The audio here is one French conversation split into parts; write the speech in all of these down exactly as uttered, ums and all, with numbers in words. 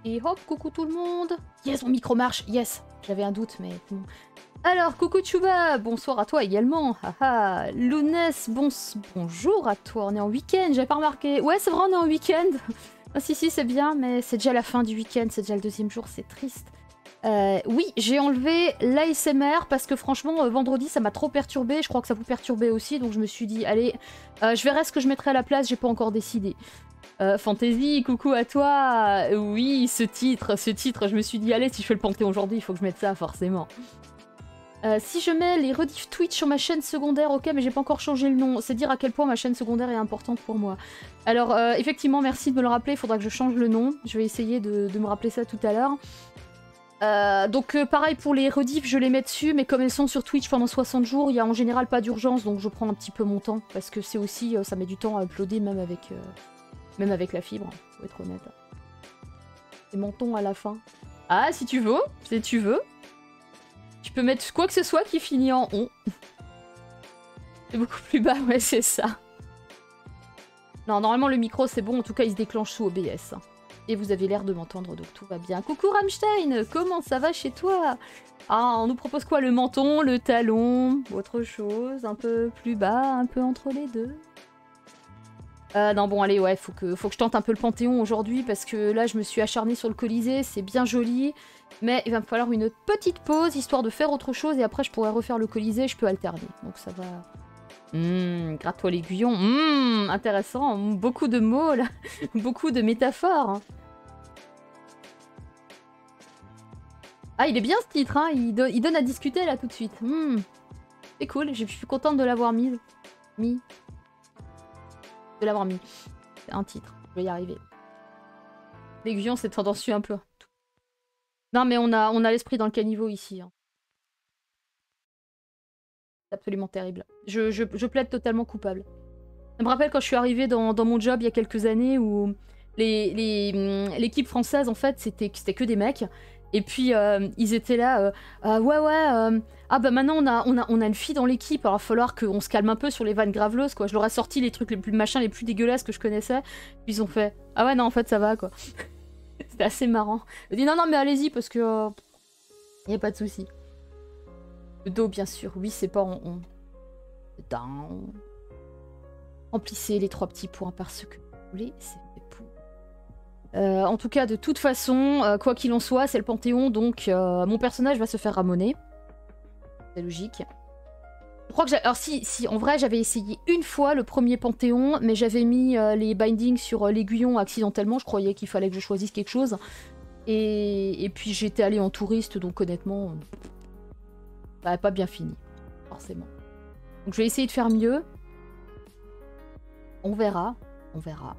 Et hop, coucou tout le monde. Yes, mon micro marche, yes. J'avais un doute, mais bon. Alors, coucou Chouba, bonsoir à toi également. Haha, Lounès, bon... bonjour à toi. On est en week-end, j'avais pas remarqué. Ouais, c'est vrai, on est en week-end. Ah, si, si, c'est bien, mais c'est déjà la fin du week-end, c'est déjà le deuxième jour, c'est triste. Euh, oui, j'ai enlevé l'A S M R parce que franchement, euh, vendredi, ça m'a trop perturbé. Je crois que ça vous perturbait aussi, donc je me suis dit, allez, euh, je verrai ce que je mettrai à la place, j'ai pas encore décidé. Euh, Fantasy, coucou à toi. Oui, ce titre, ce titre, je me suis dit, allez, si je fais le Panthéon aujourd'hui, il faut que je mette ça, forcément. Euh, si je mets les rediffs Twitch sur ma chaîne secondaire, ok, mais j'ai pas encore changé le nom. C'est dire à quel point ma chaîne secondaire est importante pour moi. Alors, euh, effectivement, merci de me le rappeler, il faudra que je change le nom. Je vais essayer de, de me rappeler ça tout à l'heure. Euh, donc euh, pareil pour les rediffs, je les mets dessus, mais comme elles sont sur Twitch pendant soixante jours, il y a en général pas d'urgence, donc je prends un petit peu mon temps, parce que c'est aussi, euh, ça met du temps à uploader, même avec... Euh... Même avec la fibre, faut être honnête. C'est menton à la fin. Ah, si tu veux, si tu veux. Tu peux mettre quoi que ce soit qui finit en on. C'est beaucoup plus bas, ouais, c'est ça. Non, normalement le micro c'est bon, en tout cas il se déclenche sous O B S. Et vous avez l'air de m'entendre, donc tout va bien. Coucou Rammstein, comment ça va chez toi? Ah, on nous propose quoi? Le menton, le talon, autre chose, un peu plus bas, un peu entre les deux. Euh, non bon allez ouais faut que, faut que je tente un peu le Panthéon aujourd'hui parce que là je me suis acharnée sur le Colisée, c'est bien joli mais il va me falloir une petite pause histoire de faire autre chose et après je pourrais refaire le Colisée, je peux alterner donc ça va... Mmh, gratte-toi l'aiguillon, mmh, intéressant, beaucoup de mots là, beaucoup de métaphores. Ah il est bien ce titre, hein, il, do il donne à discuter là tout de suite, mmh. C'est cool, je suis contente de l'avoir mise, mis. De l'avoir mis. C'est un titre, je vais y arriver. L'aiguillon, c'est tendancieux un peu. Non, mais on a, on a l'esprit dans le caniveau ici. Hein. C'est absolument terrible. Je, je, je plaide totalement coupable. Ça me rappelle quand je suis arrivée dans, dans mon job il y a quelques années où l'équipe les, les, française, en fait, c'était que des mecs. Et puis, euh, ils étaient là, euh, euh, ouais, ouais, euh, ah bah maintenant on a, on a, on a une fille dans l'équipe, alors il va falloir qu'on se calme un peu sur les vannes graveleuses, quoi. Je leur ai sorti les trucs les plus machins, les plus dégueulasses que je connaissais. Puis ils ont fait, ah ouais, non, en fait, ça va, quoi. C'était assez marrant. Je dis, non, non, mais allez-y, parce que... Euh, y a pas de souci. Le dos, bien sûr. Oui, c'est pas en... on. Down. Remplissez les trois petits points par ce que vous voulez, c'est... Euh, en tout cas, de toute façon, euh, quoi qu'il en soit, c'est le Panthéon, donc euh, mon personnage va se faire ramoner. C'est logique. Je crois que j'ai... Alors si, si, en vrai, j'avais essayé une fois le premier Panthéon, mais j'avais mis euh, les bindings sur euh, l'aiguillon accidentellement. Je croyais qu'il fallait que je choisisse quelque chose. Et, et puis j'étais allée en touriste, donc honnêtement, ça n'avait pas bien fini, forcément. Donc je vais essayer de faire mieux. On verra, on verra.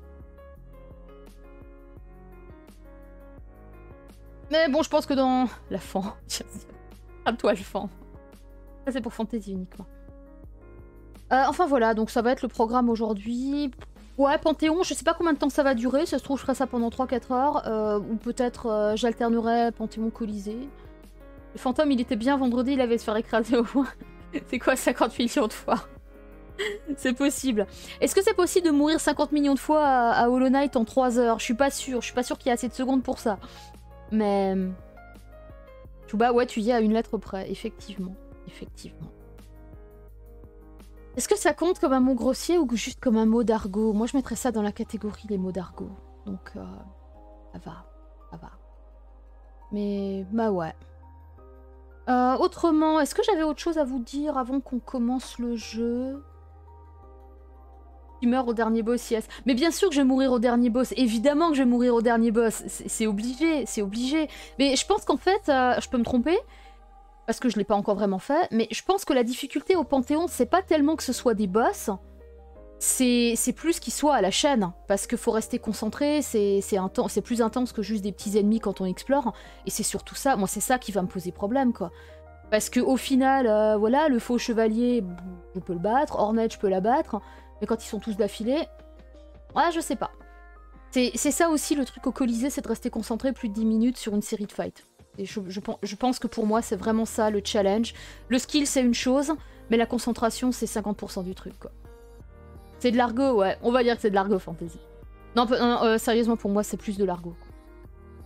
Mais bon, je pense que dans... La fan. À toi, le fan. Ça, c'est pour Fantasy uniquement. Euh, enfin, voilà. Donc, ça va être le programme aujourd'hui. Ouais, Panthéon, je sais pas combien de temps ça va durer. Ça se trouve, je ferai ça pendant trois quatre heures. Euh, ou peut-être euh, j'alternerai Panthéon Colisée. Le fantôme, il était bien vendredi. Il avait se faire écraser au point. C'est quoi, cinquante millions de fois? C'est possible. Est-ce que c'est possible de mourir cinquante millions de fois à, à Hollow Knight en trois heures? Je suis pas sûre. Je suis pas sûre qu'il y ait assez de secondes pour ça. Mais... Chouba, ouais, tu y es à une lettre près, effectivement. Effectivement. Est-ce que ça compte comme un mot grossier ou juste comme un mot d'argot? Moi, je mettrais ça dans la catégorie les mots d'argot. Donc, euh, ça va. Ça va. Mais, bah ouais. Euh, autrement, est-ce que j'avais autre chose à vous dire avant qu'on commence le jeu? Qui meurt au dernier boss, yes. Mais bien sûr que je vais mourir au dernier boss. Évidemment que je vais mourir au dernier boss. C'est obligé, c'est obligé. Mais je pense qu'en fait, euh, je peux me tromper, parce que je l'ai pas encore vraiment fait, mais je pense que la difficulté au Panthéon, c'est pas tellement que ce soit des boss, c'est plus qu'ils soient à la chaîne. Parce qu'il faut rester concentré, c'est plus intense que juste des petits ennemis quand on explore. Et c'est surtout ça, moi c'est ça qui va me poser problème, quoi. Parce que au final, euh, voilà, le faux chevalier, je peux le battre, Hornet, je peux la battre. Mais quand ils sont tous d'affilée, ouais, je sais pas. C'est ça aussi le truc au Colisée, c'est de rester concentré plus de dix minutes sur une série de fights. Et je, je, je pense que pour moi, c'est vraiment ça le challenge. Le skill, c'est une chose, mais la concentration, c'est cinquante pour cent du truc, quoi. C'est de l'argot, ouais. On va dire que c'est de l'argot fantasy. Non, non euh, sérieusement, pour moi, c'est plus de l'argot.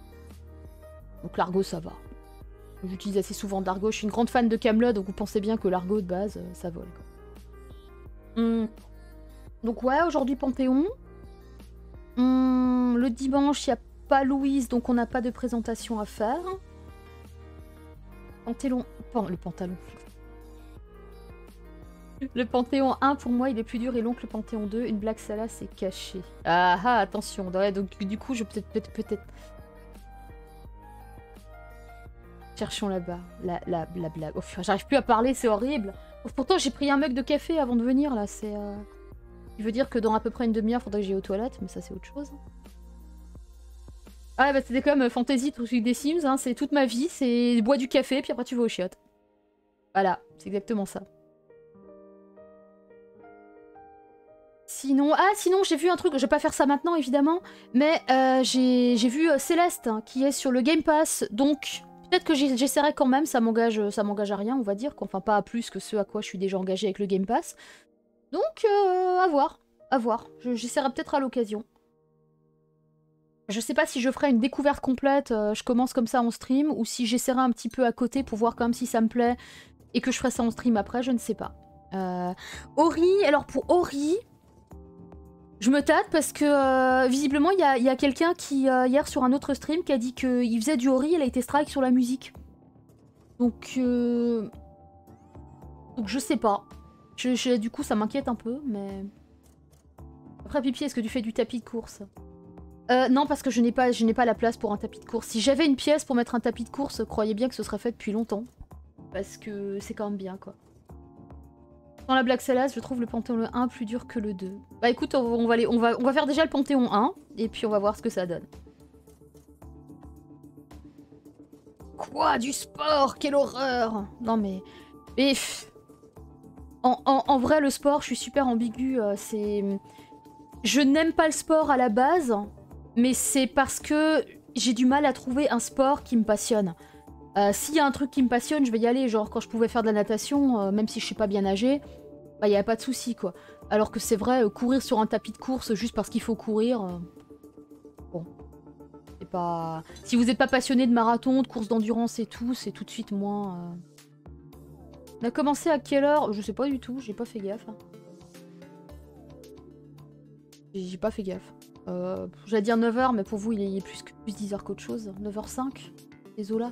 Donc l'argot, ça va. J'utilise assez souvent de l'argot. Je suis une grande fan de Camelot, donc vous pensez bien que l'argot de base, euh, ça vole. Quoi. Hum. Donc ouais, aujourd'hui Panthéon. Hum, le dimanche, il n'y a pas Louise, donc on n'a pas de présentation à faire. Panthéon... Pan... Le pantalon. Le Panthéon un, pour moi, il est plus dur, et l'oncle Panthéon deux, une blague Salah, c'est caché. Ah ah, attention. Ouais, donc du coup, je peut-être... peut-être... peut-être... Cherchons là-bas. La, la, la blague. Oh, j'arrive plus à parler, c'est horrible. Oh, pourtant, j'ai pris un mug de café avant de venir, là. C'est... Euh... Il veut dire que dans à peu près une demi-heure, faudrait que j'aille aux toilettes, mais ça, c'est autre chose. Ah, bah, c'était comme Fantasy, tout des Sims, hein. C'est toute ma vie, c'est bois du café, puis après, tu vas aux chiottes. Voilà, c'est exactement ça. Sinon... Ah, sinon, j'ai vu un truc, je vais pas faire ça maintenant, évidemment, mais euh, j'ai vu euh, Céleste, hein, qui est sur le Game Pass, donc... Peut-être que j'essaierai quand même, ça m'engage ça m'engage à rien, on va dire. Enfin, pas à plus que ce à quoi je suis déjà engagée avec le Game Pass. Donc, euh, à voir. À voir. J'essaierai peut-être à l'occasion. Je sais pas si je ferai une découverte complète, euh, je commence comme ça en stream, ou si j'essaierai un petit peu à côté pour voir quand même si ça me plaît, et que je ferai ça en stream après, je ne sais pas. Euh, Ori, alors pour Ori... Je me tâte parce que euh, visiblement il y a, y a quelqu'un qui euh, hier sur un autre stream qui a dit qu'il faisait du Ori, elle a été strike sur la musique. Donc euh... donc je sais pas. Je, je, du coup ça m'inquiète un peu, mais après Pipi, est-ce que tu fais du tapis de course? euh, Non, parce que je n'ai pas je n'ai pas la place pour un tapis de course. Si j'avais une pièce pour mettre un tapis de course, croyez bien que ce serait fait depuis longtemps, parce que c'est quand même bien quoi. Dans la Black Salas, je trouve le Panthéon un plus dur que le deux. Bah écoute, on va, aller, on, va, on va faire déjà le Panthéon un, et puis on va voir ce que ça donne. Quoi? Du sport? Quelle horreur! Non mais... mais en, en, en vrai, le sport, je suis super ambiguë. C'est... Je n'aime pas le sport à la base, mais c'est parce que j'ai du mal à trouver un sport qui me passionne. Euh, S'il y a un truc qui me passionne, je vais y aller. Genre, quand je pouvais faire de la natation, euh, même si je sais pas bien nager, bah, y a pas de souci, quoi. Alors que c'est vrai, euh, courir sur un tapis de course juste parce qu'il faut courir... Euh... Bon. C'est pas... Si vous n'êtes pas passionné de marathon, de course d'endurance et tout, c'est tout de suite moins... Euh... On a commencé à quelle heure? Je sais pas du tout, j'ai pas fait gaffe. J'ai pas fait gaffe. Euh, J'allais dire neuf heures, mais pour vous, il est plus, plus dix heures qu'autre chose. neuf heures cinq, les eaux là.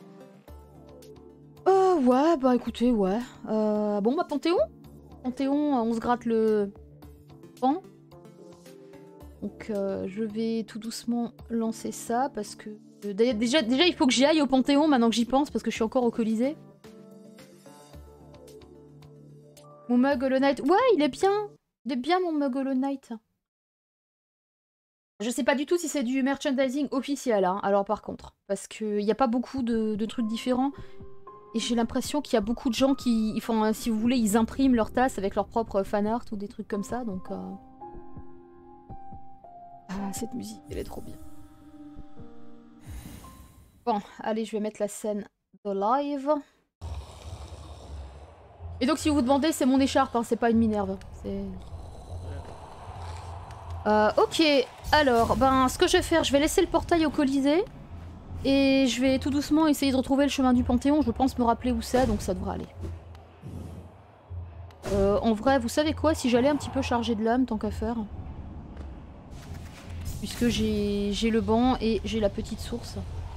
Euh, ouais, bah écoutez, ouais. Euh, bon, bah Panthéon Panthéon, on se gratte le pan. Donc euh, je vais tout doucement lancer ça, parce que... Euh, déjà, déjà, il faut que j'y aille au Panthéon, maintenant que j'y pense, parce que je suis encore au Colisée. Mon mug Hollow Knight... Ouais, il est bien. Il est bien, mon mug Hollow Knight. Je sais pas du tout si c'est du merchandising officiel, hein, alors par contre. Parce qu'il n'y a pas beaucoup de, de trucs différents. Et j'ai l'impression qu'il y a beaucoup de gens qui, font, si vous voulez, ils impriment leur tasse avec leur propre fan art ou des trucs comme ça, donc... Euh... Ah, cette musique, elle est trop bien. Bon, allez, je vais mettre la scène de live. Et donc, si vous vous demandez, c'est mon écharpe, hein, c'est pas une Minerve. C'est... Euh, ok, alors, ben, ce que je vais faire, je vais laisser le portail au Colisée. Et je vais tout doucement essayer de retrouver le chemin du Panthéon. Je pense me rappeler où c'est, donc ça devrait aller. Euh, en vrai, vous savez quoi? Si j'allais un petit peu charger de l'âme, tant qu'à faire. Puisque j'ai le banc et j'ai la petite source.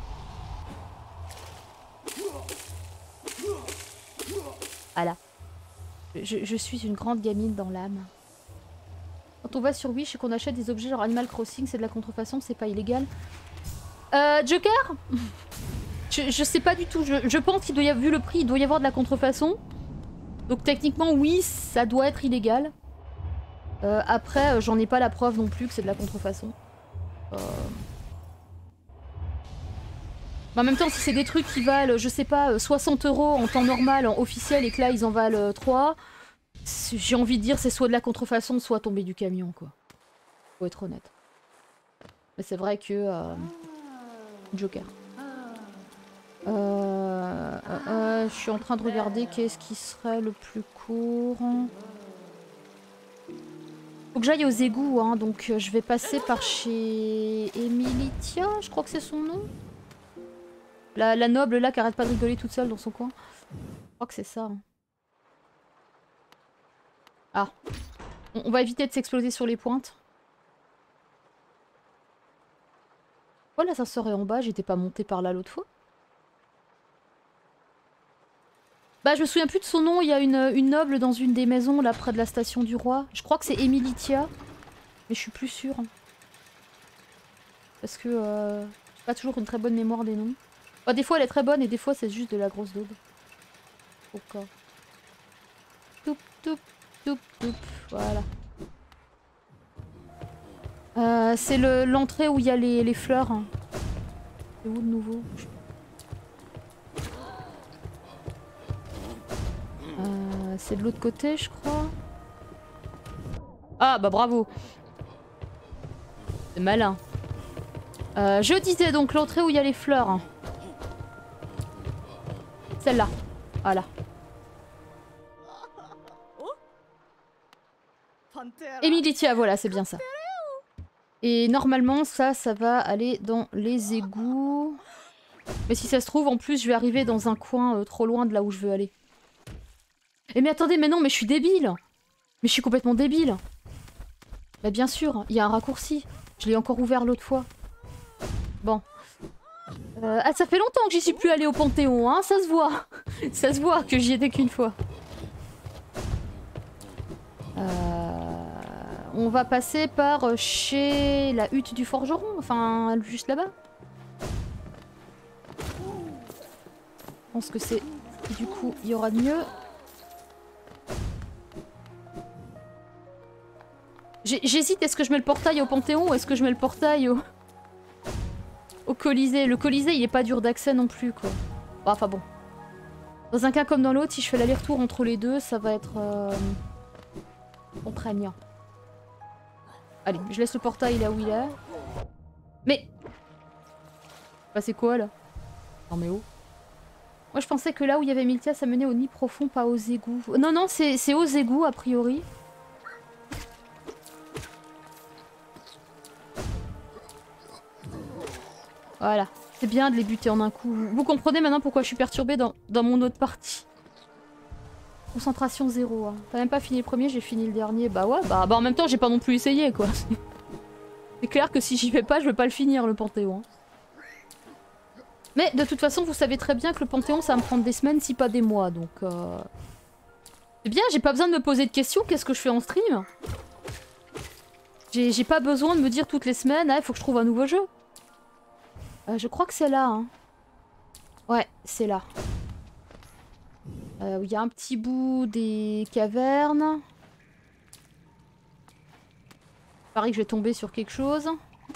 Voilà. Je, je suis une grande gamine dans l'âme. Quand on va sur Wish et qu'on achète des objets genre Animal Crossing, c'est de la contrefaçon, c'est pas illégal. Euh, Joker je, je sais pas du tout, je, je pense qu'il doit y avoir, vu le prix, il doit y avoir de la contrefaçon. Donc techniquement, oui, ça doit être illégal. Euh, après, j'en ai pas la preuve non plus que c'est de la contrefaçon. Euh... Mais en même temps, si c'est des trucs qui valent, je sais pas, soixante euros en temps normal, en officiel, et que là, ils en valent trois, j'ai envie de dire c'est soit de la contrefaçon, soit tomber du camion, quoi. Faut être honnête. Mais c'est vrai que... Euh... Joker. Euh, euh, euh, je suis en train de regarder qu'est-ce qui serait le plus court. Faut que j'aille aux égouts, hein, donc je vais passer par chez Emilitia, je crois que c'est son nom. La, la noble là qui arrête pas de rigoler toute seule dans son coin. Je crois que c'est ça. Hein. Ah. On, on va éviter de s'exploser sur les pointes. Voilà, ça serait en bas, j'étais pas montée par là l'autre fois. Bah je me souviens plus de son nom, il y a une, une noble dans une des maisons là près de la station du roi. Je crois que c'est Emilitia. Mais je suis plus sûre. Parce que euh, j'ai pas toujours une très bonne mémoire des noms. Bah, des fois elle est très bonne et des fois c'est juste de la grosse daube. Au cas. Toup toup toup toup. Voilà. Euh, c'est l'entrée où il y a les, les fleurs. Hein. C'est où de nouveau? euh, C'est de l'autre côté je crois. Ah bah bravo. C'est malin. Euh, je disais donc l'entrée où il y a les fleurs. Celle-là. Voilà. Emilitia, voilà, c'est bien ça. Et normalement, ça, ça va aller dans les égouts. Mais si ça se trouve, en plus, je vais arriver dans un coin euh, trop loin de là où je veux aller. Eh mais attendez, mais non, mais je suis débile. Mais je suis complètement débile. Bah bien sûr, il y a un raccourci. Je l'ai encore ouvert l'autre fois. Bon. Euh, ah, ça fait longtemps que j'y suis plus allée au Panthéon, hein, ça se voit. Ça se voit que j'y étais qu'une fois. Euh... On va passer par chez la hutte du forgeron, enfin juste là-bas. Je pense que c'est... Du coup, il y aura de mieux. J'hésite, est-ce que je mets le portail au Panthéon ou est-ce que je mets le portail au... au Colisée. Le Colisée, il est pas dur d'accès non plus, quoi. Bon, enfin bon. Dans un cas comme dans l'autre, si je fais l'aller-retour entre les deux, ça va être... Euh... contraignant. Allez, je laisse le portail là où il est. Mais... Bah c'est quoi là? Non mais oh. Moi je pensais que là où il y avait Miltia, ça menait au nid profond, pas aux égouts. Non non, c'est aux égouts a priori. Voilà. C'est bien de les buter en un coup. Vous comprenez maintenant pourquoi je suis perturbée dans, dans mon autre partie. Concentration zéro. Hein. T'as même pas fini le premier, j'ai fini le dernier. Bah ouais, bah, bah en même temps j'ai pas non plus essayé quoi. C'est clair que si j'y vais pas, je vais pas le finir le Panthéon. Mais de toute façon, vous savez très bien que le Panthéon ça va me prendre des semaines si pas des mois. Donc euh... c'est bien, j'ai pas besoin de me poser de questions. Qu'est-ce que je fais en stream? J'ai pas besoin de me dire toutes les semaines, il ah, faut que je trouve un nouveau jeu. Euh, je crois que c'est là. Hein. Ouais, c'est là. Il euh, y a un petit bout des cavernes. Il paraît que je vais tomber sur quelque chose.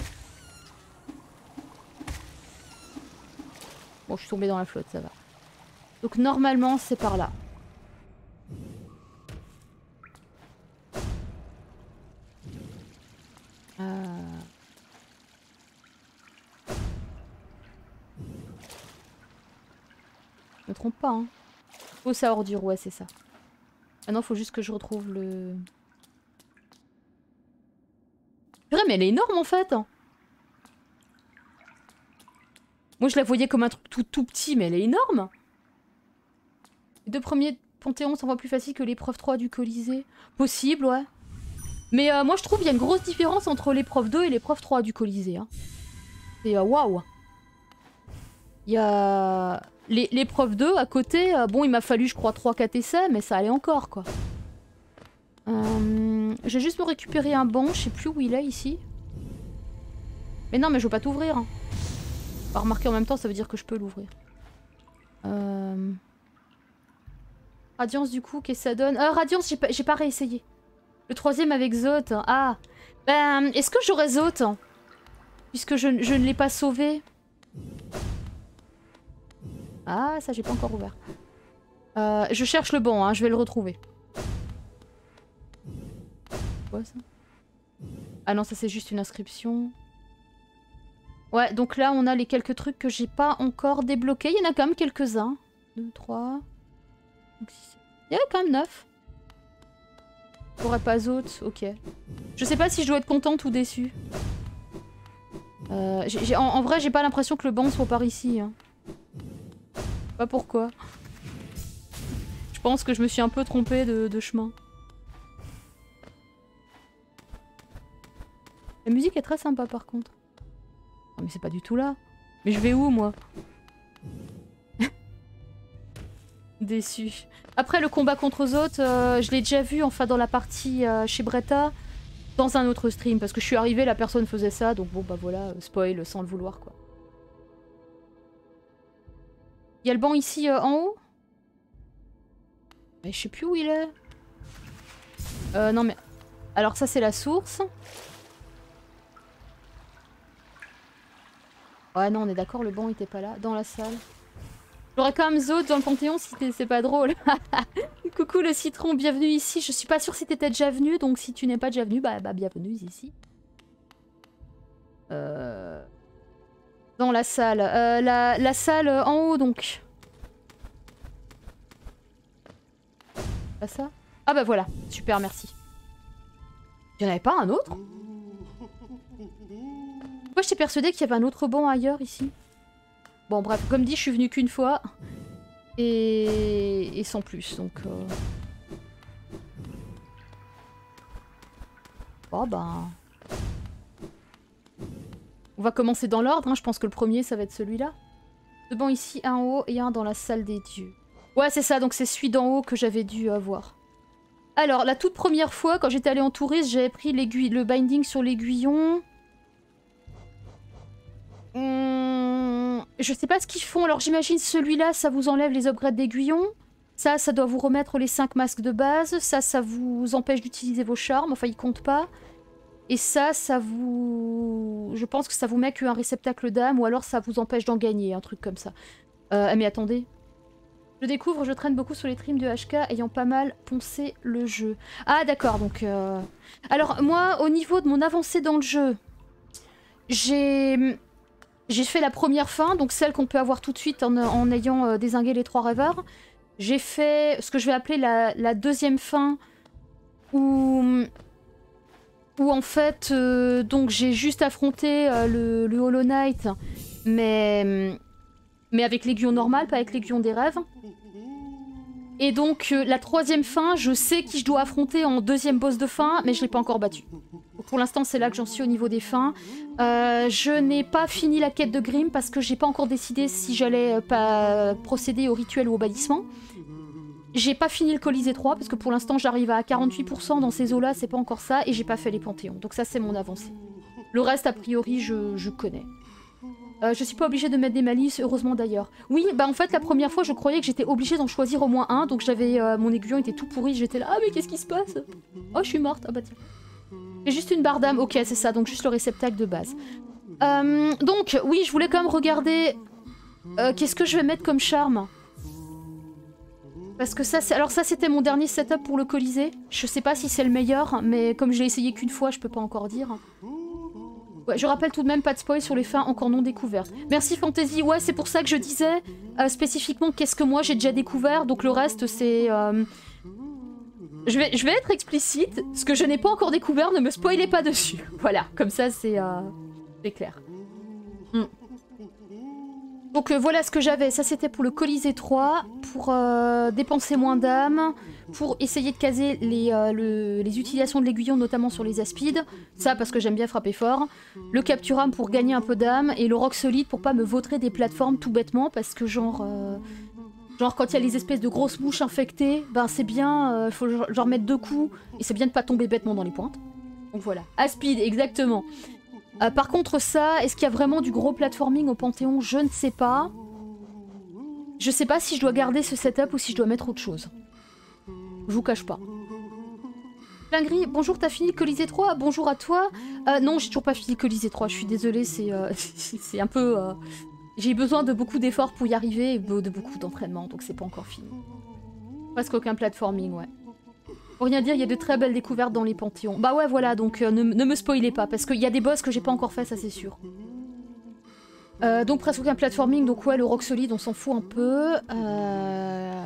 Bon, je suis tombée dans la flotte, ça va. Donc normalement, c'est par là. Euh... Je me trompe pas, hein. Oh, ça ordure, ouais, c'est ça. Maintenant, faut juste que je retrouve le... Vrai, mais elle est énorme, en fait. Moi, je la voyais comme un truc tout, tout petit, mais elle est énorme. Les deux premiers Panthéons s'envoient plus facile que l'épreuve trois du Colisée. Possible, ouais. Mais euh, moi, je trouve qu'il y a une grosse différence entre l'épreuve deux et l'épreuve trois du Colisée. Hein. C'est euh, waouh. Il y a... L'épreuve deux, à côté, euh, bon, il m'a fallu, je crois, trois quatre essais, mais ça allait encore, quoi. Euh, je vais juste me récupérer un banc, je sais plus où il est, ici. Mais non, mais je veux pas t'ouvrir. Hein. Bah, remarquer en même temps, ça veut dire que je peux l'ouvrir. Euh... Radiance, du coup, qu'est-ce que ça donne? Euh, Radiance, j'ai pas, pas réessayé. Le troisième avec Zot. Ah. Ben, est-ce que j'aurais Zot? Puisque je, je ne l'ai pas sauvé. Ah, ça, j'ai pas encore ouvert. Euh, je cherche le banc, hein, je vais le retrouver. Quoi, ça? Ah non, ça, c'est juste une inscription. Ouais, donc là, on a les quelques trucs que j'ai pas encore débloqués. Il y en a quand même quelques-uns. deux, trois... Il y en a quand même neuf. J'aurais pas d'autres, ok. Je sais pas si je dois être contente ou déçue. Euh, j ai, j ai, en, en vrai, j'ai pas l'impression que le banc soit par ici. Hein. Pas pourquoi. Je pense que je me suis un peu trompée de, de chemin. La musique est très sympa par contre. Non mais c'est pas du tout là. Mais je vais où moi? Déçu. Après le combat contre Zoth, euh, je l'ai déjà vu enfin dans la partie euh, chez Bretta, dans un autre stream, parce que je suis arrivée, la personne faisait ça, donc bon bah voilà, spoil sans le vouloir quoi. Il y a le banc ici euh, en haut? Mais je sais plus où il est. Euh non mais... Alors ça c'est la source. Ouais non on est d'accord, le banc était pas là, dans la salle. J'aurais quand même Zoth dans le Panthéon si c'est pas drôle. Coucou le citron, bienvenue ici. Je suis pas sûre si t'étais déjà venu, donc si tu n'es pas déjà venu, bah, bah bienvenue ici. Euh... Dans la salle. Euh, la, la salle en haut donc. Pas ça? Ah bah voilà, super, merci. Il y en avait pas un autre? Pourquoi j'étais persuadée qu'il y avait un autre banc ailleurs ici? Bon bref, comme dit, je suis venue qu'une fois. Et... et sans plus, donc... Euh... Bon ben... On va commencer dans l'ordre, hein. Je pense que le premier ça va être celui-là. Deux bancs ici, un en haut et un dans la salle des dieux. Ouais c'est ça, donc c'est celui d'en haut que j'avais dû avoir. Alors, la toute première fois, quand j'étais allée en touriste, j'avais pris l'aiguille, le binding sur l'aiguillon. Hum, je sais pas ce qu'ils font. Alors, j'imagine celui-là, ça vous enlève les upgrades d'aiguillon. Ça, ça doit vous remettre les cinq masques de base. Ça, ça vous empêche d'utiliser vos charmes. Enfin, ils comptent pas. Et ça, ça vous... Je pense que ça vous met qu'un réceptacle d'âme. Ou alors, ça vous empêche d'en gagner. Un truc comme ça. Euh, mais attendez. Je découvre, je traîne beaucoup sur les streams de H K, ayant pas mal poncé le jeu. Ah d'accord, donc... Euh... Alors moi, au niveau de mon avancée dans le jeu, j'ai j'ai fait la première fin, donc celle qu'on peut avoir tout de suite en, en ayant euh, dézingué les trois rêveurs. J'ai fait ce que je vais appeler la, la deuxième fin, où, où en fait, euh, donc j'ai juste affronté euh, le, le Hollow Knight, mais... mais avec l'aiguillon normal, pas avec l'aiguillon des rêves. Et donc, euh, la troisième fin, je sais qui je dois affronter en deuxième boss de fin, mais je l'ai pas encore battu. Donc, pour l'instant, c'est là que j'en suis au niveau des fins. Euh, je n'ai pas fini la quête de Grimm parce que j'ai pas encore décidé si j'allais euh, pas procéder au rituel ou au bannissement. J'ai pas fini le Colisée trois parce que pour l'instant, j'arrive à quarante-huit pour cent dans ces eaux-là, c'est pas encore ça, et j'ai pas fait les Panthéons. Donc ça, c'est mon avancée. Le reste, a priori, je, je connais. Euh, je suis pas obligée de mettre des malices, heureusement d'ailleurs. Oui, bah en fait la première fois je croyais que j'étais obligée d'en choisir au moins un, donc j'avais euh, mon aiguillon était tout pourri, j'étais là, ah mais qu'est-ce qui se passe? Oh je suis morte, ah bah tiens. J'ai juste une barre d'âme, ok c'est ça, donc juste le réceptacle de base. Euh, donc oui, je voulais quand même regarder euh, qu'est-ce que je vais mettre comme charme. Parce que ça, c'est... alors ça c'était mon dernier setup pour le Colisée. Je sais pas si c'est le meilleur, mais comme je l'ai essayé qu'une fois, je peux pas encore dire. Ouais, je rappelle tout de même, pas de spoil sur les fins encore non découvertes. Merci Fantasy, ouais c'est pour ça que je disais euh, spécifiquement qu'est-ce que moi j'ai déjà découvert, donc le reste c'est... Euh... Je, vais, je vais être explicite, ce que je n'ai pas encore découvert, ne me spoilez pas dessus. Voilà, comme ça c'est euh... clair. Mm. Donc euh, voilà ce que j'avais, ça c'était pour le Colisée trois, pour euh, dépenser moins d'âme, pour essayer de caser les, euh, le, les utilisations de l'aiguillon, notamment sur les aspides, ça parce que j'aime bien frapper fort, le Capturam pour gagner un peu d'âme, et le Rock Solide pour pas me vautrer des plateformes tout bêtement, parce que genre... Euh, genre quand il y a les espèces de grosses mouches infectées, ben c'est bien, euh, faut genre mettre deux coups, et c'est bien de pas tomber bêtement dans les pointes. Donc voilà, Aspide, exactement. Euh, par contre ça, est-ce qu'il y a vraiment du gros platforming au Panthéon? Je ne sais pas. Je sais pas si je dois garder ce setup ou si je dois mettre autre chose. Je vous cache pas. Plingri, bonjour, t'as fini le Colisée trois? Bonjour à toi. Euh, non, j'ai toujours pas fini le Colisée trois, je suis désolée, c'est euh, c'est un peu... Euh... J'ai besoin de beaucoup d'efforts pour y arriver et de beaucoup d'entraînement, donc c'est pas encore fini. Presque aucun platforming, ouais. Pour rien dire, il y a de très belles découvertes dans les Panthéons. Bah ouais, voilà, donc euh, ne, ne me spoilez pas, parce qu'il y a des boss que j'ai pas encore fait, ça c'est sûr. Euh, donc presque aucun platforming, donc ouais, le Rock Solide, on s'en fout un peu. Euh...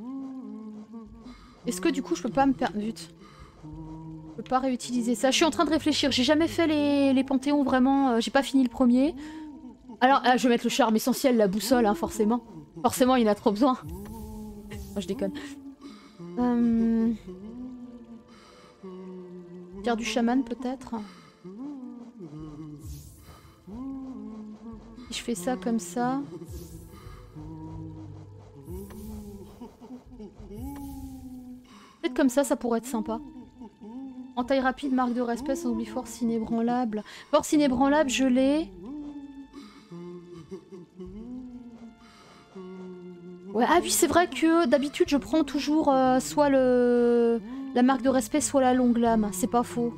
Est-ce que du coup, je peux pas me perdre... Vite. Je peux pas réutiliser ça. Je suis en train de réfléchir, j'ai jamais fait les, les Panthéons, vraiment, euh, j'ai pas fini le premier. Alors, ah, je vais mettre le charme essentiel, la boussole, hein, forcément. Forcément, il en a trop besoin. Oh, je déconne. Euh... Pierre du chaman, peut-être. Si je fais ça comme ça... Peut-être comme ça, ça pourrait être sympa. En taille rapide, marque de respect, sans oublier force inébranlable. Force inébranlable, je l'ai. Ouais, ah oui, c'est vrai que d'habitude, je prends toujours euh, soit le la marque de respect, soit la longue lame. C'est pas faux.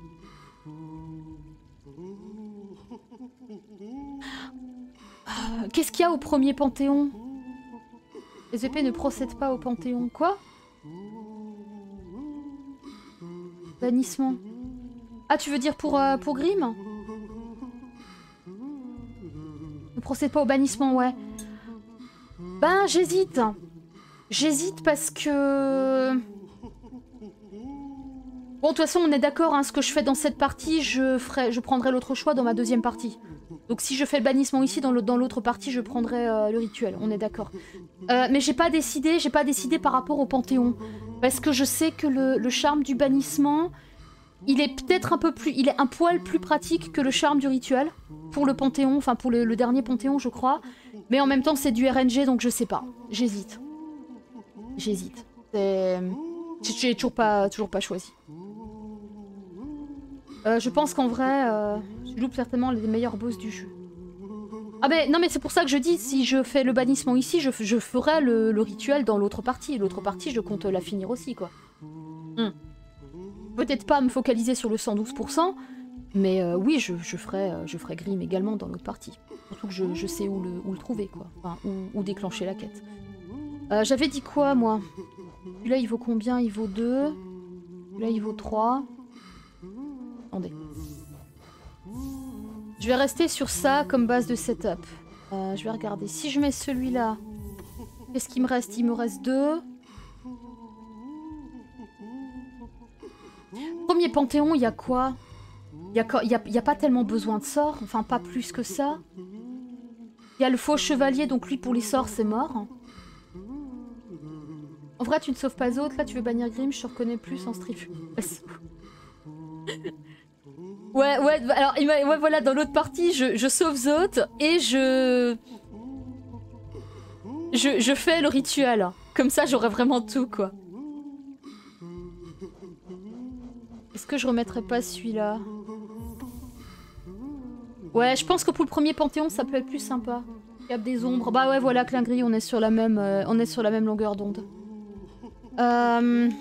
Euh, Qu'est-ce qu'il y a au premier Panthéon? Les épées ne procèdent pas au Panthéon. Quoi? Bannissement. Ah, tu veux dire pour, euh, pour Grimm? Ne procède pas au bannissement, ouais. Ben, j'hésite. J'hésite parce que... Bon, de toute façon, on est d'accord, hein, ce que je fais dans cette partie, je, ferai, je prendrai l'autre choix dans ma deuxième partie. Donc si je fais le bannissement ici, dans l'autre partie, je prendrai euh, le rituel, on est d'accord. Euh, mais j'ai pas décidé, j'ai pas décidé par rapport au Panthéon. Parce que je sais que le, le charme du bannissement, il est peut-être un peu plus... Il est un poil plus pratique que le charme du rituel. Pour le Panthéon, enfin pour le, le dernier Panthéon, je crois. Mais en même temps, c'est du R N G, donc je sais pas. J'hésite. J'hésite. J'ai toujours pas, toujours pas choisi. Euh, je pense qu'en vrai, euh, je loupe certainement les meilleurs boss du jeu. Ah mais non mais c'est pour ça que je dis, si je fais le bannissement ici, je, je ferai le, le rituel dans l'autre partie. L'autre partie, je compte la finir aussi, quoi. Hmm. Peut-être pas me focaliser sur le cent douze pour cent, mais euh, oui, je, je, ferai, je ferai Grimm également dans l'autre partie. Surtout que je, je sais où le, où le trouver, quoi. Enfin, où, où déclencher la quête. Euh, J'avais dit quoi, moi? Celui-là, il vaut combien? Il vaut deux. Celui-là, il vaut trois. Attendez. Je vais rester sur ça comme base de setup. Euh, je vais regarder. Si je mets celui-là, qu'est-ce qu'il me reste? Il me reste deux. Premier Panthéon, il y a quoi? Il n'y a, y a, y a pas tellement besoin de sorts. Enfin, pas plus que ça. Il y a le faux chevalier, donc lui, pour les sorts, c'est mort. En vrai, tu ne sauves pas autres. Là, tu veux bannir Grimm, je te reconnais plus en stream. Ouais, ouais, alors, ouais, voilà, dans l'autre partie, je, je sauve Zot et je... je... Je fais le rituel. Comme ça, j'aurai vraiment tout, quoi. Est-ce que je remettrai pas celui-là? Ouais, je pense que pour le premier Panthéon, ça peut être plus sympa. Cap des ombres. Bah ouais, voilà, clin gris, on est sur la même, euh, on est sur la même longueur d'onde. Euh...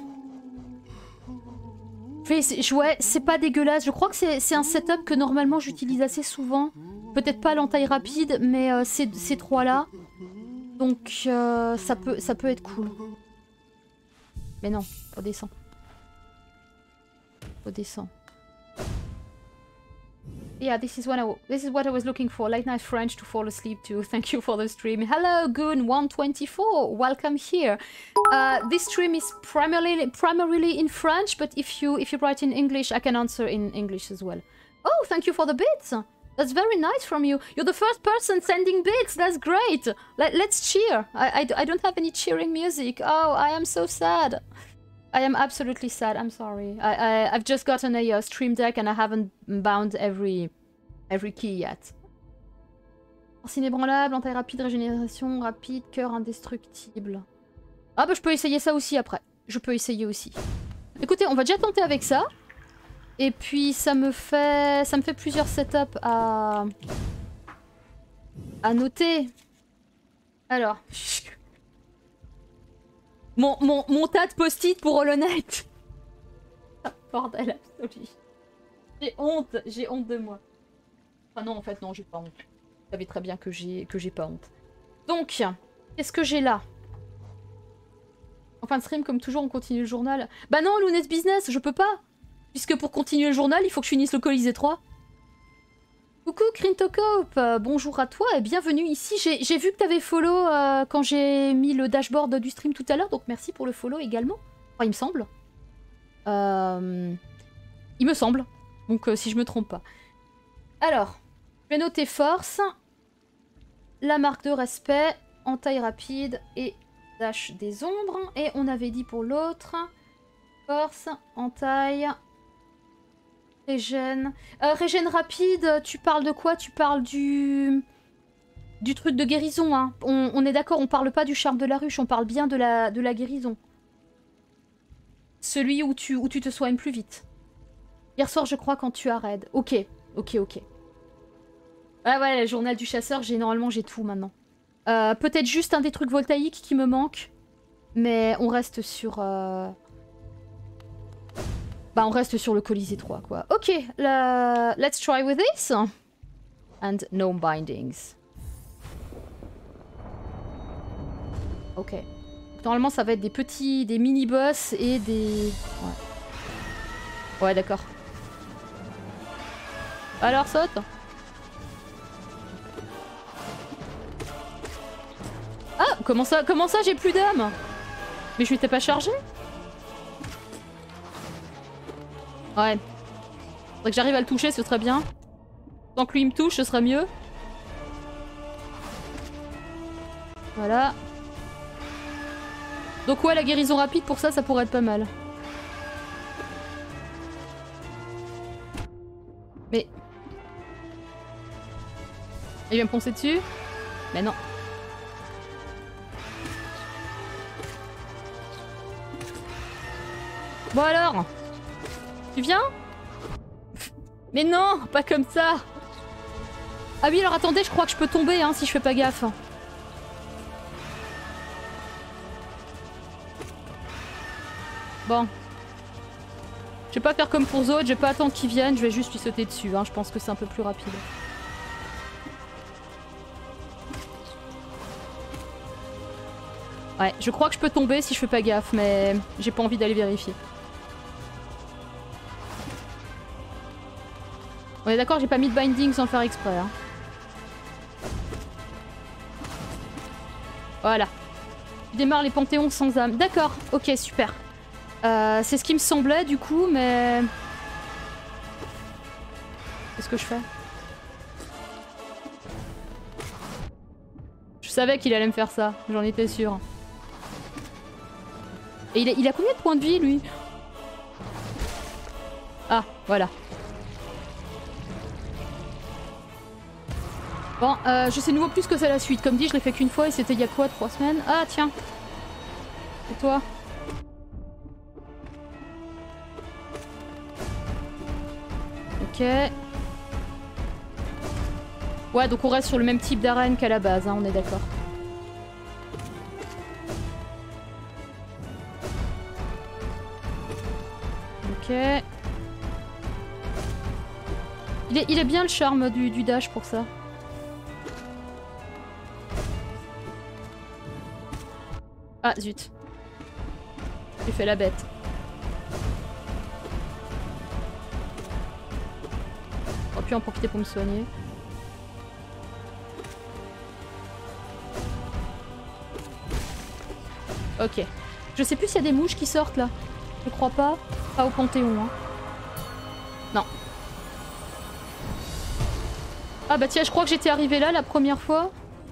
Ouais, c'est pas dégueulasse. Je crois que c'est un setup que normalement j'utilise assez souvent. Peut-être pas l'entaille rapide, mais euh, ces, ces trois-là. Donc euh, ça, peut, ça peut être cool. Mais non, redescends. Redescends. Yeah, this is what I this is what I was looking for. Late night French to fall asleep to. Thank you for the stream. Hello, Goon one twenty-four. Welcome here. Uh, this stream is primarily primarily in French, but if you if you write in English, I can answer in English as well. Oh, thank you for the bits. That's very nice from you. You're the first person sending bits. That's great. Let, let's cheer. I, I I don't have any cheering music. Oh, I am so sad. I am absolutely sad. I'm sorry. I, I I've just gotten a uh, stream deck and I haven't bound every every key yet. Force inébranlable, entaille rapide, régénération rapide, cœur indestructible. Ah bah je peux essayer ça aussi après. Je peux essayer aussi. Écoutez, on va déjà tenter avec ça. Et puis ça me fait ça me fait plusieurs setups à à noter. Alors. Mon, mon, mon tas de post-it pour Hollow Knight. Ah, bordel absolu. J'ai honte, j'ai honte de moi. Enfin non, en fait, non, j'ai pas honte. Vous savez très bien que j'ai que j'ai pas honte. Donc, qu'est-ce que j'ai là? En fin de stream, comme toujours, on continue le journal. Bah non, Lounès Business, je peux pas. Puisque pour continuer le journal, il faut que je finisse le Colisée trois. Coucou Crintocope, euh, bonjour à toi et bienvenue ici. J'ai vu que tu avais follow euh, quand j'ai mis le dashboard du stream tout à l'heure, donc merci pour le follow également. Enfin, il me semble. Euh, il me semble, donc euh, si je me trompe pas. Alors, je vais noter force, la marque de respect, entaille rapide et dash des ombres. Et on avait dit pour l'autre, force, entaille, régène. Euh, régène rapide, tu parles de quoi? Tu parles du... Du truc de guérison, hein. On, on est d'accord, on parle pas du charme de la ruche, on parle bien de la, de la guérison. Celui où tu, où tu te soignes plus vite. Hier soir, je crois, quand tu as raid. Ok, ok, ok. Ah ouais, le journal du chasseur, j'ai normalement j'ai tout maintenant. Euh, Peut-être juste un des trucs voltaïques qui me manque. Mais on reste sur... Euh... Bah on reste sur le Colisée trois, quoi. Ok, la... let's try with this. And no bindings. Ok. Normalement, ça va être des petits, des mini-boss et des... Ouais, ouais d'accord. Alors, saute. Ah, comment ça, comment ça j'ai plus d'âme? Mais je m'étais pas chargé? Ouais. Faudrait que j'arrive à le toucher, ce serait bien. Tant que lui me touche, ce serait mieux. Voilà. Donc ouais, la guérison rapide, pour ça, ça pourrait être pas mal. Mais... Il vient me poncer dessus? Mais non. Bon alors? Tu viens? Mais non, pas comme ça. Ah oui, alors attendez, je crois que je peux tomber hein, si je fais pas gaffe. Bon. Je vais pas faire comme pour Zod, je vais pas attendre qu'il vienne, je vais juste lui sauter dessus. Hein. Je pense que c'est un peu plus rapide. Ouais, je crois que je peux tomber si je fais pas gaffe, mais j'ai pas envie d'aller vérifier. On est d'accord, j'ai pas mis de binding sans faire exprès. Hein. Voilà. Je démarre les panthéons sans âme. D'accord, ok, super. Euh, c'est ce qui me semblait du coup, mais... Qu'est-ce que je fais? Je savais qu'il allait me faire ça, j'en étais sûre. Et il a, il a combien de points de vie, lui? Ah, voilà. Bon, euh, je sais nouveau plus que c'est la suite. Comme dit, je l'ai fait qu'une fois et c'était il y a quoi, trois semaines? Ah, tiens. Et toi? Ok. Ouais, donc on reste sur le même type d'arène qu'à la base, hein, on est d'accord. Ok. Il est, il est bien le charme du, du dash pour ça. Ah zut. J'ai fait la bête. J'aurais pu en profiter pour me soigner. Ok. Je sais plus s'il y a des mouches qui sortent là. Je crois pas. Pas au Panthéon. Hein. Non. Ah bah tiens, je crois que j'étais arrivée là la première fois.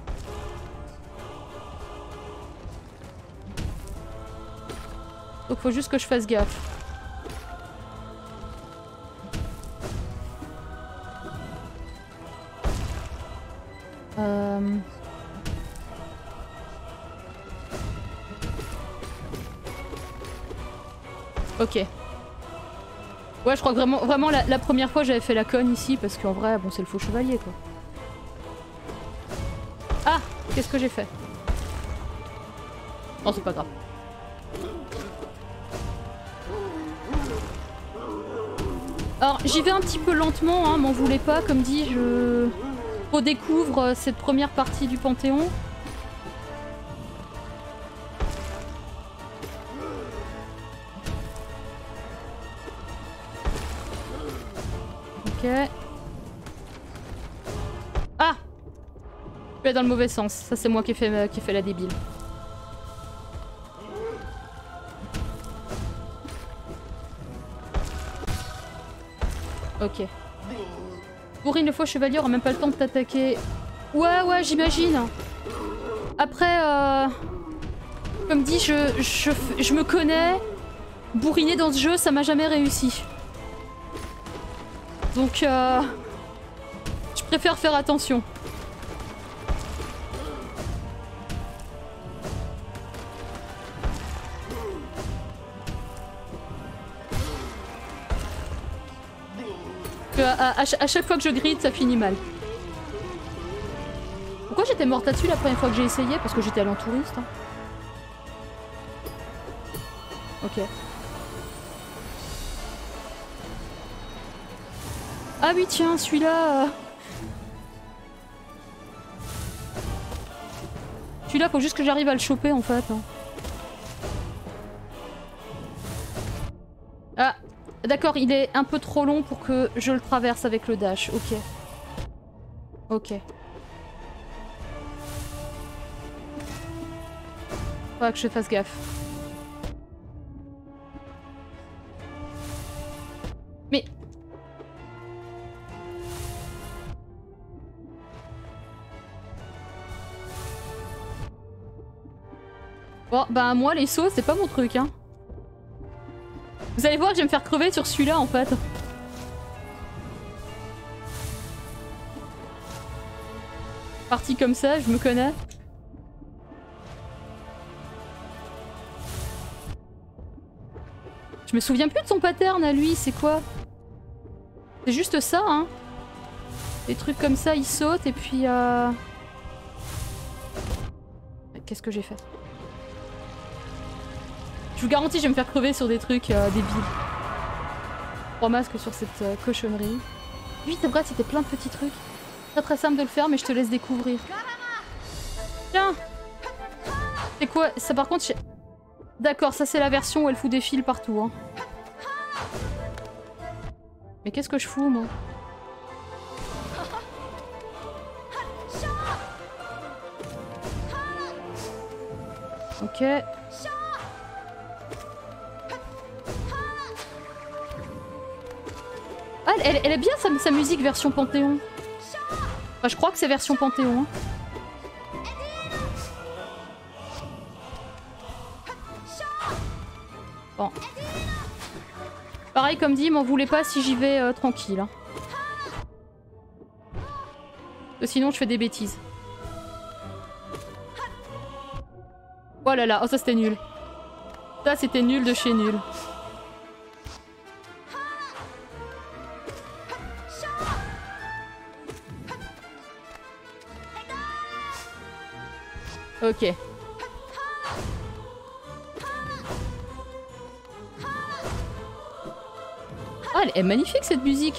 Donc faut juste que je fasse gaffe. Euh... Ok. Ouais, je crois que vraiment, vraiment la, la première fois j'avais fait la conne ici parce qu'en vrai, bon, c'est le faux chevalier quoi. Ah, qu'est-ce que j'ai fait? Oh, c'est pas grave. Alors, j'y vais un petit peu lentement, hein, m'en voulez pas, comme dit, je redécouvre cette première partie du Panthéon. Ok. Ah! Je vais dans le mauvais sens, ça c'est moi qui ai fait, qui ai fait la débile. Ok. Bourrine le faux chevalier aura même pas le temps de t'attaquer. Ouais, ouais, j'imagine. Après, euh, comme dit, je, je, je me connais. Bourriner dans ce jeu, ça m'a jamais réussi. Donc, euh, je préfère faire attention. À, à, à, à chaque fois que je grille, ça finit mal. Pourquoi j'étais morte là-dessus la première fois que j'ai essayé? Parce que j'étais allée en touriste. Hein. Ok. Ah oui, tiens, celui-là... Euh... Celui-là, faut juste que j'arrive à le choper, en fait. Hein. Ah, d'accord, il est un peu trop long pour que je le traverse avec le dash. Ok. Ok. Faudra que je fasse gaffe. Mais... Bon, bah moi les sauts c'est pas mon truc hein. Vous allez voir que je vais me faire crever sur celui-là en fait. Parti comme ça, je me connais. Je me souviens plus de son pattern à lui, c'est quoi? C'est juste ça hein. Des trucs comme ça, il saute et puis euh... Qu'est-ce que j'ai fait? Je vous garantis, je vais me faire crever sur des trucs euh, débiles. Trois masques sur cette euh, cochonnerie. Oui, c'est vrai, c'était plein de petits trucs. Très très simple de le faire, mais je te laisse découvrir. Tiens! C'est quoi? Ça par contre... D'accord, ça c'est la version où elle fout des fils partout. Hein. Mais qu'est-ce que je fous, moi? Ok. Ah, elle, elle est bien sa, sa musique version Panthéon. Enfin, je crois que c'est version Panthéon. Hein. Bon. Pareil, comme dit, m'en voulez pas si j'y vais euh, tranquille. Hein. Sinon, je fais des bêtises. Oh là là, oh ça c'était nul. Ça c'était nul de chez nul. Ok. Ah, elle est magnifique cette musique.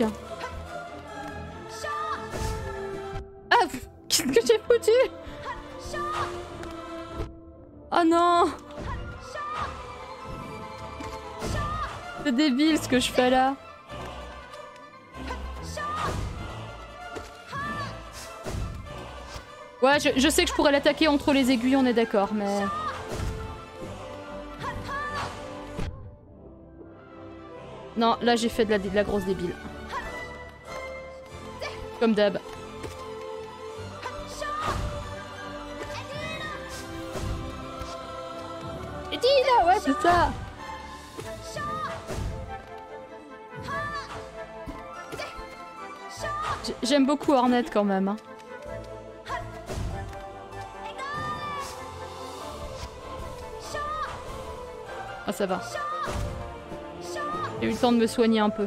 Ah, qu'est-ce que j'ai foutu? Oh non! C'est débile ce que je fais là. Ouais, je, je sais que je pourrais l'attaquer entre les aiguilles, on est d'accord, mais... Non, là j'ai fait de la, de la grosse débile. Comme d'hab. Et dis là, ouais, c'est ça. J'aime beaucoup Hornet quand même. Hein. Ah, ça va. J'ai eu le temps de me soigner un peu.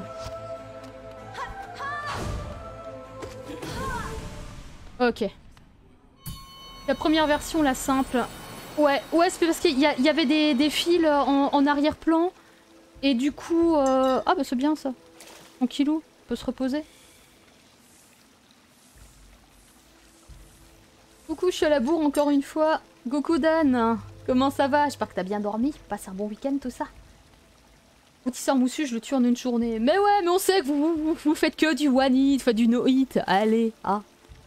Ok. La première version, la simple. Ouais, ouais, c'est parce qu'il y, y avait des, des fils en, en arrière-plan. Et du coup... Euh... Ah bah c'est bien ça. Tranquillou, on peut se reposer. Coucou, je suis à la bourre encore une fois. Goku Dan, comment ça va? J'espère que t'as bien dormi. Passe un bon week-end tout ça. Rôtisseur moussu, je le tue en une journée. Mais ouais, mais on sait que vous, vous, vous faites que du one hit, enfin du no hit. Allez, ah.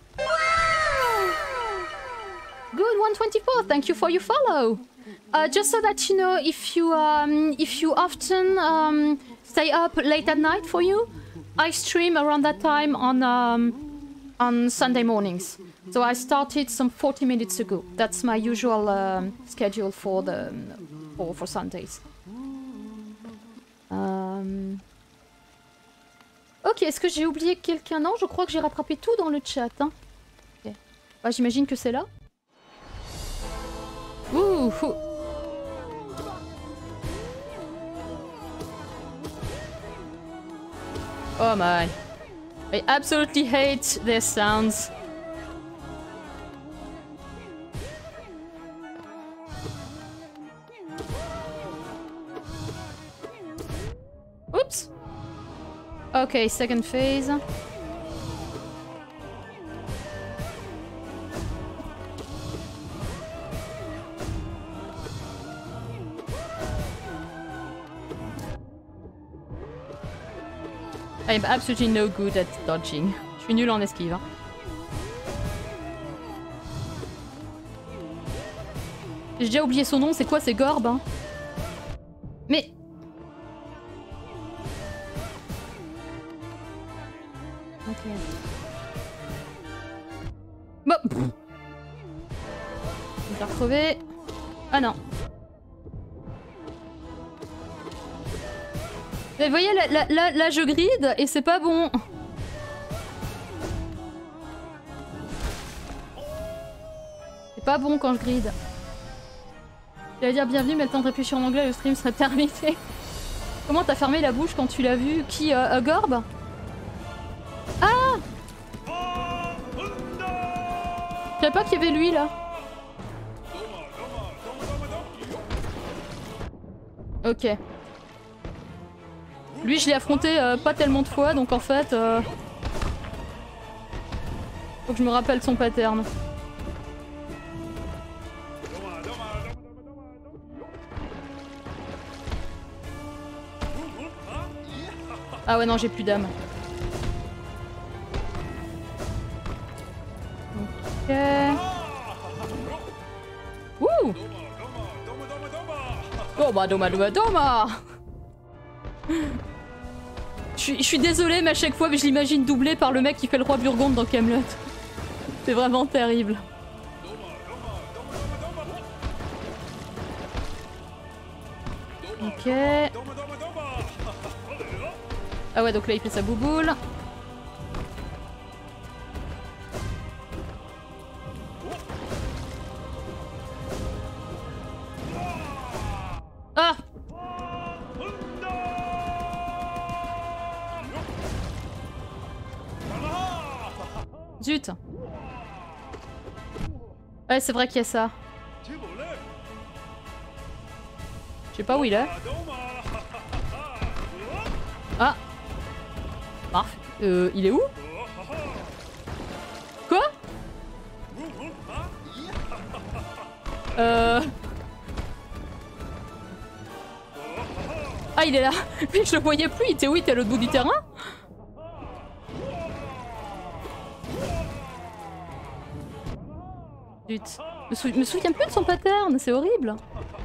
Good one twenty-four, thank you for your follow. Uh, just so that you know, if you um, if you often um, stay up late at night for you, I stream around that time on um, on Sunday mornings. So I started some forty minutes ago. That's my usual um, schedule for the for, for Sundays. Um... Ok, est-ce que j'ai oublié quelqu'un? Non, je crois que j'ai rattrapé tout dans le chat. Hein. Okay. Bah, j'imagine que c'est là. Ouh, ouh. Oh my. I absolutely hate their sounds. Oops. Okay, second phase. I'm absolutely no good at dodging. Je suis nulle en esquive. Hein. J'ai déjà oublié son nom, c'est quoi? C'est Gorb hein. Mais... Ok. Bon. Je vais retrouver. Ah non. Vous voyez, là, là, là, là je grid et c'est pas bon. C'est pas bon quand je grid. J'allais dire bienvenue, mais le temps de réfléchir en anglais, le stream serait terminé. Comment t'as fermé la bouche quand tu l'as vu? Qui, euh, Gorb? Ah! Je savais pas qu'il y avait lui là. Ok. Lui, je l'ai affronté euh, pas tellement de fois, donc en fait... Euh... Faut que je me rappelle son pattern. Ah ouais, non, j'ai plus d'âme. Ok... Ouh! Doma, doma, doma, doma! Je suis désolée, mais à chaque fois, je l'imagine doublé par le mec qui fait le roi Burgonde dans Camelot. C'est vraiment terrible. Ok. Ah ouais, donc là, il fait sa bouboule. Ah! Zut. Ouais, c'est vrai qu'il y a ça. Je sais pas où il est. Ah. Parfait. Euh, il est où? Quoi? Euh... Ah, il est là. Mais je le voyais plus. Il était où? Il était à l'autre bout du terrain? Zut. Je me, sou me souviens plus de son pattern, c'est horrible.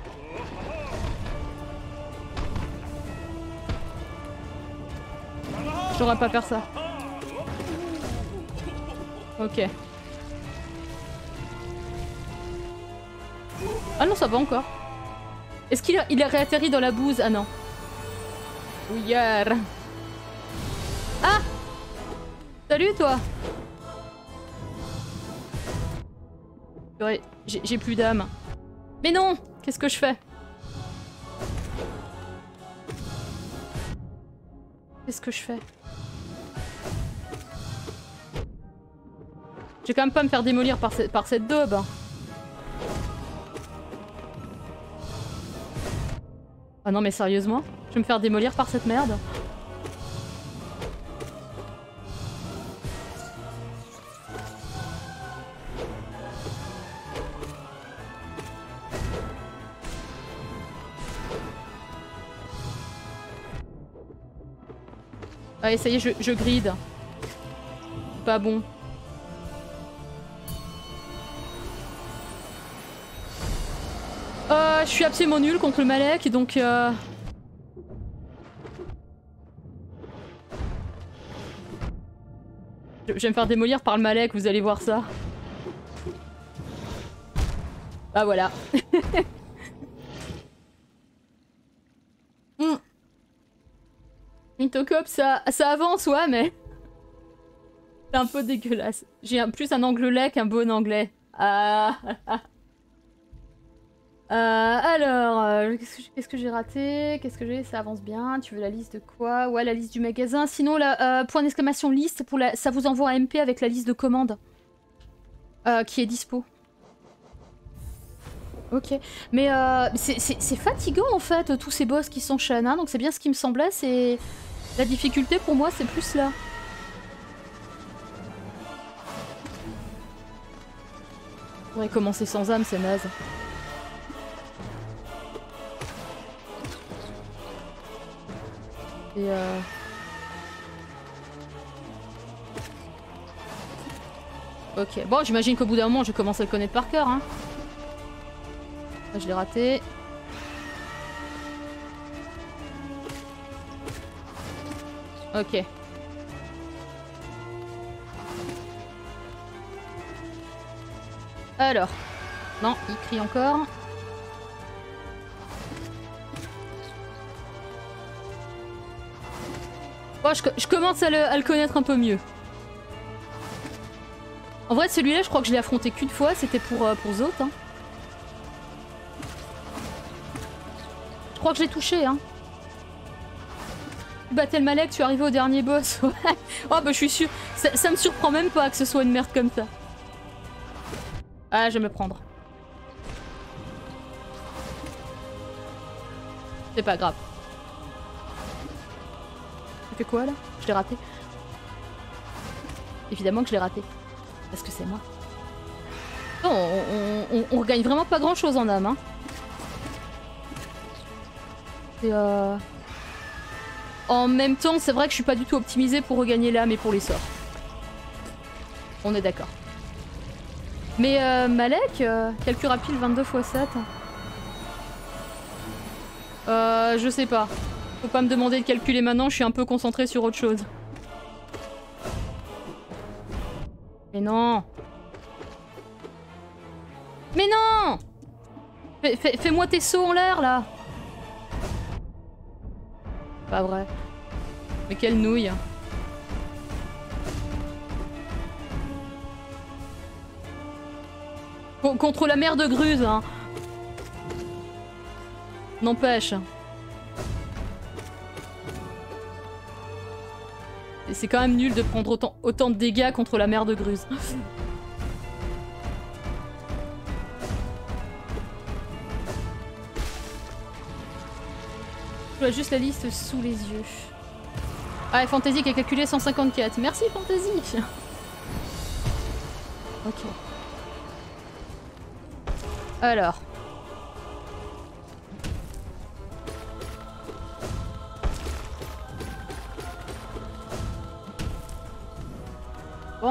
J'aurais pas faire ça. Ok. Ah non, ça va encore. Est-ce qu'il a, il a réatterri dans la bouse? Ah non. Ouillard. Ah! Salut toi! J'ai plus d'âme. Mais non! Qu'est-ce que je fais? Qu'est-ce que je fais? Je vais quand même pas me faire démolir par, ce, par cette daube. Ah non mais sérieusement? Je vais me faire démolir par cette merde? Allez, ça y est, je, je grid. Pas bon. Euh, je suis absolument nulle contre le Malek, donc... Euh... Je vais me faire démolir par le Malek, vous allez voir ça. Ah voilà. mm. Intocop, ça, ça avance, ouais, mais... C'est un peu dégueulasse. J'ai plus un anglais qu'un bon anglais. Ah... Euh, alors, euh, qu'est-ce que j'ai raté? Qu'est-ce que j'ai? Ça avance bien. Tu veux la liste de quoi? Ouais, la liste du magasin. Sinon, la, euh, point d'exclamation liste, pour la... ça vous envoie un M P avec la liste de commandes euh, qui est dispo. Ok. Mais euh, c'est fatigant en fait, tous ces boss qui s'enchaînent. Hein, donc c'est bien ce qui me semblait. C'est la difficulté pour moi, c'est plus là. On pourrait commencer sans âme, c'est naze. Et euh... Ok, bon j'imagine qu'au bout d'un moment je commence à le connaître par cœur hein. Là, je l'ai raté. Ok. Alors. Non, il crie encore. Bon, je, je commence à le, à le connaître un peu mieux. En vrai, celui-là, je crois que je l'ai affronté qu'une fois, c'était pour, euh, pour Zoth. Hein. Je crois que je l'ai touché. Hein. Tu battais le Malek, tu es arrivé au dernier boss. Ouais. Oh, bah, je suis sûre. Ça, ça me surprend même pas que ce soit une merde comme ça. Ah, je vais me prendre. C'est pas grave. Tu fais quoi là? Je l'ai raté. Évidemment que je l'ai raté. Parce que c'est moi. Non, on, on, on, on regagne vraiment pas grand chose en âme. Hein. Et euh... En même temps, c'est vrai que je suis pas du tout optimisée pour regagner l'âme et pour les sorts. On est d'accord. Mais euh, Malek, euh, calcul rapide vingt-deux fois sept. Euh, je sais pas. Faut pas me demander de calculer maintenant, je suis un peu concentrée sur autre chose. Mais non! Mais non! Fais-moi tes sauts en l'air, là! Pas vrai. Mais quelle nouille! Contre la mer de Gruz, hein! N'empêche. Et c'est quand même nul de prendre autant, autant de dégâts contre la mer de Gruz. Je vois juste la liste sous les yeux. Ah, et Fantasy qui a calculé cent cinquante-quatre. Merci Fantasy. Ok. Alors. Bon.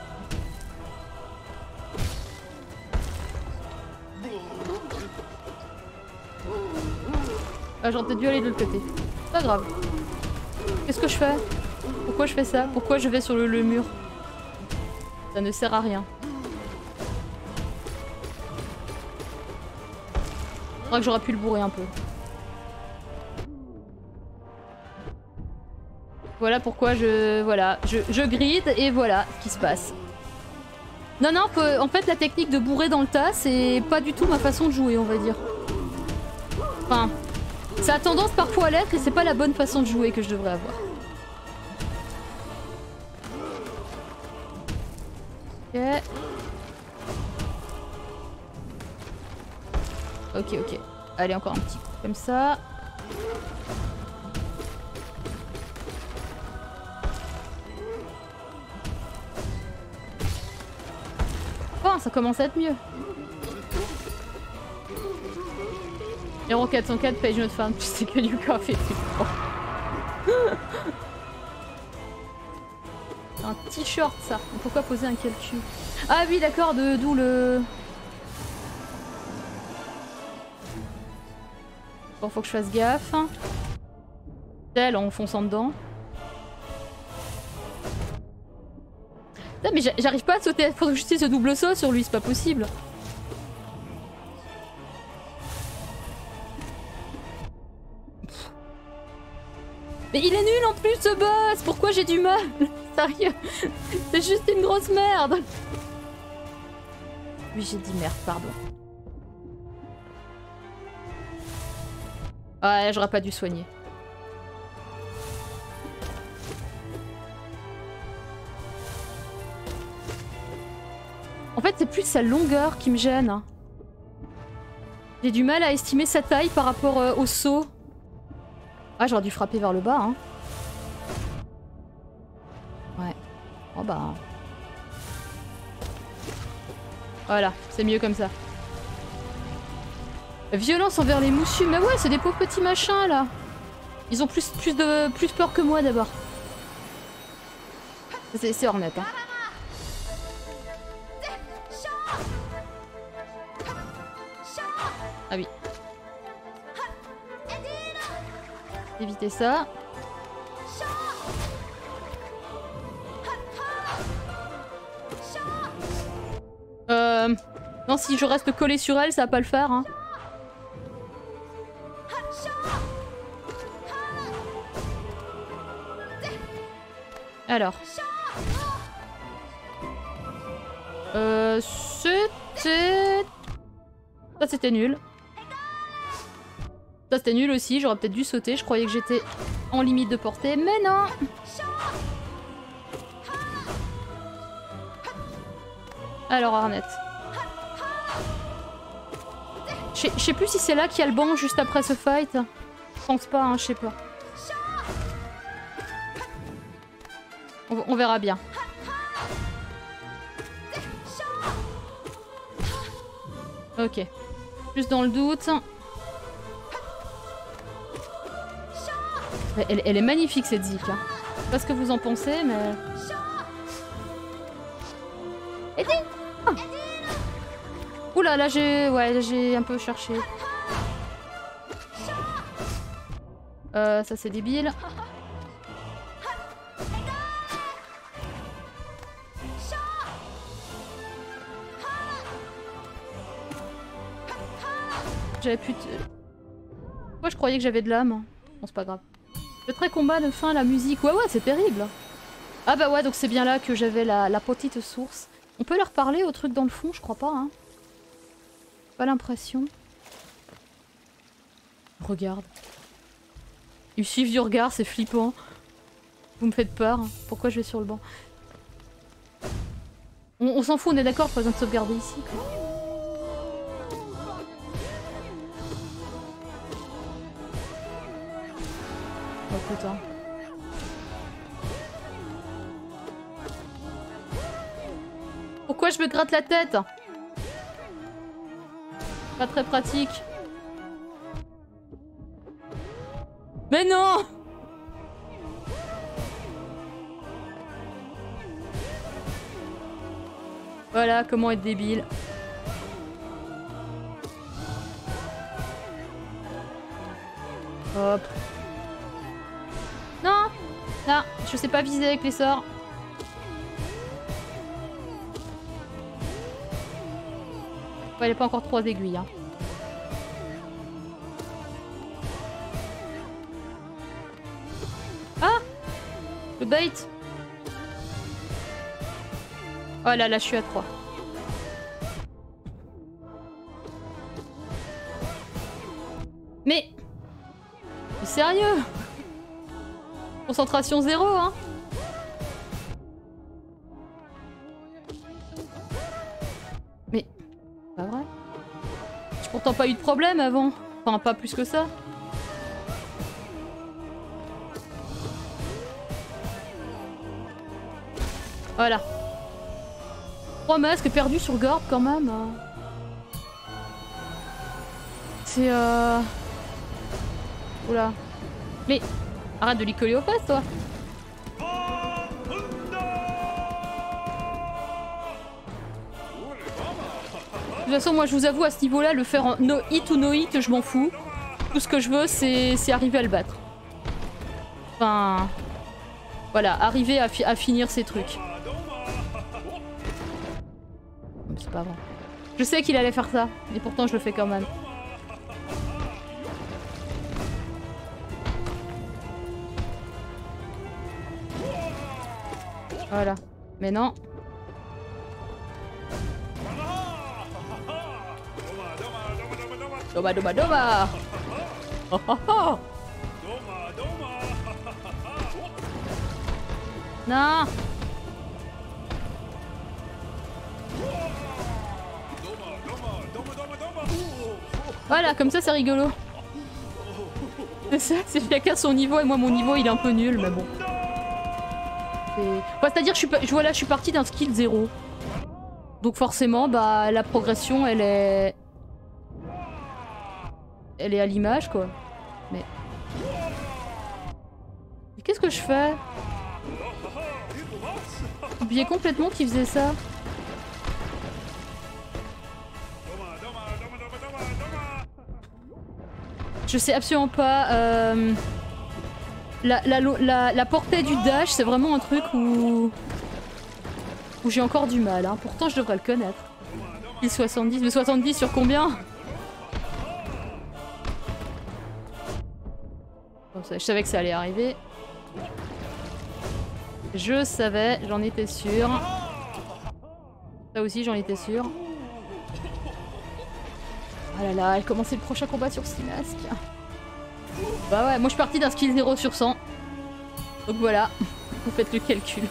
Ah, j'aurais peut-être dû aller de l'autre côté. Pas grave. Qu'est-ce que je fais? Pourquoi je fais ça? Pourquoi je vais sur le, le mur? Ça ne sert à rien. Je crois que j'aurais pu le bourrer un peu. Voilà pourquoi je... Voilà, je, je grid et voilà ce qui se passe. Non, non, peu, en fait la technique de bourrer dans le tas, c'est pas du tout ma façon de jouer, on va dire. Enfin, ça a tendance parfois à l'être et c'est pas la bonne façon de jouer que je devrais avoir. Ok. Ok, ok. Allez, encore un petit coup comme ça. Bon, ça commence à être mieux. Hero quatre cent quatre, page not found, c'est que du café. Un t-shirt, ça. Pourquoi poser un calcul? Ah oui, d'accord, d'où le... Bon, faut que je fasse gaffe. Tel en fonçant dedans. Non mais j'arrive pas à sauter, faut que je utilise ce double saut sur lui, c'est pas possible. Mais il est nul en plus ce boss. Pourquoi j'ai du mal? Sérieux. C'est juste une grosse merde. Oui j'ai dit merde, pardon. Ouais, j'aurais pas dû soigner. En fait, c'est plus sa longueur qui me gêne. J'ai du mal à estimer sa taille par rapport euh, au saut. Ah, j'aurais dû frapper vers le bas, hein. Ouais. Oh bah... Voilà, c'est mieux comme ça. Violence envers les moussus. Mais ouais, c'est des pauvres petits machins, là. Ils ont plus, plus, de, plus peur que moi, d'abord. C'est Hornet, hein. Ah oui. Éviter ça. Euh... Non, si je reste collé sur elle, ça va pas le faire, hein. Alors. Euh... C'était... Ça, c'était nul. Ça, c'était nul aussi. J'aurais peut-être dû sauter. Je croyais que j'étais en limite de portée. Mais non! Alors, Arnett. Je sais plus si c'est là qu'il y a le banc juste après ce fight. Je pense pas, hein, je sais pas. On, on verra bien. Ok. Juste dans le doute. Elle, elle est magnifique cette Zik. Hein. Je sais pas ce que vous en pensez, mais... Aidez! Ah. Oula, là j'ai... Ouais, j'ai un peu cherché. Euh, ça c'est débile. J'avais plus de... Moi je croyais que j'avais de l'âme. Bon, c'est pas grave. Le très combat de fin, la musique. Ouais, ouais, c'est terrible. Ah bah ouais, donc c'est bien là que j'avais la, la petite source. On peut leur parler au truc dans le fond, je crois pas, hein. Pas l'impression. Regarde. Ils me suivent du regard, c'est flippant. Vous me faites peur. Pourquoi je vais sur le banc? On, on s'en fout, on est d'accord, pas besoin de sauvegarder ici, quoi. Oh putain. Pourquoi je me gratte la tête? Pas très pratique. Mais non! Voilà, comment être débile. Hop. Non! Là, je sais pas viser avec les sorts. Ouais, il n'y a pas encore trois aiguilles. Hein. Ah! Le bait! Oh là là, je suis à trois. Mais... Mais sérieux? Concentration zéro, hein? Mais... Pas vrai? J'ai pourtant pas eu de problème avant. Enfin, pas plus que ça. Voilà. Trois masques perdus sur Gorb quand même. C'est euh... Oula. Mais... Arrête de lui coller aux fesses, toi. De toute façon, moi je vous avoue, à ce niveau-là, le faire en no hit ou no hit, je m'en fous. Tout ce que je veux, c'est arriver à le battre. Enfin... Voilà, arriver à, fi à finir ces trucs. C'est pas vrai. Je sais qu'il allait faire ça, et pourtant je le fais quand même. Voilà. Mais non. Doma doma doma. Oh oh oh. Non. Voilà, comme ça c'est rigolo. C'est ça, c'est chacun son niveau et moi mon niveau il est un peu nul, mais bon. Enfin, c'est-à-dire, je suis, je, voilà, je suis partie d'un skill zéro. Donc forcément, bah, la progression, elle est... Elle est à l'image, quoi. Mais... Mais qu'est-ce que je fais? J'ai oublié complètement qu'il faisait ça. Je sais absolument pas... Euh... La, la, la, la portée du dash, c'est vraiment un truc où, où j'ai encore du mal. Hein. Pourtant, je devrais le connaître. Il soixante-dix, mais soixante-dix sur combien? Bon, ça, je savais que ça allait arriver. Je savais, j'en étais sûre. Ça aussi, j'en étais sûre. Oh là là, elle commençait le prochain combat sur six masques. Bah ouais, moi je suis partie d'un skill zéro sur cent. Donc voilà, vous faites le calcul.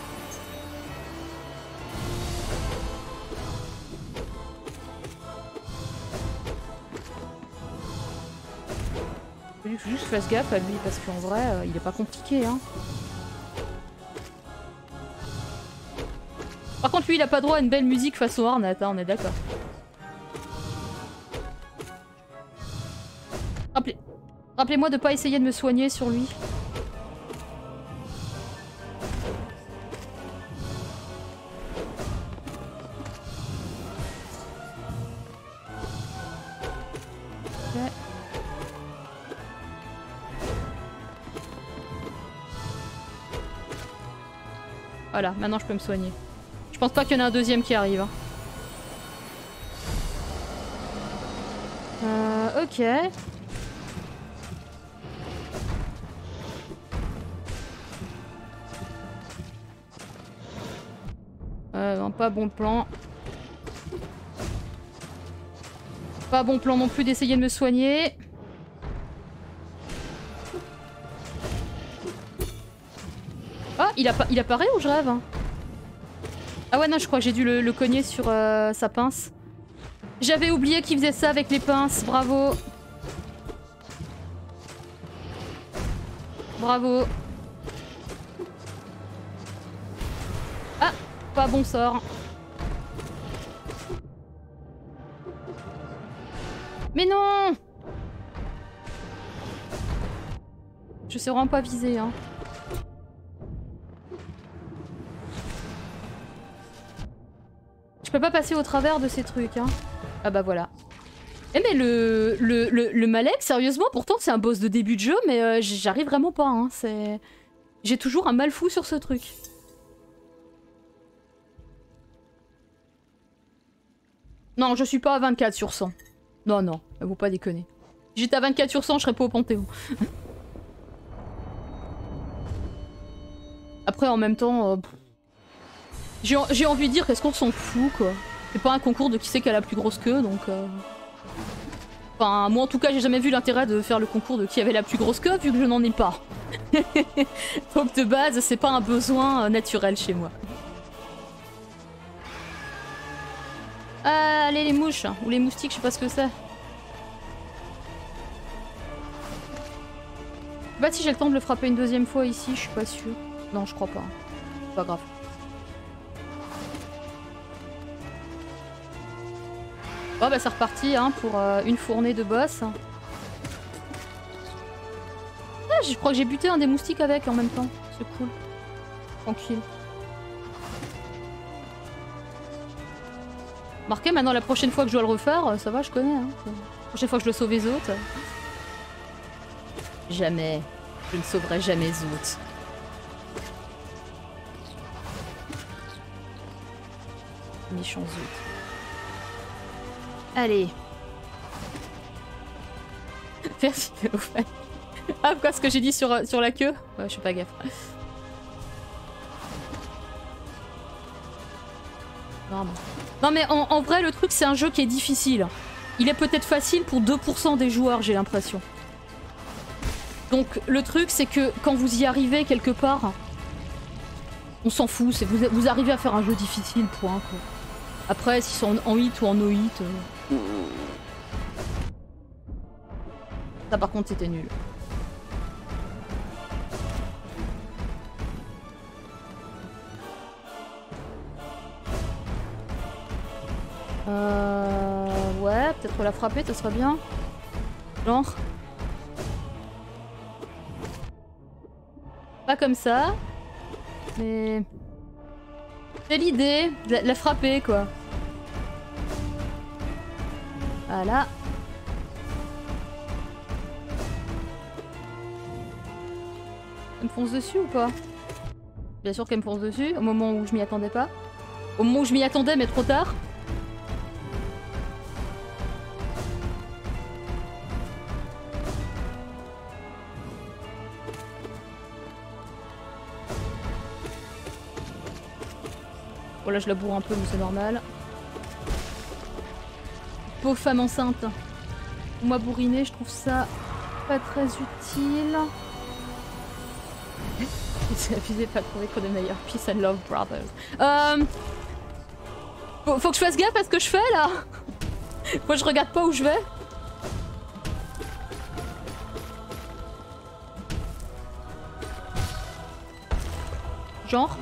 Il faut juste que je fasse gaffe à lui parce qu'en vrai, euh, il est pas compliqué. Hein. Par contre, lui, il a pas droit à une belle musique façon Arnat, hein, on est d'accord. Rappelez... Rappelez-moi de pas essayer de me soigner sur lui. Okay. Voilà, maintenant je peux me soigner. Je pense pas qu'il y en a un deuxième qui arrive. Hein. Euh, ok. Euh, non, pas bon plan. Pas bon plan non plus d'essayer de me soigner. Ah, il, appa il apparaît ou je rêve? Ah ouais, non, je crois que j'ai dû le, le cogner sur euh, sa pince. J'avais oublié qu'il faisait ça avec les pinces, bravo. Bravo. Ah, pas bon sort. Mais non! Je sais vraiment pas viser, hein. Je peux pas passer au travers de ces trucs, hein. Ah bah voilà. Eh mais le, le, le, le Malek, sérieusement, pourtant c'est un boss de début de jeu, mais euh, j'arrive vraiment pas, hein. C'est... J'ai toujours un mal fou sur ce truc. Non, je suis pas à vingt-quatre sur cent. Non, non, faut pas déconner. Si j'étais à vingt-quatre sur cent, je serais pas au Panthéon. Après, en même temps... Euh, j'ai envie de dire qu'est-ce qu'on s'en fout, quoi. C'est pas un concours de qui c'est qui a la plus grosse queue, donc... Euh... Enfin, moi en tout cas, j'ai jamais vu l'intérêt de faire le concours de qui avait la plus grosse queue, vu que je n'en ai pas. Donc de base, c'est pas un besoin naturel chez moi. Ah, allez les mouches, ou les moustiques, je sais pas ce que c'est. Bah si j'ai le temps de le frapper une deuxième fois ici, je suis pas sûre. Non, je crois pas. C'est pas grave. Bon bah c'est reparti hein, pour euh, une fournée de boss. Ah, je crois que j'ai buté un des moustiques avec en même temps. C'est cool. Tranquille. Marquez maintenant la prochaine fois que je dois le refaire, ça va, je connais. Hein. La prochaine fois que je dois sauver Zout. Jamais. Je ne sauverai jamais Zout. Méchant Zout. Allez. Merci. Ah, quoi, ce que j'ai dit sur, sur la queue? Ouais, je suis pas gaffe. Non, non. non mais en, en vrai, le truc, c'est un jeu qui est difficile. Il est peut-être facile pour deux pour cent des joueurs, j'ai l'impression. Donc, le truc, c'est que quand vous y arrivez quelque part, on s'en fout. Vous, vous arrivez à faire un jeu difficile, point, quoi. Après, si c'est en, en hit ou en no hit... Euh... Ça, par contre, c'était nul. Euh... Ouais, peut-être la frapper, ça serait bien. Genre. Pas comme ça. Mais... C'est l'idée, la, la frapper, quoi. Voilà. Elle me fonce dessus ou pas? Bien sûr qu'elle me fonce dessus, au moment où je m'y attendais pas. Au moment où je m'y attendais, mais trop tard. Bon là je la bourre un peu mais c'est normal. Pauvre femme enceinte. Moi bourriner je trouve ça pas très utile. C'est abusé pas trouver qu'on est meilleur. Peace and love brothers. Euh... Faut, faut que je fasse gaffe à ce que je fais là. Moi je regarde pas où je vais. Genre.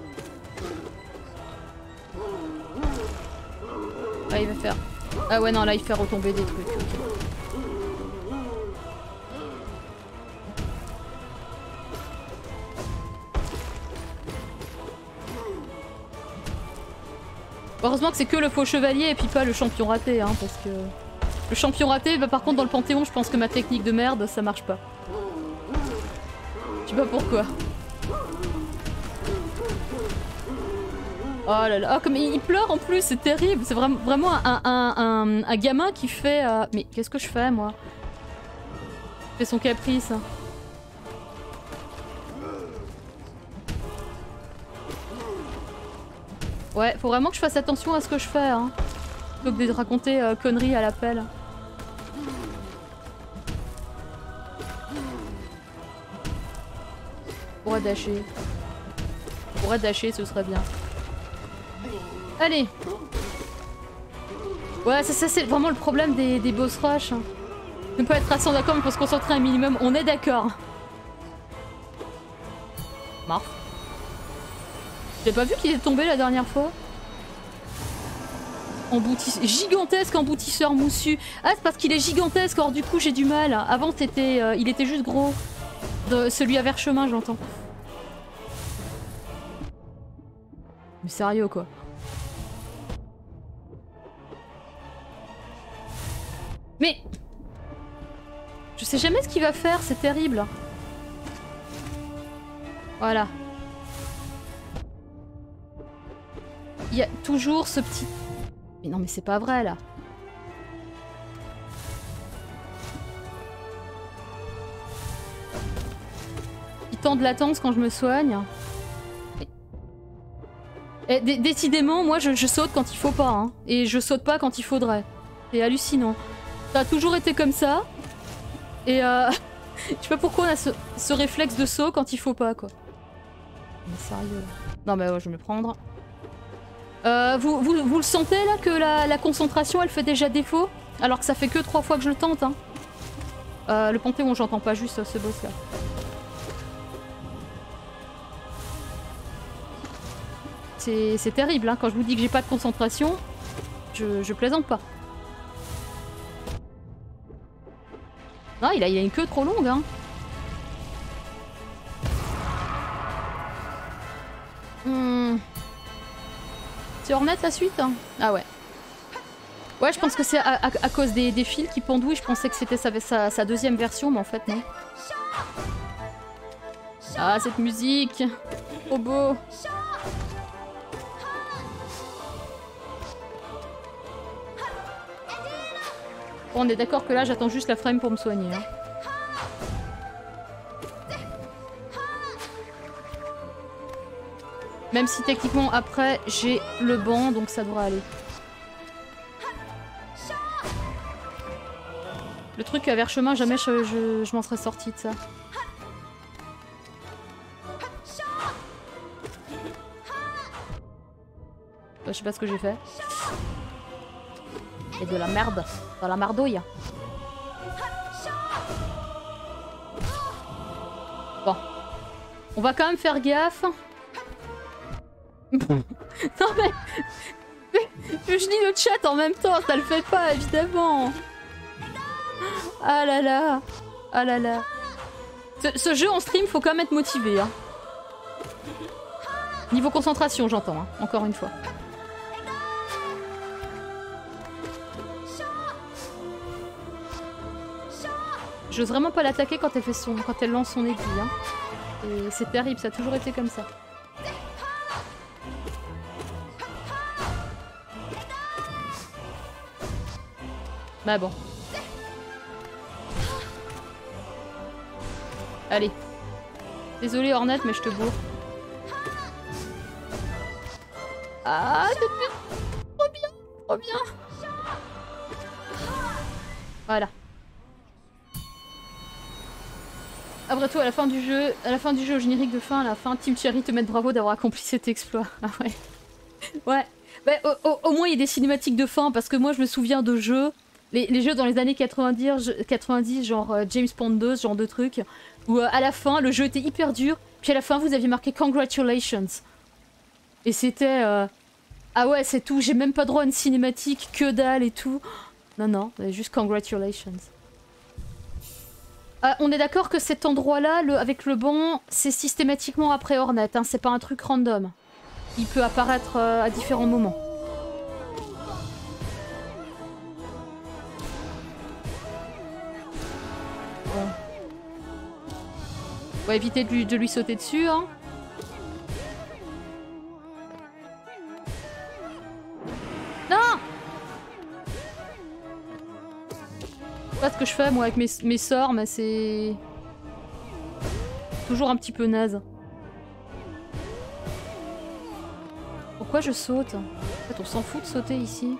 Ah il va faire... Ah ouais non là il fait retomber des trucs. Okay. Heureusement que c'est que le faux chevalier et puis pas le champion raté hein parce que... Le champion raté, bah par contre dans le Panthéon je pense que ma technique de merde ça marche pas. Je sais pas pourquoi. Oh là là, oh, comme il pleure en plus, c'est terrible. C'est vraiment, vraiment un, un, un, un gamin qui fait... Euh... Mais qu'est-ce que je fais moi? Il fait son caprice. Ouais, faut vraiment que je fasse attention à ce que je fais. Hein. Plutôt que de raconter euh, conneries à l'appel. Pourrait dasher. Pourrait dasher, ce serait bien. Allez. Ouais, ça, ça c'est vraiment le problème des, des boss rush. Hein. Ne pas être à cent d'accord, mais faut se concentrer un minimum. On est d'accord. Marf. J'ai pas vu qu'il est tombé la dernière fois. Emboutis... Gigantesque emboutisseur moussu. Ah, c'est parce qu'il est gigantesque, or du coup j'ai du mal. Avant, c'était, euh, il était juste gros. De... Celui à Verchemin, j'entends. Mais sérieux, quoi. Mais... Je sais jamais ce qu'il va faire, c'est terrible. Voilà. Il y a toujours ce petit... Mais non mais c'est pas vrai là. Il tend de latence quand je me soigne. Et dé décidément, moi je, je saute quand il faut pas. Hein. Et je saute pas quand il faudrait. C'est hallucinant. Ça a toujours été comme ça. Et euh... je sais pas pourquoi on a ce, ce réflexe de saut quand il faut pas quoi. Mais sérieux. Non mais ouais, je vais me prendre. Euh, vous, vous, vous le sentez là que la, la concentration elle fait déjà défaut? Alors que ça fait que trois fois que je le tente. Hein. Euh, le Panthéon, j'entends pas juste ce boss là. C'est terrible, hein. Quand je vous dis que j'ai pas de concentration, je, je plaisante pas. Non, il a, il a une queue trop longue. Hein. Hmm. C'est Hornet la suite hein. Ah ouais. Ouais, je pense que c'est à, à, à cause des, des fils qui pendouillent. Je pensais que c'était sa, sa, sa deuxième version, mais en fait non. Ah, cette musique. Trop beau. Bon, on est d'accord que là, j'attends juste la frame pour me soigner. Hein. Même si techniquement, après, j'ai le banc, donc ça devrait aller. Le truc à vers chemin, jamais je, je, je m'en serais sorti de ça. Je sais pas ce que j'ai fait. Et de la merde. Dans la mardouille. Bon. On va quand même faire gaffe. Non mais... Je lis le chat en même temps, ça le fait pas évidemment. Ah là là. Ah là là. Ce, ce jeu en stream, faut quand même être motivé. Hein. Niveau concentration, j'entends, hein, encore une fois. J'ose vraiment pas l'attaquer quand elle fait son, quand elle lance son aiguille. Hein. Et c'est terrible, ça a toujours été comme ça. Bah bon. Allez. Désolé Ornette, mais je te bourre. Ah, c'est trop bien, trop bien. Voilà. Après tout, à la fin du jeu, à la fin du jeu, au générique de fin, à la fin, Team Cherry te met bravo d'avoir accompli cet exploit. Ah ouais. Ouais. Bah, au, au, au moins, il y a des cinématiques de fin, parce que moi, je me souviens de jeux, les, les jeux dans les années quatre-vingt-dix, quatre-vingt-dix genre euh, James Bond deux, ce genre de truc, où euh, à la fin, le jeu était hyper dur, puis à la fin, vous aviez marqué Congratulations. Et c'était... Euh... Ah ouais, c'est tout, j'ai même pas droit à une cinématique, que dalle et tout. Non, non, juste Congratulations. Euh, on est d'accord que cet endroit-là, le, avec le banc, c'est systématiquement après Ornette, hein, c'est pas un truc random. Il peut apparaître euh, à différents moments. Bon. On va éviter de lui, de lui sauter dessus, hein. Non! Je sais pas ce que je fais moi avec mes, mes sorts, mais c'est toujours un petit peu naze. Pourquoi je saute? En fait, on s'en fout de sauter ici.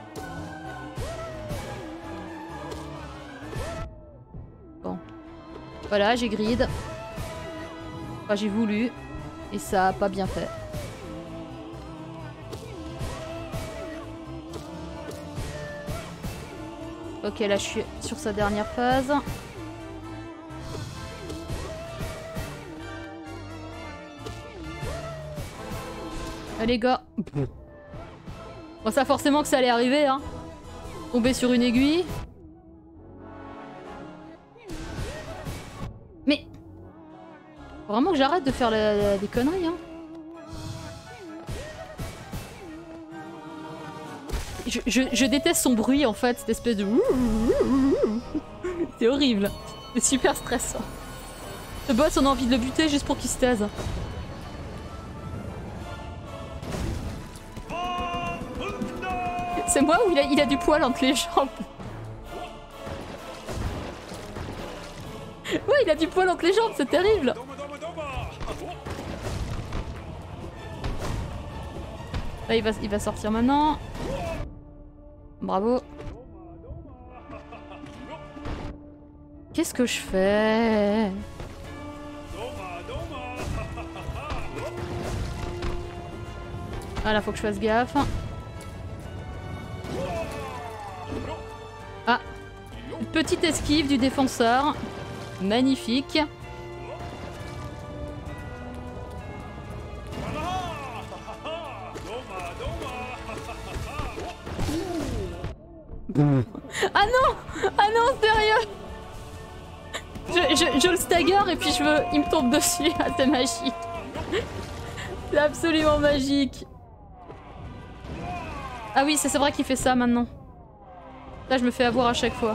Bon. Voilà, j'ai grid. Enfin, j'ai voulu. Et ça a pas bien fait. Ok, là je suis sur sa dernière phase. Allez gars. Bon ça forcément que ça allait arriver hein. Tomber sur une aiguille. Mais... Faut vraiment que j'arrête de faire la, la, des conneries hein. Je, je, je déteste son bruit en fait, cette espèce de... C'est horrible. C'est super stressant. Le boss on a envie de le buter juste pour qu'il se taise. C'est moi ou il a, il a du poil entre les jambes? Ouais, il a du poil entre les jambes, c'est terrible. Là, il va, il va sortir maintenant. Bravo. Qu'est-ce que je fais? Ah là, faut que je fasse gaffe. Ah, une petite esquive du défenseur. Magnifique. Ah non! Ah non, sérieux! Je, je, je le stagger et puis je veux... il me tombe dessus. Ah, c'est magique. C'est absolument magique. Ah oui, c'est vrai qu'il fait ça maintenant. Là, je me fais avoir à chaque fois.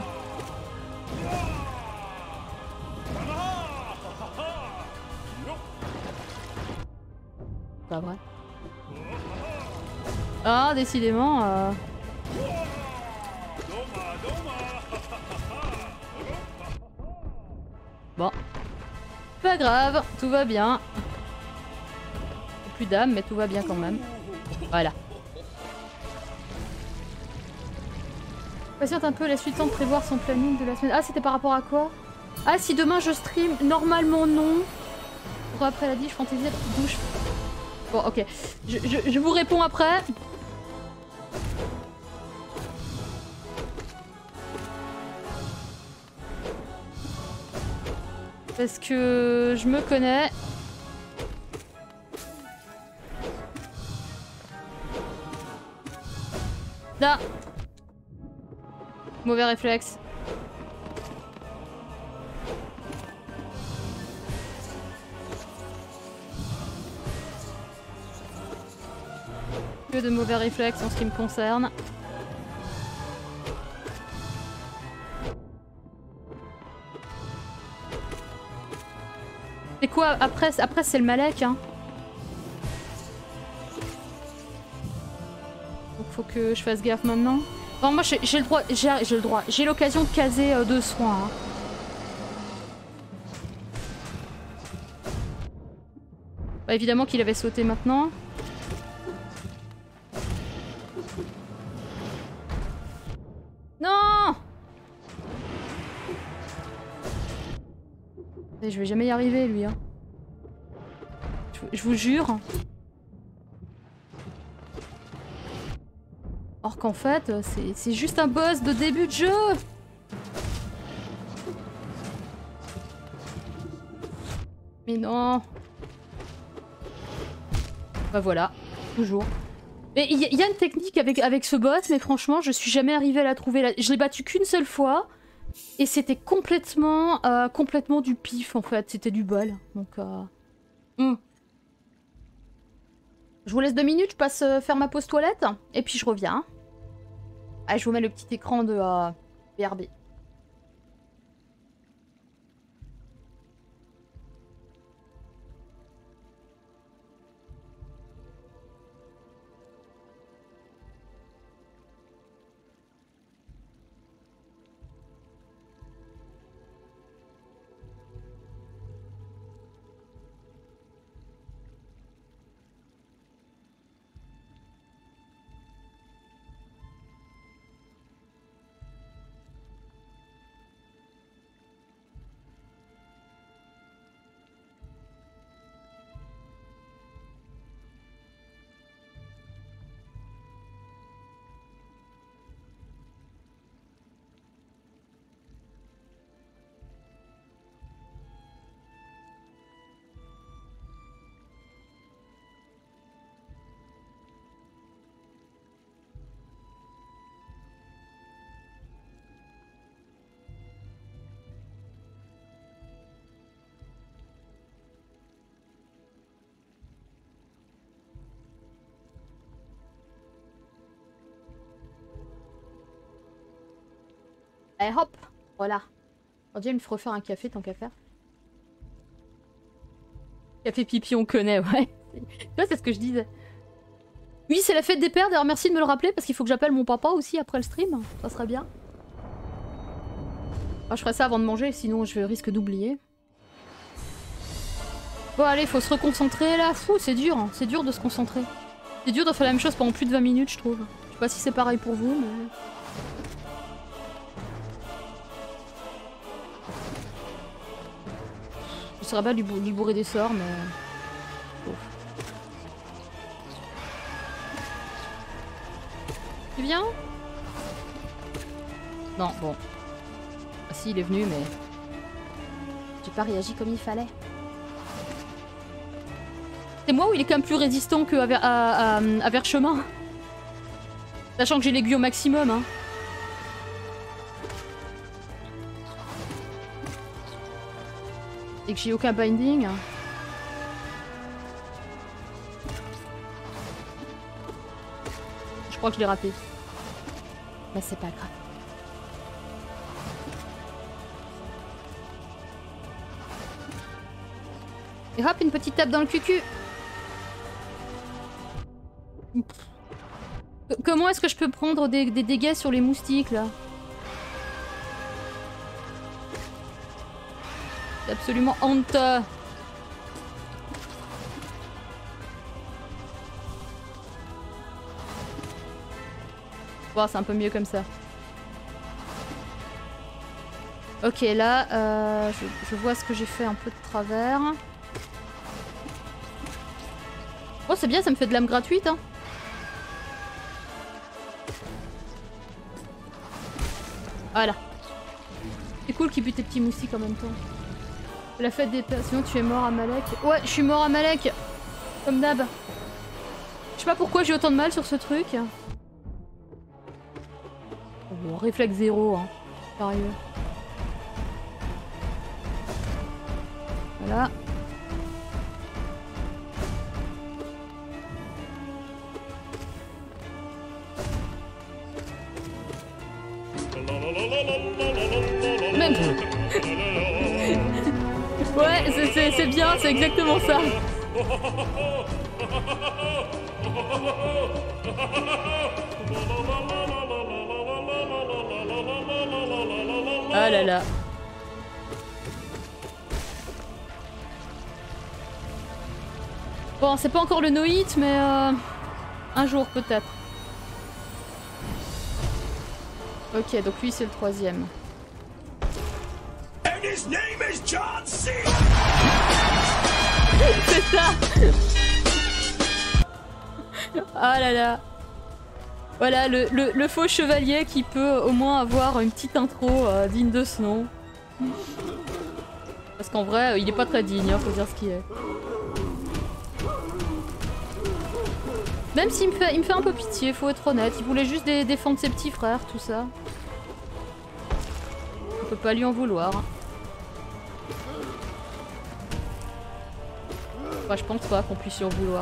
Pas vrai. Ah, décidément... Euh... Bon. Pas grave, tout va bien. Plus d'âme, mais tout va bien quand même. Voilà. Patiente un peu, laisse-lui le temps de prévoir son planning de la semaine. Ah, c'était par rapport à quoi? Ah, si demain je stream, normalement non. Pour après la douche, fantaisie, douche. Bon, ok. Je, je, je vous réponds après. Parce que je me connais. Là. Mauvais réflexe. Que de mauvais réflexes en ce qui me concerne. C'est quoi après? Après c'est le Malek, hein. Donc faut que je fasse gaffe maintenant. Non, moi j'ai le droit, j'ai le droit, j'ai l'occasion de caser euh, deux soins. Hein. Bah, évidemment qu'il avait sauté maintenant. Non! Et je vais jamais y arriver lui. Hein. Je, je vous jure. Or qu'en fait, c'est juste un boss de début de jeu. Mais non. Bah voilà, toujours. Mais il y, y a une technique avec, avec ce boss, mais franchement, je suis jamais arrivée à la trouver. Là. Je l'ai battu qu'une seule fois. Et c'était complètement, euh, complètement du pif, en fait. C'était du bol. Donc, euh... mm. Je vous laisse deux minutes, je passe euh, faire ma pause toilette. Et puis je reviens. Allez, je vous mets le petit écran de euh, B R B. Allez hop, voilà. On dirait il me faut refaire un café tant qu'à faire. Café pipi on connaît, ouais. Tu vois, c'est ce que je disais. Oui, c'est la fête des pères, d'ailleurs merci de me le rappeler parce qu'il faut que j'appelle mon papa aussi après le stream. Ça serait bien. Ah, je ferai ça avant de manger, sinon je risque d'oublier. Bon allez, faut se reconcentrer là. Fou, c'est dur, hein. C'est dur de se concentrer. C'est dur de faire la même chose pendant plus de vingt minutes, je trouve. Je sais pas si c'est pareil pour vous, mais... Je serais pas lui, lui bourrer des sorts, mais... Ouf. Tu viens? Non, bon. Ah si, il est venu, mais... J'ai pas réagi comme il fallait. C'est moi ou il est quand même plus résistant que à, à, à, à Verchemin? Sachant que j'ai l'aiguille au maximum, hein. Et que j'ai aucun binding. Je crois que je l'ai raté. Mais c'est pas grave. Et hop, une petite tape dans le cucu. Comment est-ce que je peux prendre des, des dégâts sur les moustiques là? C'est absolument honteux. Bon, c'est un peu mieux comme ça. Ok, là, euh, je, je vois ce que j'ai fait un peu de travers. Oh, c'est bien, ça me fait de l'âme gratuite, hein. Voilà. C'est cool qu'il bute tes petits moustiques en même temps. La fête des passions, tu es mort à Malek. Ouais, je suis mort à Malek. Comme d'hab. Je sais pas pourquoi j'ai autant de mal sur ce truc. Bon, réflexe zéro, hein. Sérieux. Voilà. Même. Ouais, c'est bien, c'est exactement ça. Ah là là. Bon, c'est pas encore le no-hit, mais euh, un jour peut-être. Ok, donc lui c'est le troisième. C'est ça. Ah là là. Voilà, le, le, le faux chevalier qui peut au moins avoir une petite intro euh, digne de ce nom. Parce qu'en vrai, il est pas très digne, hein, faut dire ce qu'il est. Même s'il me fait, il me fait un peu pitié, faut être honnête. Il voulait juste dé défendre ses petits frères, tout ça. On peut pas lui en vouloir. Enfin, je pense pas qu'on puisse lui en vouloir.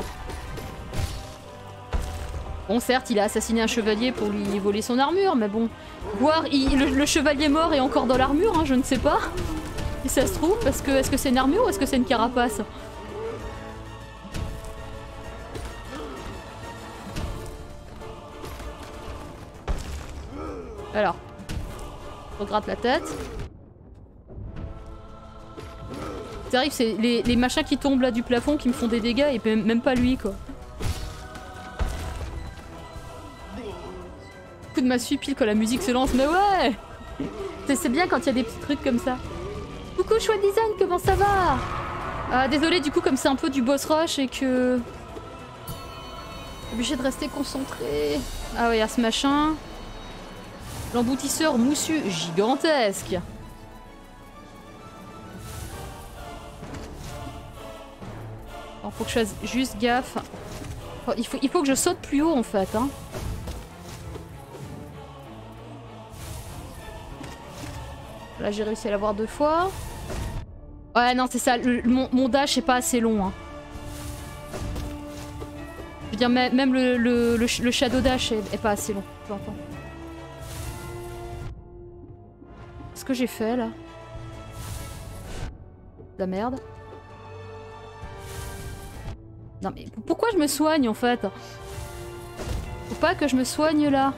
Bon, certes, il a assassiné un chevalier pour lui voler son armure, mais bon. Voir il, le, le chevalier mort est encore dans l'armure, hein, je ne sais pas. Si ça se trouve, parce que est-ce que c'est une armure ou est-ce que c'est une carapace? Alors, on gratte la tête. Ça arrive, c'est les, les machins qui tombent là du plafond qui me font des dégâts et même, même pas lui quoi. Coup de massue pile quand la musique se lance, mais ouais. C'est bien quand il y a des petits trucs comme ça. Coucou chouette design, comment ça va? Ah, désolé du coup comme c'est un peu du boss rush et que... Obligé de rester concentré. Ah ouais, il y a ce machin. L'emboutisseur moussu gigantesque. Alors, faut que je fasse juste gaffe. Oh, il, faut, il faut que je saute plus haut en fait. Hein. Là j'ai réussi à l'avoir deux fois. Ouais non c'est ça, le, mon, mon dash est pas assez long. Hein. Je veux dire même le, le, le, le shadow dash est, est pas assez long, j'entends. Ce que j'ai fait là. La merde. Non mais pourquoi je me soigne en fait? Faut pas que je me soigne là.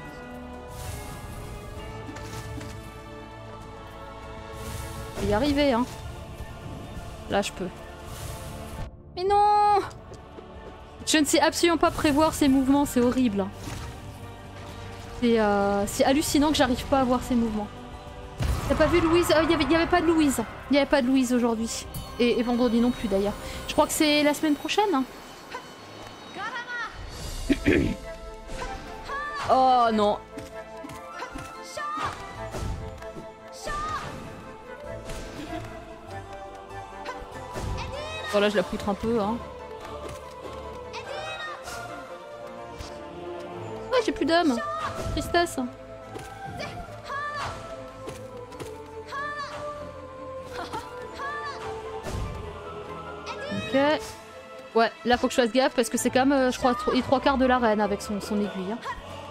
Je vais y arriver hein. Là je peux. Mais non! Je ne sais absolument pas prévoir ces mouvements, c'est horrible. C'est euh, c'est hallucinant que j'arrive pas à voir ces mouvements. T'as pas vu Louise? Il euh, y avait, y avait pas de Louise. Il y avait pas de Louise aujourd'hui. Et, et vendredi non plus d'ailleurs. Je crois que c'est la semaine prochaine. Hein. Oh non. Oh là je la poutre un peu hein. Ouais j'ai plus d'âme. Tristesse. Ok. Ouais, là faut que je fasse gaffe parce que c'est quand même, euh, je crois, les trois quarts de l'arène avec son, son aiguille. Hein.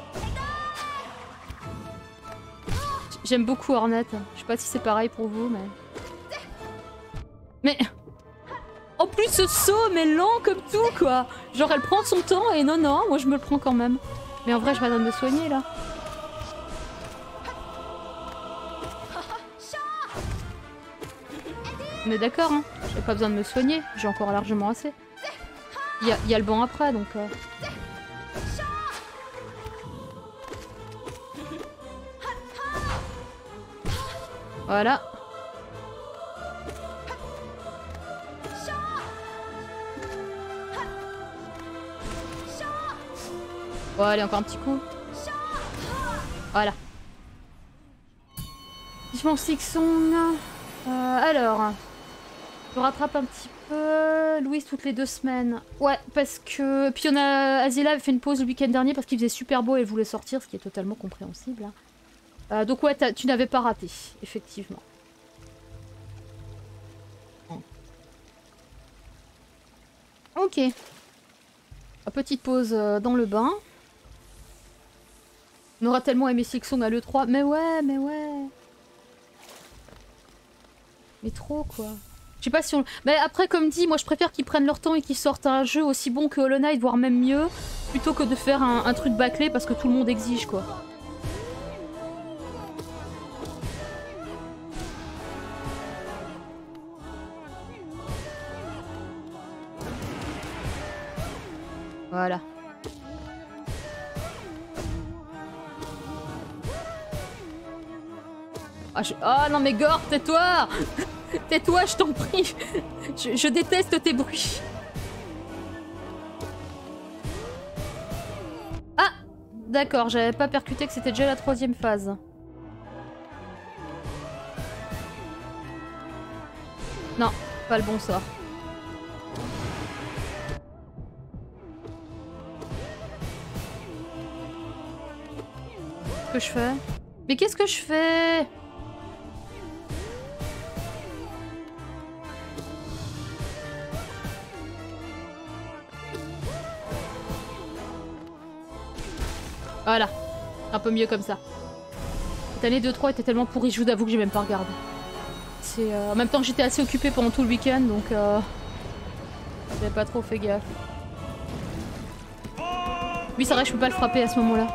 J'aime beaucoup Hornet. Je sais pas si c'est pareil pour vous, mais... Mais... En plus ce saut, mais lent comme tout, quoi. Genre elle prend son temps et non, non, moi je me le prends quand même. Mais en vrai, je vais aller me soigner, là. On est d'accord, hein? J'ai pas besoin de me soigner, j'ai encore largement assez. Il y a, y a le banc après, donc... Euh... Voilà. Bon, allez, encore un petit coup. Voilà. Vivement Sixon. Euh, alors... Je rattrape un petit peu... Louise toutes les deux semaines. Ouais, parce que... Puis on a... Azila avait fait une pause le week-end dernier parce qu'il faisait super beau et elle voulait sortir, ce qui est totalement compréhensible. Hein. Euh, donc ouais, tu n'avais pas raté, effectivement. Ok. Petite pause dans le bain. On aura tellement aimé Sixon à l'E trois. Mais ouais, mais ouais. Mais trop, quoi. Je sais pas si on... Mais après, comme dit, moi je préfère qu'ils prennent leur temps et qu'ils sortent un jeu aussi bon que Hollow Knight, voire même mieux, plutôt que de faire un, un truc bâclé parce que tout le monde exige, quoi. Voilà. Ah, je... oh non mais Gore, tais-toi. Tais-toi, je t'en prie. Je, je déteste tes bruits. Ah, d'accord, j'avais pas percuté que c'était déjà la troisième phase. Non, pas le bon sort. Qu'est-ce que je fais? Mais qu'est-ce que je fais? Voilà, un peu mieux comme ça. Cette année deux trois était tellement pourrie, je vous avoue que j'ai même pas regardé. C'est euh... en même temps que j'étais assez occupée pendant tout le week-end, donc euh... j'avais pas trop fait gaffe. Oui, c'est vrai, je peux pas le frapper à ce moment-là.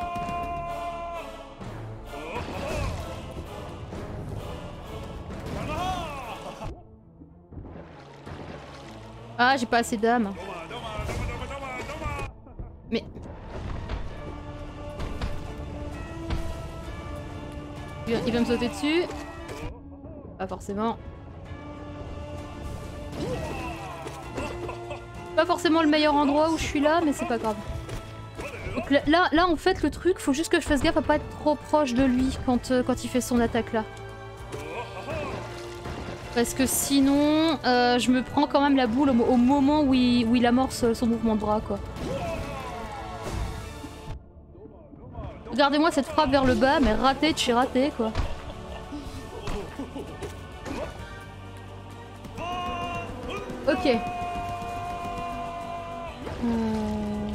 Ah, j'ai pas assez d'âme. Mais... Il va me sauter dessus. Pas forcément. Pas forcément le meilleur endroit où je suis là, mais c'est pas grave. Donc là, là, en fait, le truc, faut juste que je fasse gaffe à pas être trop proche de lui quand, euh, quand il fait son attaque là. Parce que sinon, euh, je me prends quand même la boule au, au moment où il, où il amorce son mouvement de bras, quoi. Regardez-moi cette frappe vers le bas, mais raté de chez raté, quoi. Ok. Euh...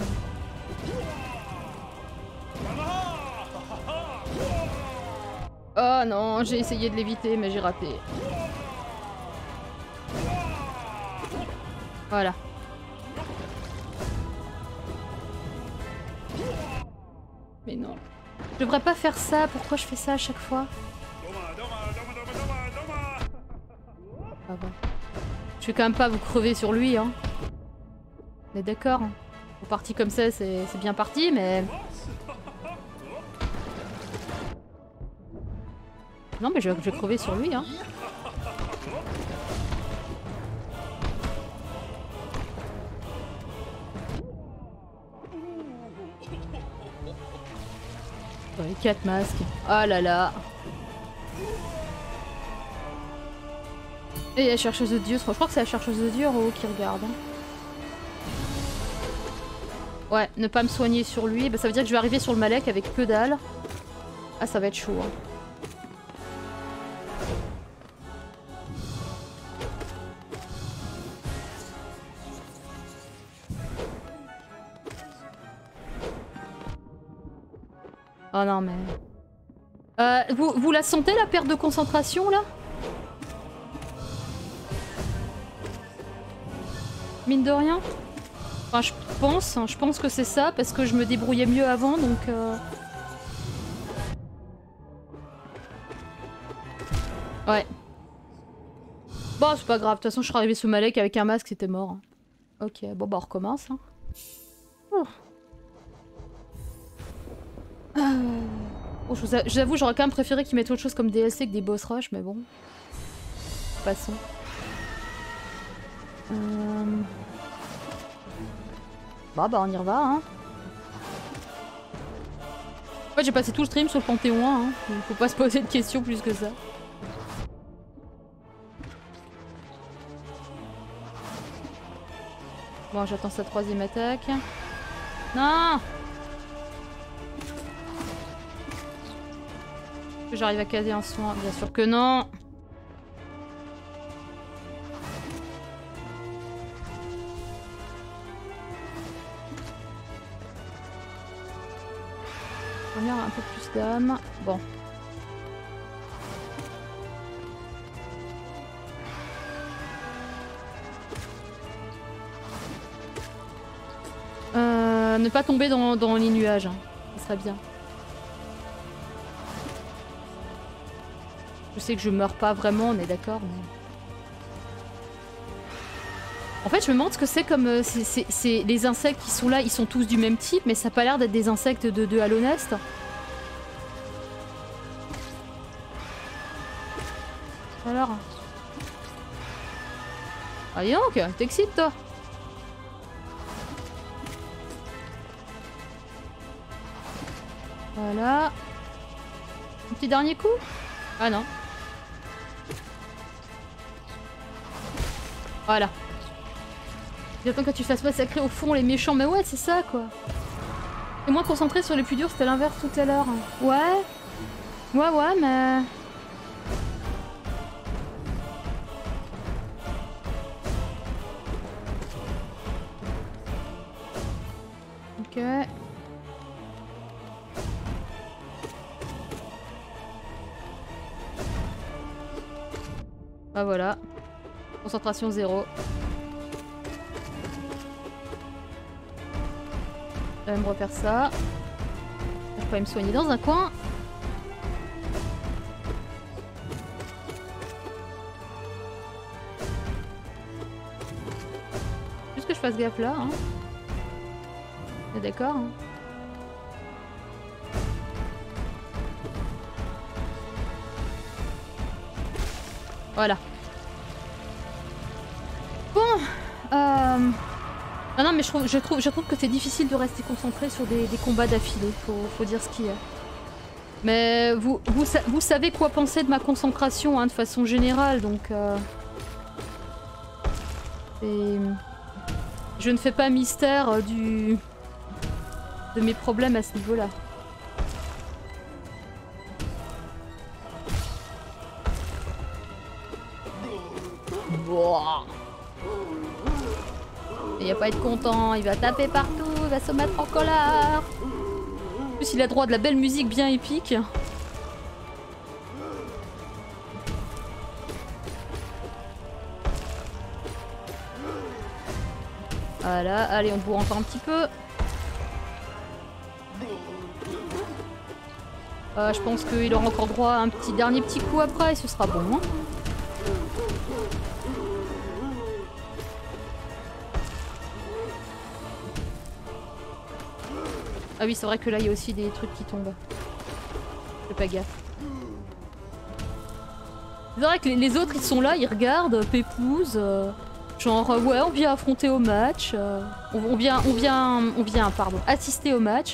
Oh non, j'ai essayé de l'éviter, mais j'ai raté. Voilà. Mais non. Je devrais pas faire ça, pourquoi je fais ça à chaque fois? Ah bon. Je vais quand même pas vous crever sur lui, hein. On est d'accord, hein. Bon, parti comme ça, c'est bien parti, mais... Non, mais je vais, je vais crever sur lui, hein. Oh, les quatre masques. Oh là là. Et la chercheuse de dieu, je crois que c'est la chercheuse de dieu en haut qui regarde. Hein. Ouais, ne pas me soigner sur lui, bah, ça veut dire que je vais arriver sur le Malek avec que dalle. Ah, ça va être chaud. Hein. Oh non mais... Euh, vous, vous la sentez la perte de concentration là? Mine de rien? Enfin je pense, hein, je pense que c'est ça parce que je me débrouillais mieux avant donc... Euh... Ouais. Bon, c'est pas grave. De toute façon, je suis arrivée sous Malek avec un masque, c'était mort. Ok, bon, bah on recommence. Hein. Oh. Euh... Oh, j'avoue, j'aurais quand même préféré qu'ils mettent autre chose comme D L C que des boss rush, mais bon. Passons. Euh... Bah, bah, on y reva, hein. En fait, j'ai passé tout le stream sur le Panthéon, hein. Faut pas se poser de questions plus que ça. Bon, j'attends sa troisième attaque. Non! Est-ce que j'arrive à caser un soin? Bien sûr que non! Première, un peu plus d'âme. Bon. Euh, ne pas tomber dans, dans les nuages, hein. Ça serait bien. Je sais que je meurs pas vraiment, on est d'accord, mais... En fait, je me demande ce que c'est comme... Euh, c'est les insectes qui sont là, ils sont tous du même type, mais ça a pas l'air d'être des insectes de, de Halo Nest. Alors... Ah dis donc, t'excites toi. Voilà. Un petit dernier coup? Ah non. Voilà. J'attends que tu fasses massacrer au fond les méchants. Mais ouais, c'est ça quoi. Et moins concentré sur les plus durs, c'était l'inverse tout à l'heure. Ouais. Ouais, ouais, mais... Ok. Bah voilà. Concentration zéro. Je vais me refaire ça. Je peux me soigner dans un coin. Juste que je fasse gaffe là. Hein. On est d'accord hein. Voilà. Bon. Euh... Ah non mais je trouve, je trouve, je trouve que c'est difficile de rester concentré sur des, des combats d'affilée. Faut, faut dire ce qu'il y a. Mais vous, vous, vous savez quoi penser de ma concentration hein, de façon générale, donc... Euh... Et... Je ne fais pas mystère euh, du... de mes problèmes à ce niveau-là. Il va pas être content, il va taper partout, il va se mettre en colère. En plus, il a droit de la belle musique bien épique. Voilà, allez, on bourre encore un petit peu. Euh, je pense qu'il aura encore droit à un petit dernier petit coup après et ce sera bon. Hein. Ah oui, c'est vrai que là, il y a aussi des trucs qui tombent. Je fais pas gaffe. C'est vrai que les autres, ils sont là, ils regardent, pépouze. Euh, genre, ouais, on vient affronter au match. Euh, on, on vient, on vient, on vient, pardon, assister au match.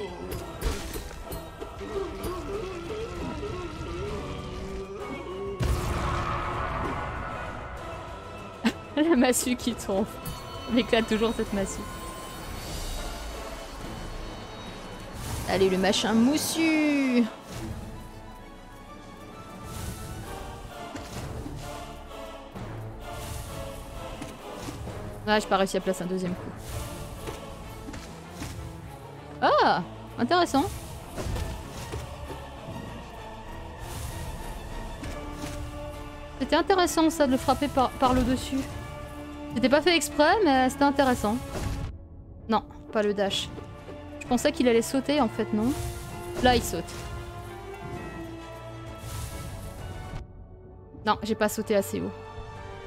La massue qui tombe. On éclate toujours cette massue. Allez, le machin moussu. Ah, j'ai pas réussi à placer un deuxième coup. Ah, intéressant. C'était intéressant ça de le frapper par, par le dessus. C'était pas fait exprès, mais c'était intéressant. Non, pas le dash. Je pensais qu'il allait sauter en fait, non? Là, il saute. Non, j'ai pas sauté assez haut.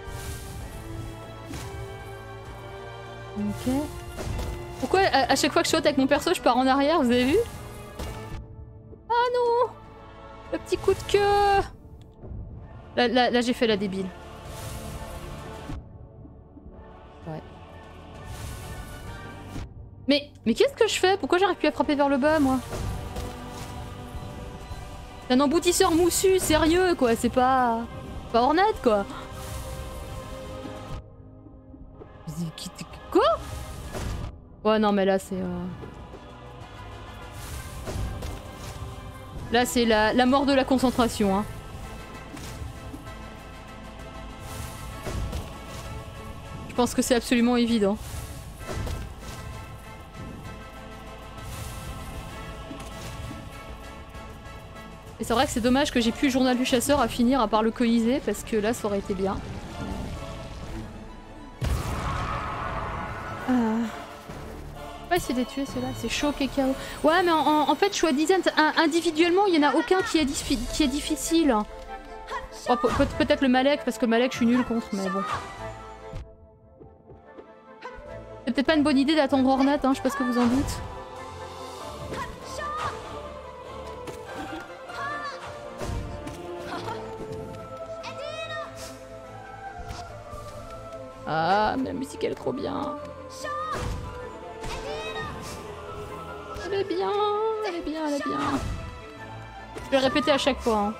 Ok. Pourquoi à, à chaque fois que je saute avec mon perso, je pars en arrière, vous avez vu? Ah non! Le petit coup de queue! Là, là, là j'ai fait la débile. Ouais. Mais, mais qu'est-ce que je fais? Pourquoi j'arrive plus à frapper vers le bas, moi? C'est un emboutisseur moussu, sérieux, quoi. C'est pas... pas Hornet, quoi. Quoi? Ouais, non, mais là, c'est... Euh... Là, c'est la, la mort de la concentration, hein. Je pense que c'est absolument évident. Et c'est vrai que c'est dommage que j'ai plus le journal du chasseur à finir à part le colisée, parce que là, ça aurait été bien. Euh... Pas essayer de les tuer, ceux-là, c'est chaud et K O. Ouais, mais en, en, en fait, choix design, individuellement, il y en a aucun qui est, qui est difficile. Oh, peut- peut-être le Malek, parce que le Malek, je suis nulle contre, mais bon. C'est peut-être pas une bonne idée d'attendre Hornet, hein, je sais pas ce que vous en dites. Ah, mais la musique elle est trop bien. Elle est bien, elle est bien, elle est bien. Je vais le répéter à chaque fois. Hein.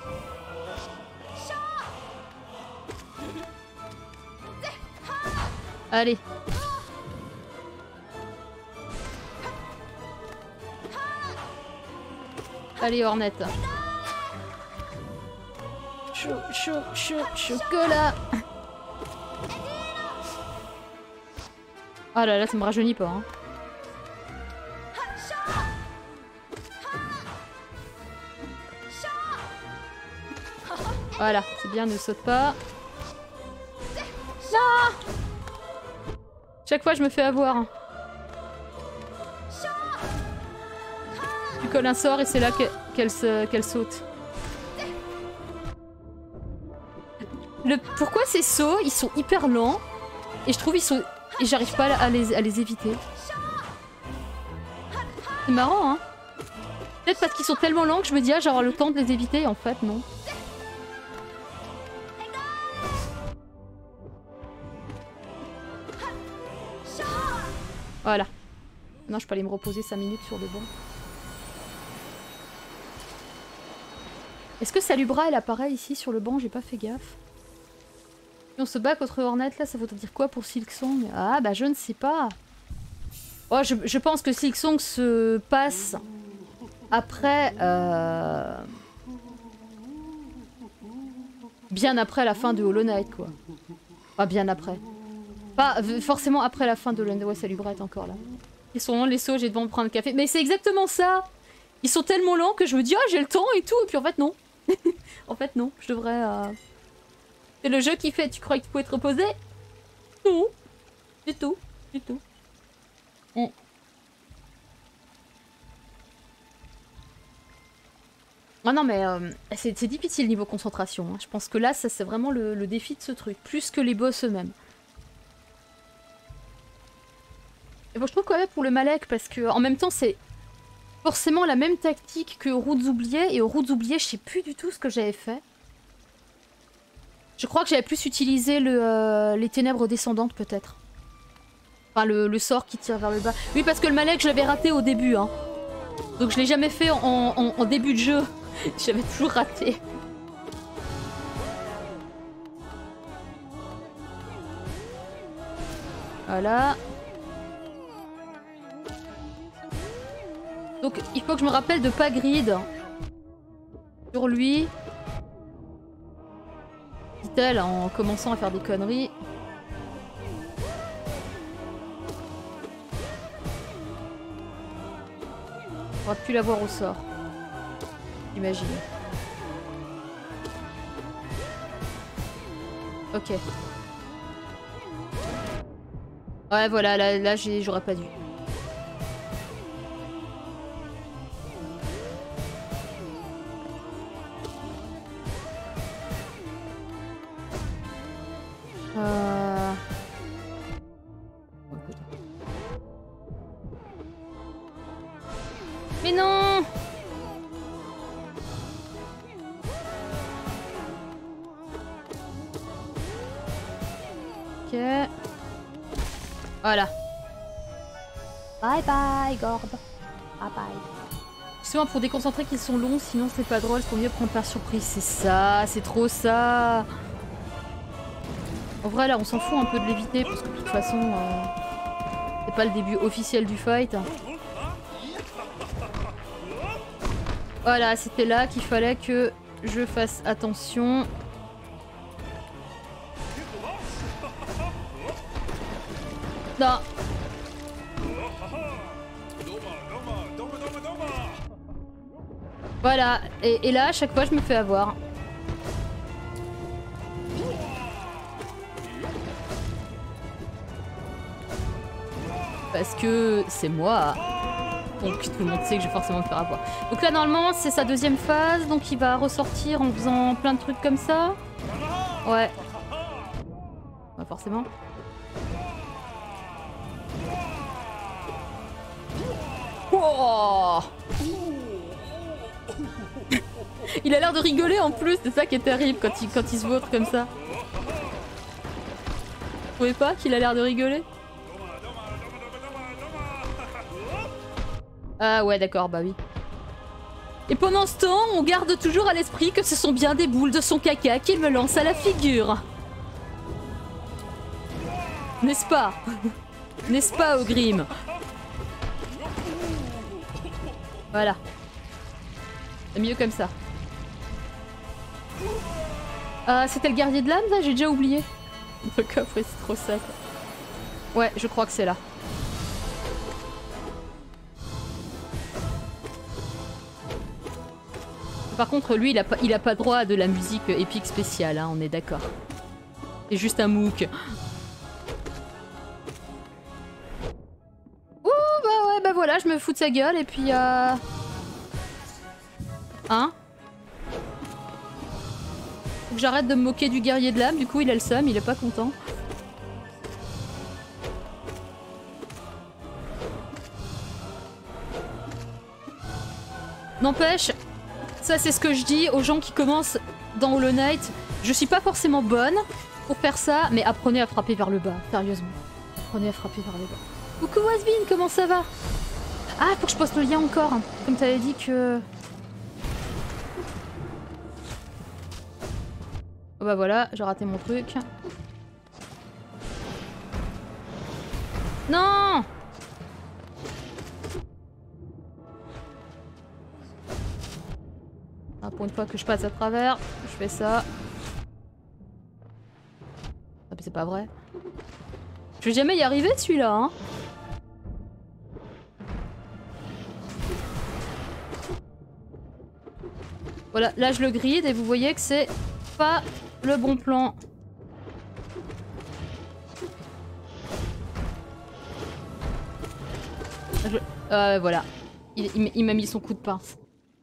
Allez. Allez, Hornet. Chaud, chaud, chaud, chocolat. Ah là là, ça me rajeunit pas. Hein. Voilà, c'est bien, ne saute pas. Non! Chaque fois, je me fais avoir. Hein. Tu colles un sort et c'est là qu'elle qu'elle qu'elle saute. Le... Pourquoi ces sauts, ils sont hyper lents et je trouve ils sont... Et j'arrive pas à les, à les éviter. C'est marrant, hein. Peut-être parce qu'ils sont tellement lents que je me dis, ah, j'aurai le temps de les éviter. En fait, non. Voilà. Non, je peux aller me reposer cinq minutes sur le banc. Est-ce que Salubra, elle apparaît ici sur le banc? J'ai pas fait gaffe. Si on se bat contre Hornet, là, ça voudrait dire quoi pour Silksong? Ah, bah je ne sais pas. Oh, je, je pense que Silksong se passe après... Euh... Bien après la fin de Hollow Knight, quoi. Pas bien après. Pas forcément après la fin de Hollow Knight. Ouais, Salubra est encore là. Ils sont longs les sauts, j'ai devant me prendre un café. Mais c'est exactement ça. Ils sont tellement lents que je me dis, ah, j'ai le temps et tout. Et puis en fait, non. En fait, non. Je devrais... Euh... C'est le jeu qui fait, tu crois que tu pouvais te reposer? Non. Du tout. Du tout. Mm. Ah non, mais euh, c'est difficile niveau concentration. Hein. Je pense que là, ça c'est vraiment le, le défi de ce truc. Plus que les boss eux-mêmes. Et bon, je trouve quand même pour le Malek, parce que en même temps, c'est forcément la même tactique que Routes oubliées. Et aux Routes oubliées, je sais plus du tout ce que j'avais fait. Je crois que j'avais plus utilisé le, euh, les ténèbres descendantes, peut-être. Enfin, le, le sort qui tire vers le bas. Oui, parce que le Malek, je l'avais raté au début. Hein. Donc je l'ai jamais fait en, en, en début de jeu. J'avais toujours raté. Voilà. Donc il faut que je me rappelle de pas grid sur lui. Dit-elle en commençant à faire des conneries. On va plus l'avoir au sort. J'imagine. Ok. Ouais, voilà, là, là j'aurais pas dû. Euh... Mais non! Ok. Voilà. Bye bye, Gorb. Bye bye. Souvent pour déconcentrer qu'ils sont longs, sinon c'est pas drôle, faut mieux prendre par surprise. C'est ça, c'est trop ça. En vrai là on s'en fout un peu de l'éviter parce que de toute façon euh, c'est pas le début officiel du fight. Voilà, c'était là qu'il fallait que je fasse attention. Non. Voilà, et, et là à chaque fois je me fais avoir. Parce que c'est moi. Donc tout le monde sait que je vais forcément me faire avoir. Donc là normalement c'est sa deuxième phase, donc il va ressortir en faisant plein de trucs comme ça. Ouais. Bah forcément. Oh, il a l'air de rigoler en plus, c'est ça qui est terrible quand il, quand il se vautre comme ça. Vous trouvez pas qu'il a l'air de rigoler? Ah ouais d'accord, bah oui. Et pendant ce temps, on garde toujours à l'esprit que ce sont bien des boules de son caca qu'il me lance à la figure. N'est-ce pas? N'est-ce pas, Ogrim? Voilà. C'est mieux comme ça. Euh, C'était le guerrier de l'âme, là? J'ai déjà oublié. Le coffre, c'est trop ça, quoi. Ouais, je crois que c'est là. Par contre, lui, il a pas, il a pas droit à de la musique épique spéciale, hein, on est d'accord. C'est juste un mook. Ouh, bah ouais, bah voilà, je me fous de sa gueule, et puis... Euh... Hein? Faut que j'arrête de me moquer du guerrier de l'âme, du coup il a le seum, il est pas content. N'empêche, ça c'est ce que je dis aux gens qui commencent dans Hollow Knight. Je suis pas forcément bonne pour faire ça, mais apprenez à frapper vers le bas, sérieusement. Apprenez à frapper vers le bas. Coucou Wasbin, comment ça va? Ah, faut que je poste le lien encore, comme t'avais dit que... Oh bah voilà, j'ai raté mon truc. Non! Ah, pour une fois que je passe à travers, je fais ça. Ah mais c'est pas vrai. Je vais jamais y arriver celui-là, hein. Voilà, là je le gride et vous voyez que c'est pas le bon plan. Je... Euh, voilà. Il, il, il m'a mis son coup de pince.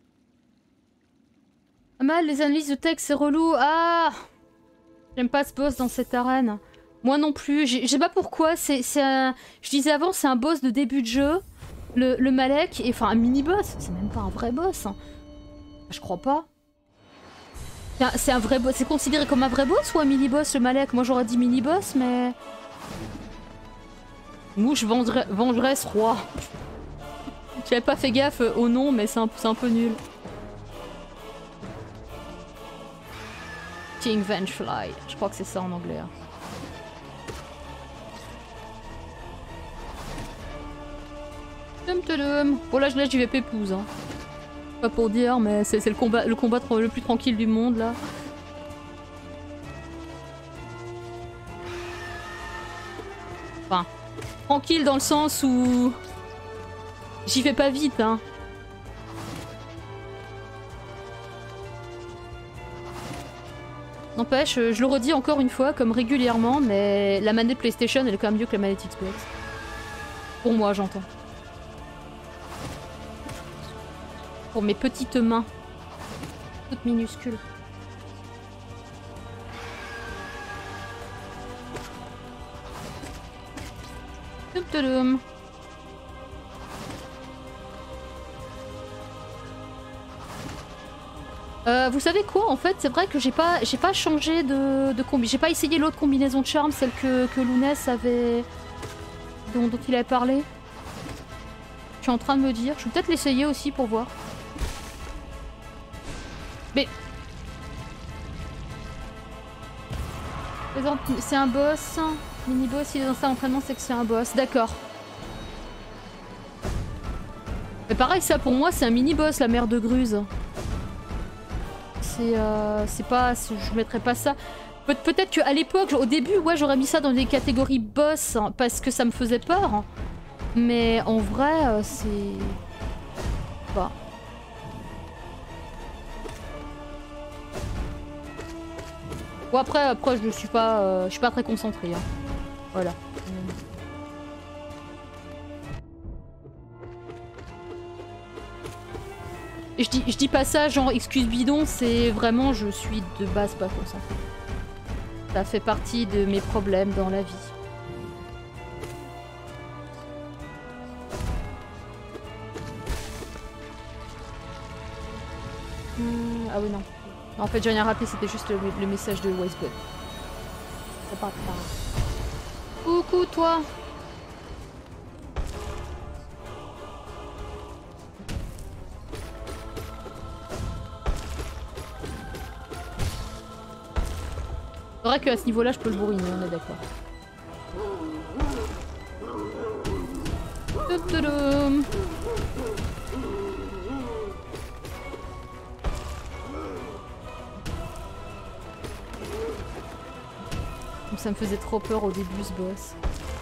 Ah mal, les analyses de texte, c'est relou. Ah, j'aime pas ce boss dans cette arène. Moi non plus. Je sais pas pourquoi. C'est un... Je disais avant, c'est un boss de début de jeu. Le, le Malek. Et, enfin, un mini-boss. C'est même pas un vrai boss. Hein. Je crois pas. C'est un vrai boss. C'est considéré comme un vrai boss ou un mini-boss, le Malek? Moi j'aurais dit mini-boss, mais... Mouche vengeresse, vengeresse roi. J'avais pas fait gaffe au nom, mais c'est un, un peu nul. King Vengefly. Je crois que c'est ça en anglais. Hein. Tum tum. Bon là, là j'y vais pépouze. Hein. Pas pour dire, mais c'est le combat, le combat le plus tranquille du monde là. Enfin, tranquille dans le sens où j'y vais pas vite, hein. N'empêche, je le redis encore une fois, comme régulièrement, mais la manette PlayStation elle est quand même mieux que la manette Xbox. Pour moi, j'entends. Pour mes petites mains. Toutes minuscules. Euh, vous savez quoi, en fait, c'est vrai que j'ai pas, j'ai pas changé de, de combi. J'ai pas essayé l'autre combinaison de charme, celle que, que Lounès avait... Dont, dont il avait parlé. Je suis en train de me dire. Je vais peut-être l'essayer aussi pour voir. Mais... C'est un boss. Mini-boss, il est dans ça entraînement, c'est que c'est un boss. D'accord. Mais pareil, ça pour moi, c'est un mini-boss, la mer de Gruse. C'est euh, c'est pas... Je mettrais pas ça... Pe peut-être qu'à l'époque, au début, ouais, j'aurais mis ça dans des catégories boss, hein, parce que ça me faisait peur. Hein. Mais en vrai, euh, c'est... Bah... Bon après, après je suis pas, euh, je suis pas très concentrée. Hein. Voilà. Et je dis, je dis pas ça genre excuse bidon, c'est vraiment je suis de base pas concentrée. Ça fait partie de mes problèmes dans la vie. Hum, ah oui non. En fait j'ai rien raté, c'était juste le, le message de Wisebud. Ça part par là. Coucou toi. C'est vrai qu'à ce niveau-là, je peux le bourriner, on est d'accord. Ça me faisait trop peur au début, ce boss.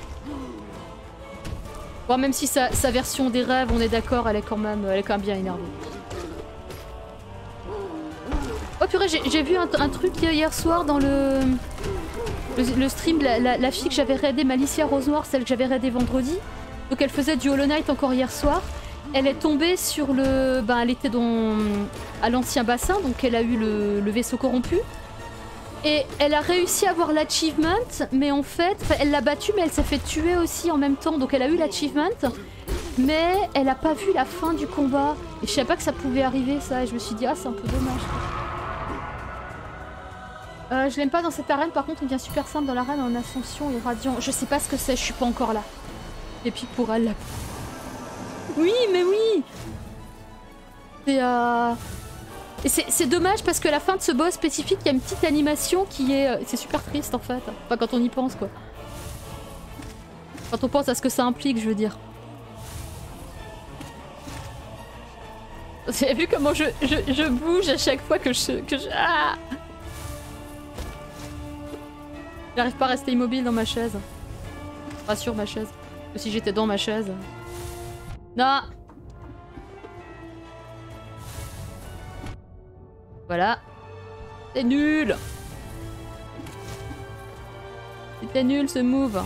Bon, même si sa, sa version des rêves, on est d'accord, elle est quand même, elle est quand même bien énervée. Oh purée, j'ai vu un, un truc hier soir dans le, le, le stream, la, la, la fille que j'avais raidée, Malicia Rose Noire, celle que j'avais raidée vendredi. Donc elle faisait du Hollow Knight encore hier soir. Elle est tombée sur le... Ben elle était dans, à l'ancien bassin, donc elle a eu le, le vaisseau corrompu. Et elle a réussi à avoir l'achievement, mais en fait, elle l'a battu, mais elle s'est fait tuer aussi en même temps. Donc elle a eu l'achievement, mais elle a pas vu la fin du combat. Et je savais pas que ça pouvait arriver ça, et je me suis dit, ah c'est un peu dommage. Euh, je l'aime pas dans cette arène, par contre on devient super simple dans l'arène en ascension et radiant. Je sais pas ce que c'est, je suis pas encore là. Et puis pour elle... Oui, mais oui. C'est euh... c'est dommage parce que la fin de ce boss spécifique, il y a une petite animation qui est... C'est super triste en fait. Enfin quand on y pense quoi. Quand on pense à ce que ça implique, je veux dire. Vous avez vu comment je, je, je bouge à chaque fois que je... Que je... Ah, j'arrive pas à rester immobile dans ma chaise. Pas sur ma chaise. Que si j'étais dans ma chaise. Non. Voilà. C'est nul. C'était nul ce move.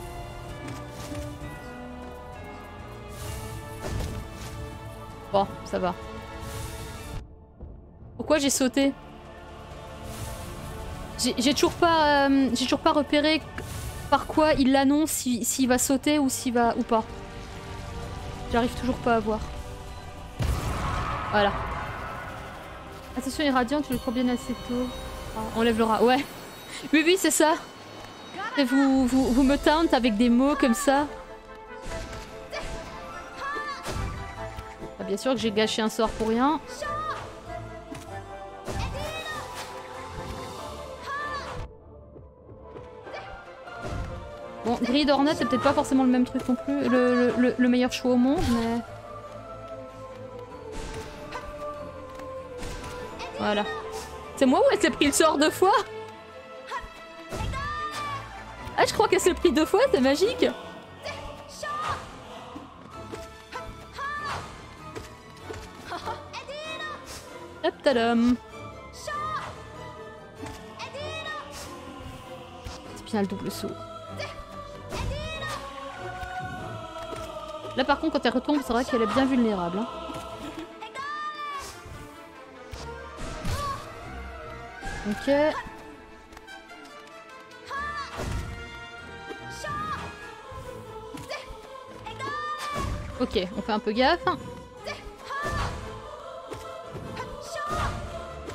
Bon, ça va. Pourquoi j'ai sauté? J'ai toujours pas, euh, j'ai toujours pas repéré par quoi il l'annonce, s'il si, si va sauter ou s'il va ou pas. J'arrive toujours pas à voir. Voilà. Attention irradiant, tu le crois bien assez tôt. Ah, enlève le rat. Ouais. Oui oui c'est ça. Et vous, vous, vous me taunt avec des mots comme ça. Ah, bien sûr que j'ai gâché un sort pour rien. Bon, Grid Hornet, c'est peut-être pas forcément le même truc non plus, le, le, le meilleur choix au monde, mais... Voilà. C'est moi ou elle s'est pris le sort deux fois? Ah, je crois qu'elle s'est pris deux fois, c'est magique. Hop, tadam. C'est bien le double saut. Là par contre quand elle retombe c'est vrai qu'elle est bien vulnérable. Hein. Ok. Ok, on fait un peu gaffe.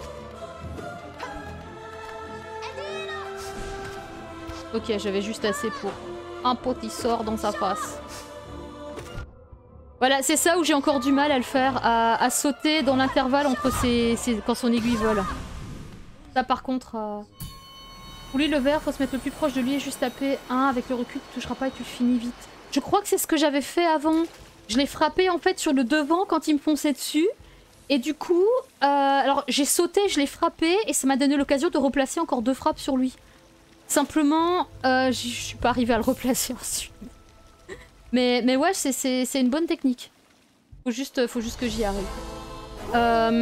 Ok, j'avais juste assez pour un petit sort dans sa face. Voilà, c'est ça où j'ai encore du mal à le faire, à, à sauter dans l'intervalle entre ses, ses, quand son aiguille vole. Ça par contre... Euh... Rouler le verre, faut se mettre le plus proche de lui et juste taper un avec le recul, tu toucheras pas et tu finis vite. Je crois que c'est ce que j'avais fait avant. Je l'ai frappé en fait sur le devant quand il me fonçait dessus. Et du coup, euh, alors j'ai sauté, je l'ai frappé et ça m'a donné l'occasion de replacer encore deux frappes sur lui. Simplement, euh, je suis pas arrivée à le replacer ensuite. Mais, mais ouais, c'est une bonne technique. Faut juste, faut juste que j'y arrive. Euh...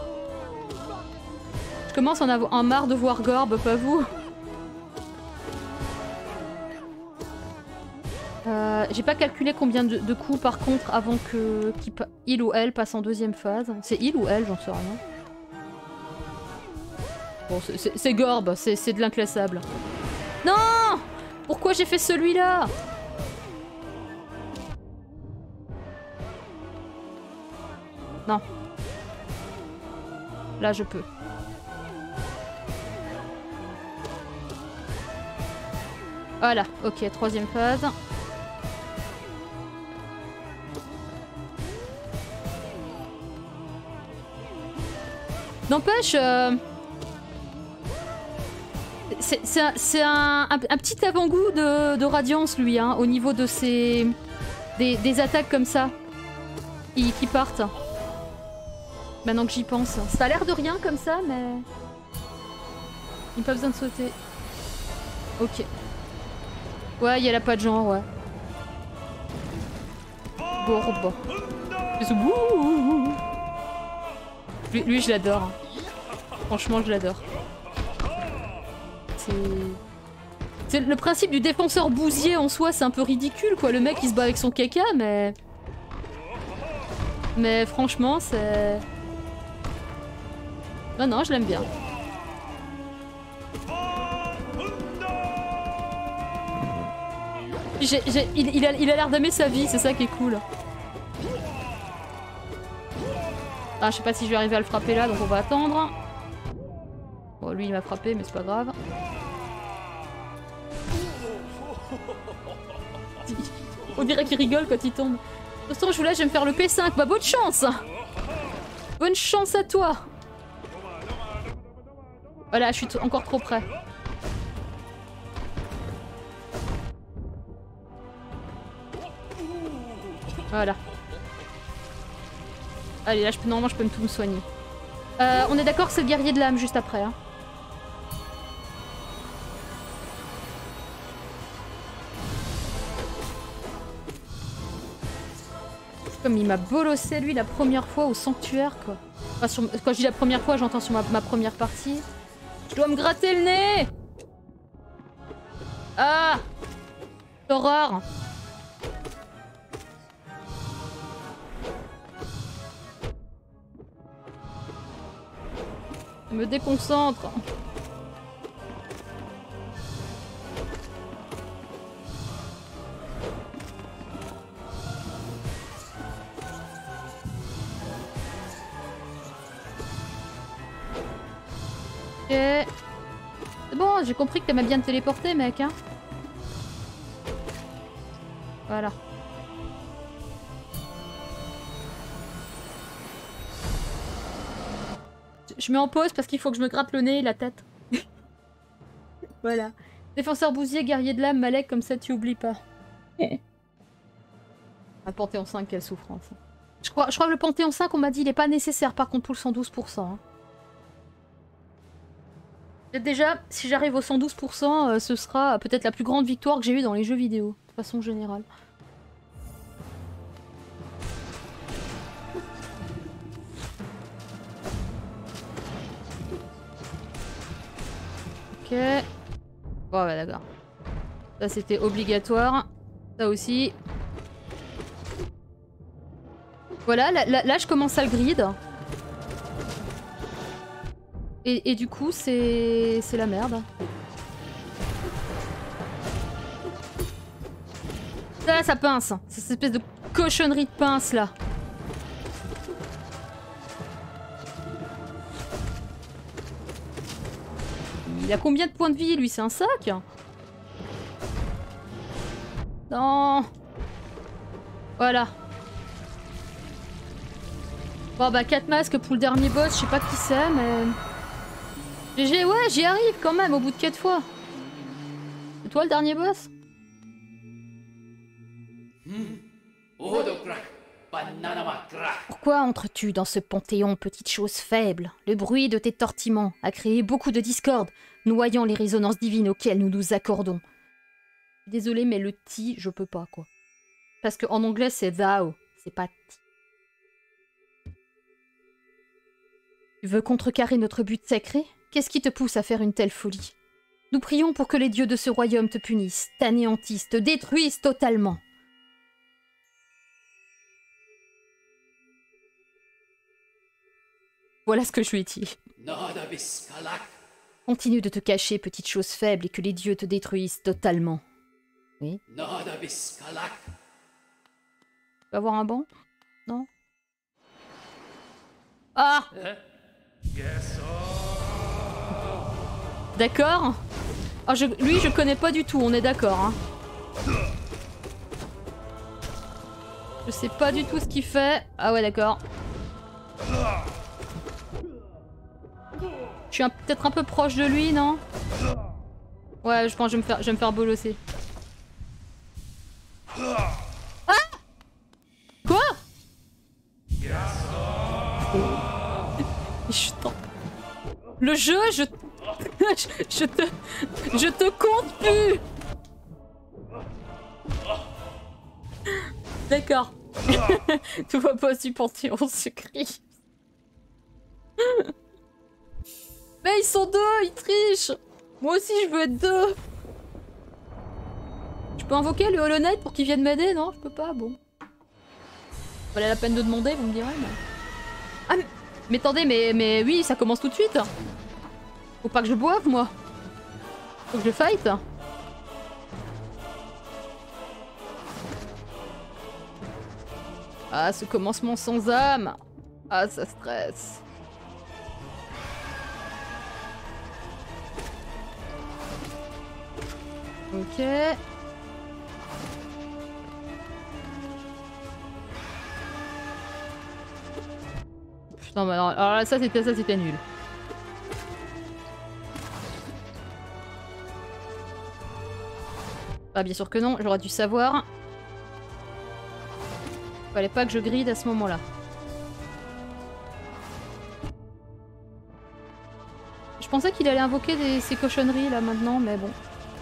Je commence à en avoir en marre de voir Gorb, pas vous? Euh, J'ai pas calculé combien de, de coups par contre avant que qu'il, il ou elle passe en deuxième phase. C'est il ou elle, j'en sais rien. Bon, c'est Gorb, c'est de l'inclassable. Non! Pourquoi j'ai fait celui-là? Non. Là, je peux. Voilà, ok, troisième phase. N'empêche, euh... c'est un, un, un, un petit avant-goût de, de Radiance, lui, hein, au niveau de ses... des, des attaques comme ça, qui, qui partent. Maintenant que j'y pense. Ça a l'air de rien comme ça, mais... Il n'y a pas besoin de sauter. Ok. Ouais, il a pas de genre, ouais. Bon, lui, lui, je l'adore. Franchement, je l'adore. C'est... C'est le principe du défenseur bousier en soi, c'est un peu ridicule, quoi. Le mec, il se bat avec son caca, mais... Mais franchement, c'est... Non, non, je l'aime bien. J'ai, j'ai, il, il a il a l'air d'aimer sa vie, c'est ça qui est cool. Ah, je sais pas si je vais arriver à le frapper là, donc on va attendre. Bon, lui il m'a frappé, mais c'est pas grave. On dirait qu'il rigole quand il tombe. De toute façon, je vous laisse, je vais me faire le P cinq. Bah, bonne chance! Bonne chance à toi! Voilà, je suis encore trop près. Voilà. Allez, là, je peux, normalement, je peux me tout me soigner. Euh, on est d'accord, c'est le guerrier de l'âme juste après. Hein. Comme il m'a bolossé, lui, la première fois au sanctuaire, quoi. Enfin, sur, quand je dis la première fois, j'entends sur ma, ma première partie. Je dois me gratter le nez! Ah! L'horreur! Je me déconcentre. Ok. C'est bon, j'ai compris que t'aimais bien te téléporter, mec, hein. Voilà. Je mets en pause parce qu'il faut que je me gratte le nez et la tête. Voilà. Défenseur bousier, guerrier de l'âme, Malek, comme ça tu oublies pas. Un Panthéon cinq, quelle souffrance. Je crois, je crois que le Panthéon cinq, on m'a dit, il est pas nécessaire par contre pour le cent douze pour cent. Hein. Déjà, si j'arrive au cent douze pour cent, euh, ce sera peut-être la plus grande victoire que j'ai eue dans les jeux vidéo, de façon générale. Ok. Bon, ouais, d'accord. Ça, c'était obligatoire. Ça aussi. Voilà, là, là, là, je commence à le grid. Et, et du coup, c'est... c'est la merde. Ça, ça pince. C'est cette espèce de cochonnerie de pince, là. Il a combien de points de vie, lui? C'est un sac? Non. Voilà. Bon bah quatre masques pour le dernier boss, je sais pas qui c'est mais... G G, ouais j'y arrive quand même au bout de quatre fois. C'est toi le dernier boss? Pourquoi entres-tu dans ce panthéon, petite chose faible? Le bruit de tes tortillements a créé beaucoup de discorde, noyant les résonances divines auxquelles nous nous accordons. Désolée mais le ti, je peux pas quoi. Parce qu'en anglais c'est thou, c'est pas ti. Tu veux contrecarrer notre but sacré? Qu'est-ce qui te pousse à faire une telle folie? Nous prions pour que les dieux de ce royaume te punissent, t'anéantissent, te détruisent totalement. Voilà ce que je lui ai dit. Continue de te cacher, petite chose faible, et que les dieux te détruisent totalement. Oui. Tu peux avoir un banc? Non? Ah! D'accord. Oh, je, lui, je connais pas du tout, on est d'accord. Hein. Je sais pas du tout ce qu'il fait. Ah ouais, d'accord. Je suis peut-être un peu proche de lui, non? Ouais, je pense que je vais me faire, je vais me faire bolosser. Ah! Quoi? Je t'en... Le jeu, je... je... je te... Je te compte plus. D'accord. Tout va pas du panthéon, on se crie. Mais ils sont deux, ils trichent. Moi aussi, je veux être deux. Je peux invoquer le Hollow Knight pour qu'il vienne m'aider, non? Je peux pas, bon. Valait la peine de demander, vous me direz, mais... Ah, mais... Mais attendez, mais, mais oui, ça commence tout de suite. Faut pas que je boive, moi. Faut que je fight. Ah, ce commencement sans âme. Ah, ça stresse. Ok. Putain, mais alors, alors là, ça c'était ça c'était nul. Ah, bien sûr que non, j'aurais dû savoir. Fallait pas que je gride à ce moment-là. Je pensais qu'il allait invoquer des, ces cochonneries là maintenant, mais bon.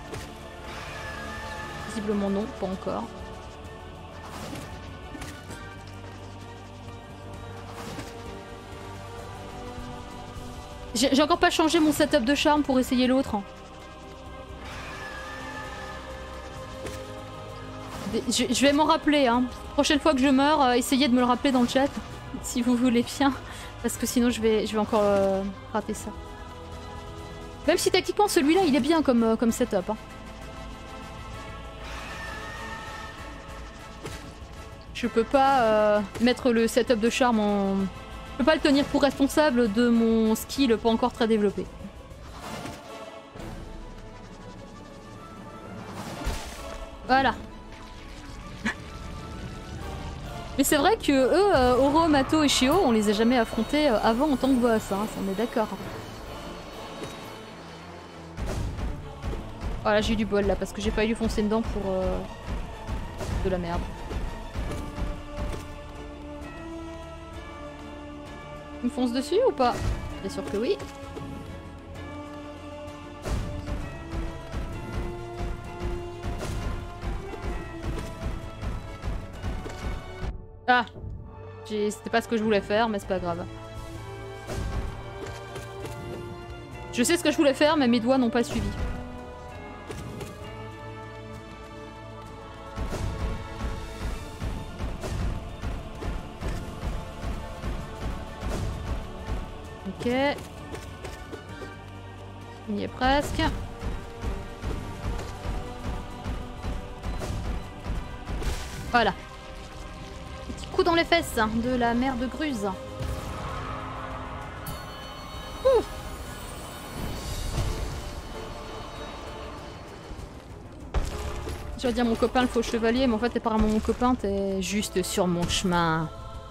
Visiblement non, pas encore. J'ai encore pas changé mon setup de charme pour essayer l'autre. Hein. Je, je vais m'en rappeler. Hein. Prochaine fois que je meurs, euh, essayez de me le rappeler dans le chat. Si vous voulez bien. Parce que sinon je vais, je vais encore euh, rater ça. Même si tactiquement celui-là il est bien comme, euh, comme setup. Hein. Je peux pas euh, mettre le setup de charme en... Je peux pas le tenir pour responsable de mon skill pas encore très développé. Voilà. Mais c'est vrai que eux, euh, Oro, Mato et Shio, on les a jamais affrontés euh, avant en tant que boss, hein, on est d'accord. Voilà, j'ai eu du bol là parce que j'ai pas eu foncer dedans pour euh, de la merde. Il me fonce dessus ou pas? Bien sûr que oui. Ah, c'était pas ce que je voulais faire, mais c'est pas grave. Je sais ce que je voulais faire, mais mes doigts n'ont pas suivi. Ok. On y est presque. Voilà. Petit coup dans les fesses de la mère de Gruz. Ouh. Je vais dire mon copain le faux chevalier, mais en fait apparemment mon copain t'es juste sur mon chemin.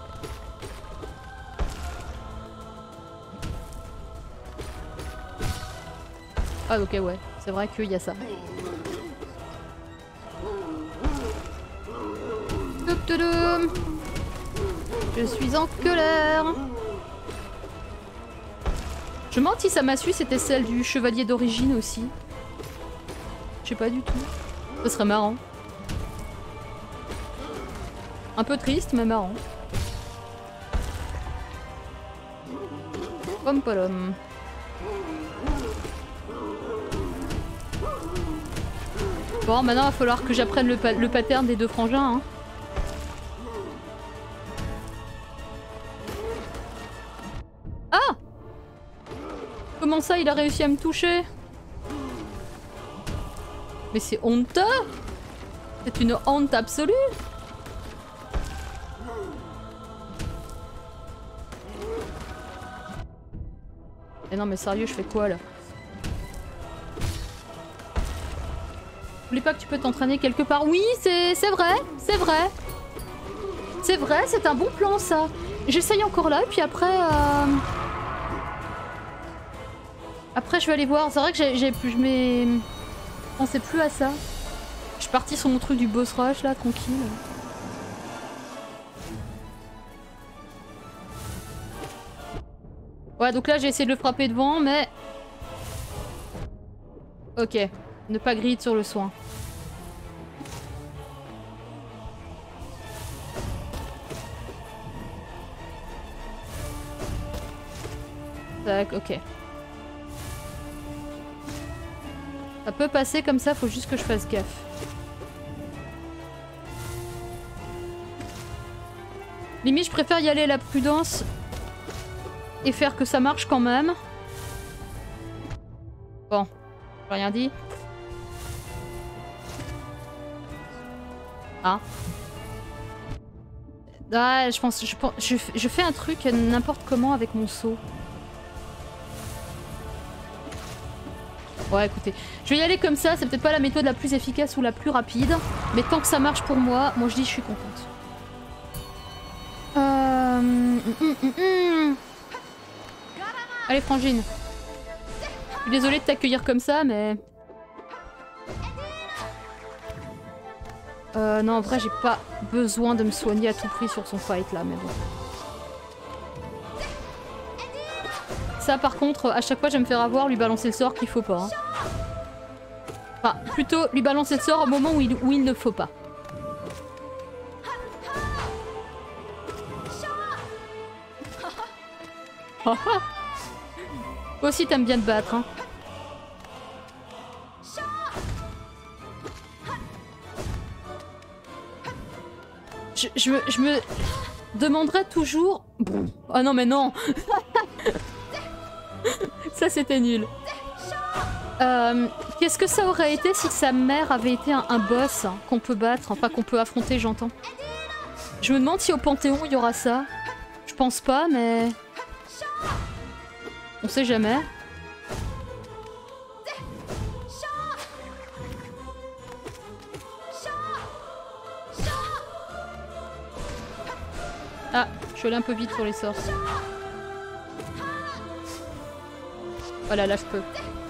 Ah ok ouais, c'est vrai qu'il y a ça. Toutoudou. Je suis en colère. Je me demande si sa massue c'était celle du chevalier d'origine aussi. Je sais pas du tout. Ce serait marrant. Un peu triste mais marrant. Pom polom. Bon, maintenant il va falloir que j'apprenne le, pa le pattern des deux frangins. Hein. Ah! Comment ça, il a réussi à me toucher? Mais c'est honteux! C'est une honte absolue! Mais non, mais sérieux, je fais quoi là? N'oublie pas que tu peux t'entraîner quelque part. Oui, c'est vrai, c'est vrai. C'est vrai, c'est un bon plan ça. J'essaye encore là, et puis après... Euh... Après, je vais aller voir. C'est vrai que j'ai plus... Je m'ai... Je pensais plus à ça. Je suis partie sur mon truc du boss rush, là, tranquille. Ouais, donc là, j'ai essayé de le frapper devant, mais... Ok. Ne pas griller sur le soin. Tac, ok. Ça peut passer comme ça, faut juste que je fasse gaffe. Limite, je préfère y aller à la prudence et faire que ça marche quand même. Bon, j'ai rien dit. Ah. Ah, je pense, je, je, je fais un truc n'importe comment avec mon seau. Ouais, écoutez, je vais y aller comme ça, c'est peut-être pas la méthode la plus efficace ou la plus rapide, mais tant que ça marche pour moi, moi je dis je suis contente. Euh... Mm, mm, mm. Allez, Frangine. Je suis désolée de t'accueillir comme ça, mais... Euh, non, en vrai, j'ai pas besoin de me soigner à tout prix sur son fight, là, mais bon. Ça, par contre, à chaque fois, je vais me faire avoir, lui balancer le sort qu'il faut pas. Hein. Enfin, plutôt, lui balancer le sort au moment où il, où il ne faut pas. Toi aussi, t'aimes bien te battre, hein. Je, je, me, je me demanderais toujours... Oh non mais non. Ça c'était nul. Euh, Qu'est-ce que ça aurait été si sa mère avait été un, un boss hein, qu'on peut battre, enfin qu'on peut affronter, j'entends. Je me demande si au Panthéon il y aura ça. Je pense pas mais... On sait jamais. Ah, je suis allée un peu vite sur les sorts. Voilà, là je peux.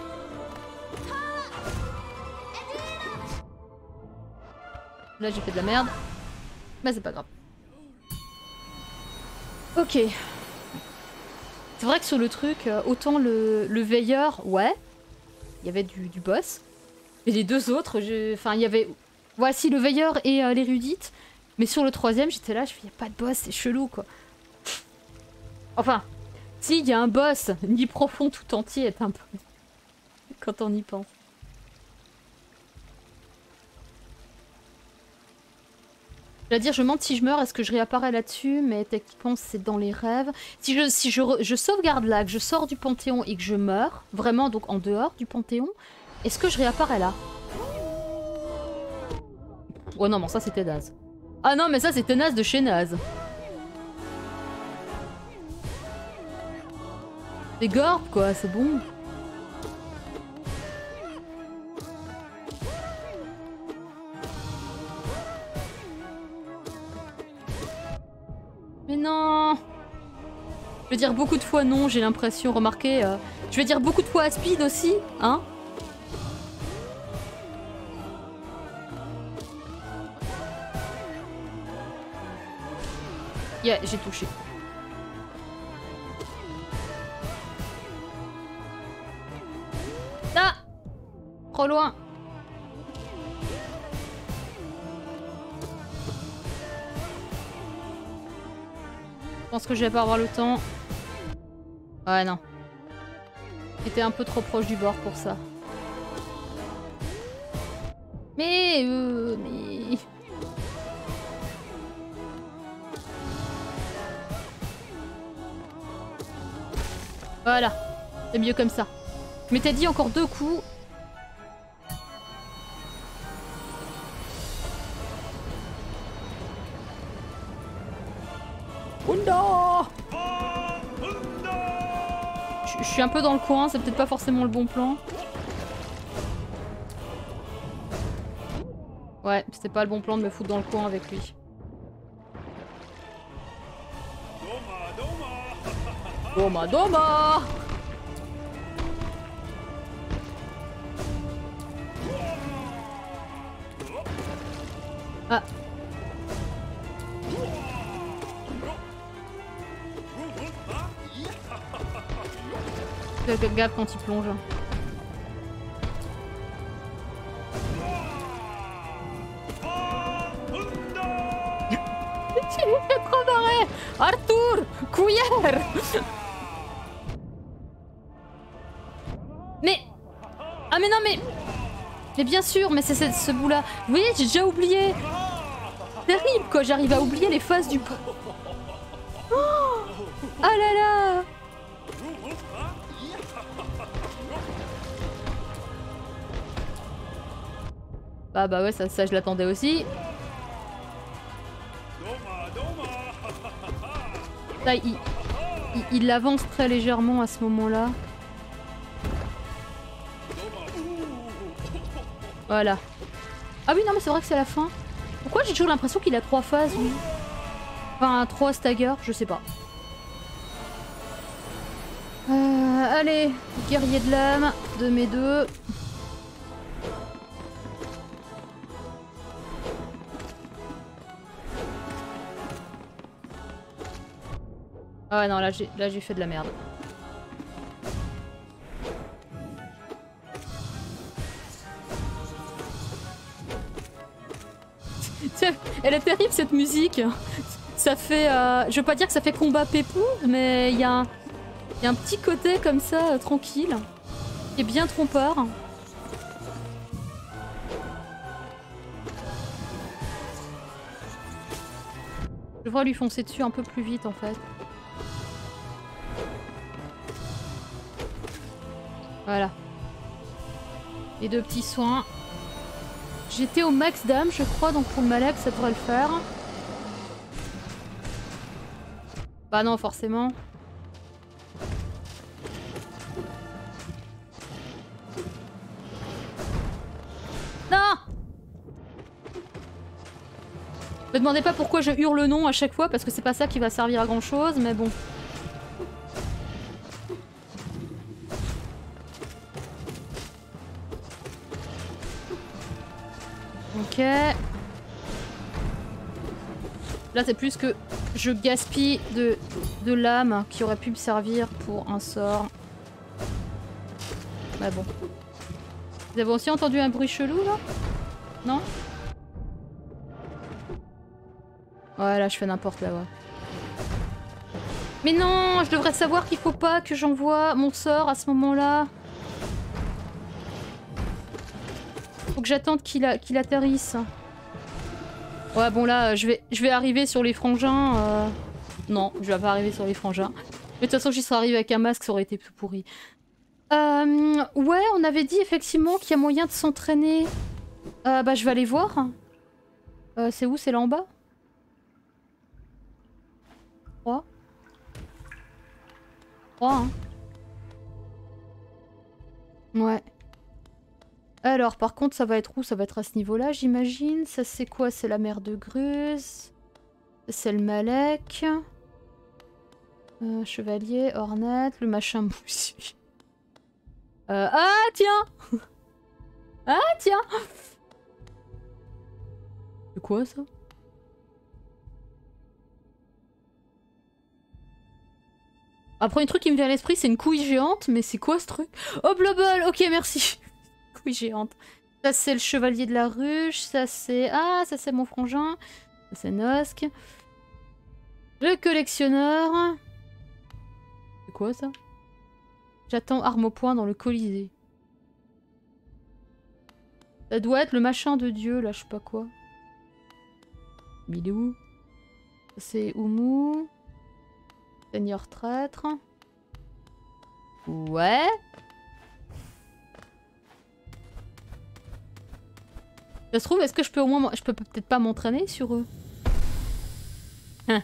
Là j'ai fait de la merde. Mais c'est pas grave. Ok. C'est vrai que sur le truc, autant le, le veilleur, ouais. Il y avait du, du boss. Et les deux autres, enfin il y avait... Voici le veilleur et euh, l'érudite. Mais sur le troisième, j'étais là, je fais, y a pas de boss, c'est chelou quoi. Enfin, si, il y a un boss, ni profond tout entier est un peu... quand on y pense. Je vais dire, je me demande si je meurs, est-ce que je réapparais là-dessus, mais techniquement c'est dans les rêves. Si je, si je, re, je sauvegarde là, que je sors du Panthéon et que je meurs, vraiment donc en dehors du Panthéon, est-ce que je réapparais là? Oh non, mais ça c'était naze. Ah non, mais ça c'était naze de chez naze. C'est gorp quoi, c'est bon. Je vais dire beaucoup de fois non, j'ai l'impression, remarquez. Euh... Je vais dire beaucoup de fois à speed aussi, hein. Yeah, j'ai touché. Ah! Trop loin. Je pense que je vais pas avoir le temps. Ouais, non. J'étais un peu trop proche du bord pour ça. Mais... Euh, mais... Voilà. C'est mieux comme ça. Je m'étais dit encore deux coups. Hunda! Je, je suis un peu dans le coin, c'est peut-être pas forcément le bon plan. Ouais, c'était pas le bon plan de me foutre dans le coin avec lui. Doma Doma! Ah. Fais gaffe quand il plonge. Tu me fais trop marrer! Arthur! Couillère! Mais... Ah mais non mais... Mais bien sûr, mais c'est ce, ce bout là. Vous voyez, j'ai déjà oublié. Terrible quoi, j'arrive à oublier les phases du... Oh, ah là là. Bah bah ouais, ça, ça je l'attendais aussi. Là, il, il, il avance très légèrement à ce moment-là. Voilà. Ah oui, non mais c'est vrai que c'est la fin. Pourquoi j'ai toujours l'impression qu'il a trois phases, lui? Enfin, trois staggers, je sais pas. Euh, allez, guerrier de l'âme, de mes deux. Ah ouais, non, là j'ai là j'ai fait de la merde. Elle est terrible cette musique. Ça fait... Euh, je veux pas dire que ça fait combat pépou, mais il y, y a un petit côté comme ça, euh, tranquille, qui est bien trompeur. Je devrais lui foncer dessus un peu plus vite en fait. Voilà. Les deux petits soins. J'étais au max d'âme, je crois, donc pour le Malek, ça devrait le faire. Bah non, forcément. Non! Me demandez pas pourquoi je hurle le nom à chaque fois, parce que c'est pas ça qui va servir à grand chose, mais bon. Ok. Là c'est plus que je gaspille de, de l'âme qui aurait pu me servir pour un sort. Bah bon. Vous avez aussi entendu un bruit chelou là? Non? Ouais là je fais n'importe là, ouais. Mais non, je devrais savoir qu'il faut pas que j'envoie mon sort à ce moment-là. Faut que j'attende qu'il qu'il atterrisse. Ouais bon là je vais, je vais arriver sur les frangins. Euh... Non, je vais pas arriver sur les frangins. Mais de toute façon j'y serais arrivé avec un masque, ça aurait été tout pourri. Euh... Ouais, on avait dit effectivement qu'il y a moyen de s'entraîner. Euh, bah je vais aller voir. Euh, c'est où? C'est là en bas? trois. trois hein. Ouais. Alors, par contre, ça va être où? Ça va être à ce niveau-là, j'imagine. Ça, c'est quoi? C'est la mer de Gruz. C'est le Malek. Euh, chevalier, ornette, le machin moussu. Euh, ah tiens. Ah tiens. C'est quoi ça? Après, un truc qui me vient à l'esprit, c'est une couille géante, mais c'est quoi ce truc? Oh, Blobble. Ok, merci. Couille géante. Ça, c'est le chevalier de la ruche. Ça, c'est... Ah, ça, c'est mon frangin. Ça, c'est Nosk. Le collectionneur. C'est quoi, ça? J'attends arme au poing dans le Colisée. Ça doit être le machin de Dieu, là, je sais pas quoi. Mais il est où? C'est Oumu. Seigneur traître. Ouais. Ça se trouve, est-ce que je peux au moins... Je peux peut-être pas m'entraîner sur eux. Hein.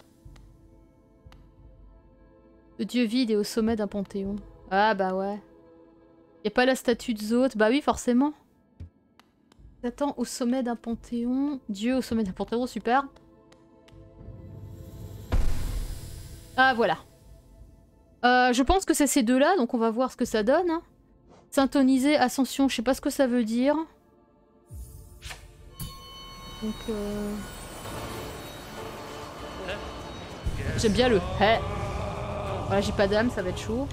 Le dieu vide est au sommet d'un panthéon. Ah bah ouais. Y'a pas la statue de Zoth? Bah oui, forcément. Attends, au sommet d'un panthéon. Dieu au sommet d'un panthéon, super. Ah voilà. Euh, je pense que c'est ces deux-là, donc on va voir ce que ça donne. Hein. Syntoniser, ascension, je sais pas ce que ça veut dire. Donc euh... j'aime bien le hey. Voilà, j'ai pas d'âme, ça va être chaud.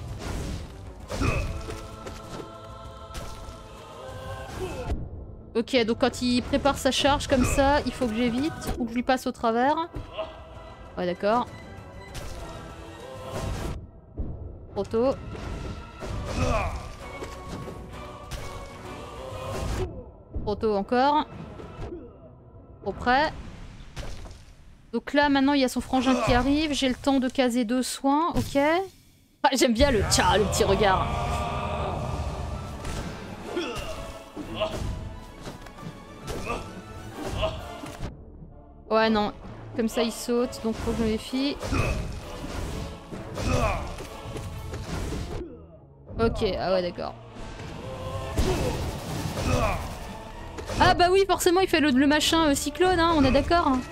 Ok, donc quand il prépare sa charge comme ça, il faut que j'évite ou que je lui passe au travers. Ouais, d'accord. Proto. Proto encore. Trop près. Donc là, maintenant, il y a son frangin qui arrive. J'ai le temps de caser deux soins, ok. Ah, j'aime bien le tcha, le petit regard. Ouais, non. Comme ça, il saute, donc faut que je me méfie. Ok, ah ouais, d'accord. Ah bah oui, forcément, il fait le, le machin euh, cyclone, hein, on est d'accord. Hein.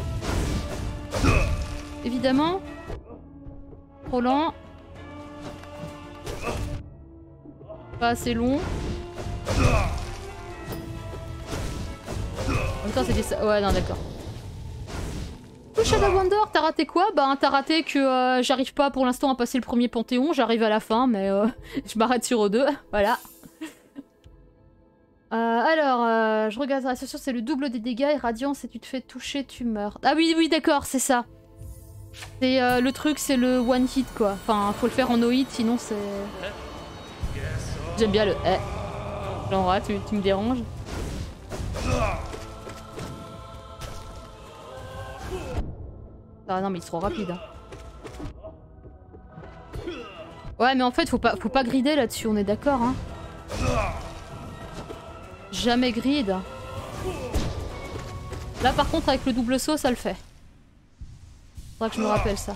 Évidemment. Trop lent. Pas assez long. En même temps, c'est des... Ouais, non, d'accord. Shadow Wonder, t'as raté quoi? Bah, t'as raté que euh, j'arrive pas pour l'instant à passer le premier panthéon, j'arrive à la fin, mais euh, je m'arrête sur eux deux, voilà. Euh, alors, euh, je regarde la situation, c'est le double des dégâts et radiant, si tu te fais toucher, tu meurs. Ah oui, oui, d'accord, c'est ça. C'est euh, le truc, c'est le one hit, quoi. Enfin, faut le faire en no hit, sinon c'est... J'aime bien le... Eh. Genre, tu, tu me déranges. Ah non mais il est trop rapide. Hein. Ouais mais en fait faut pas, faut pas grider là-dessus, on est d'accord hein. Jamais grid. Là par contre avec le double saut ça le fait. Faudra que je me rappelle ça.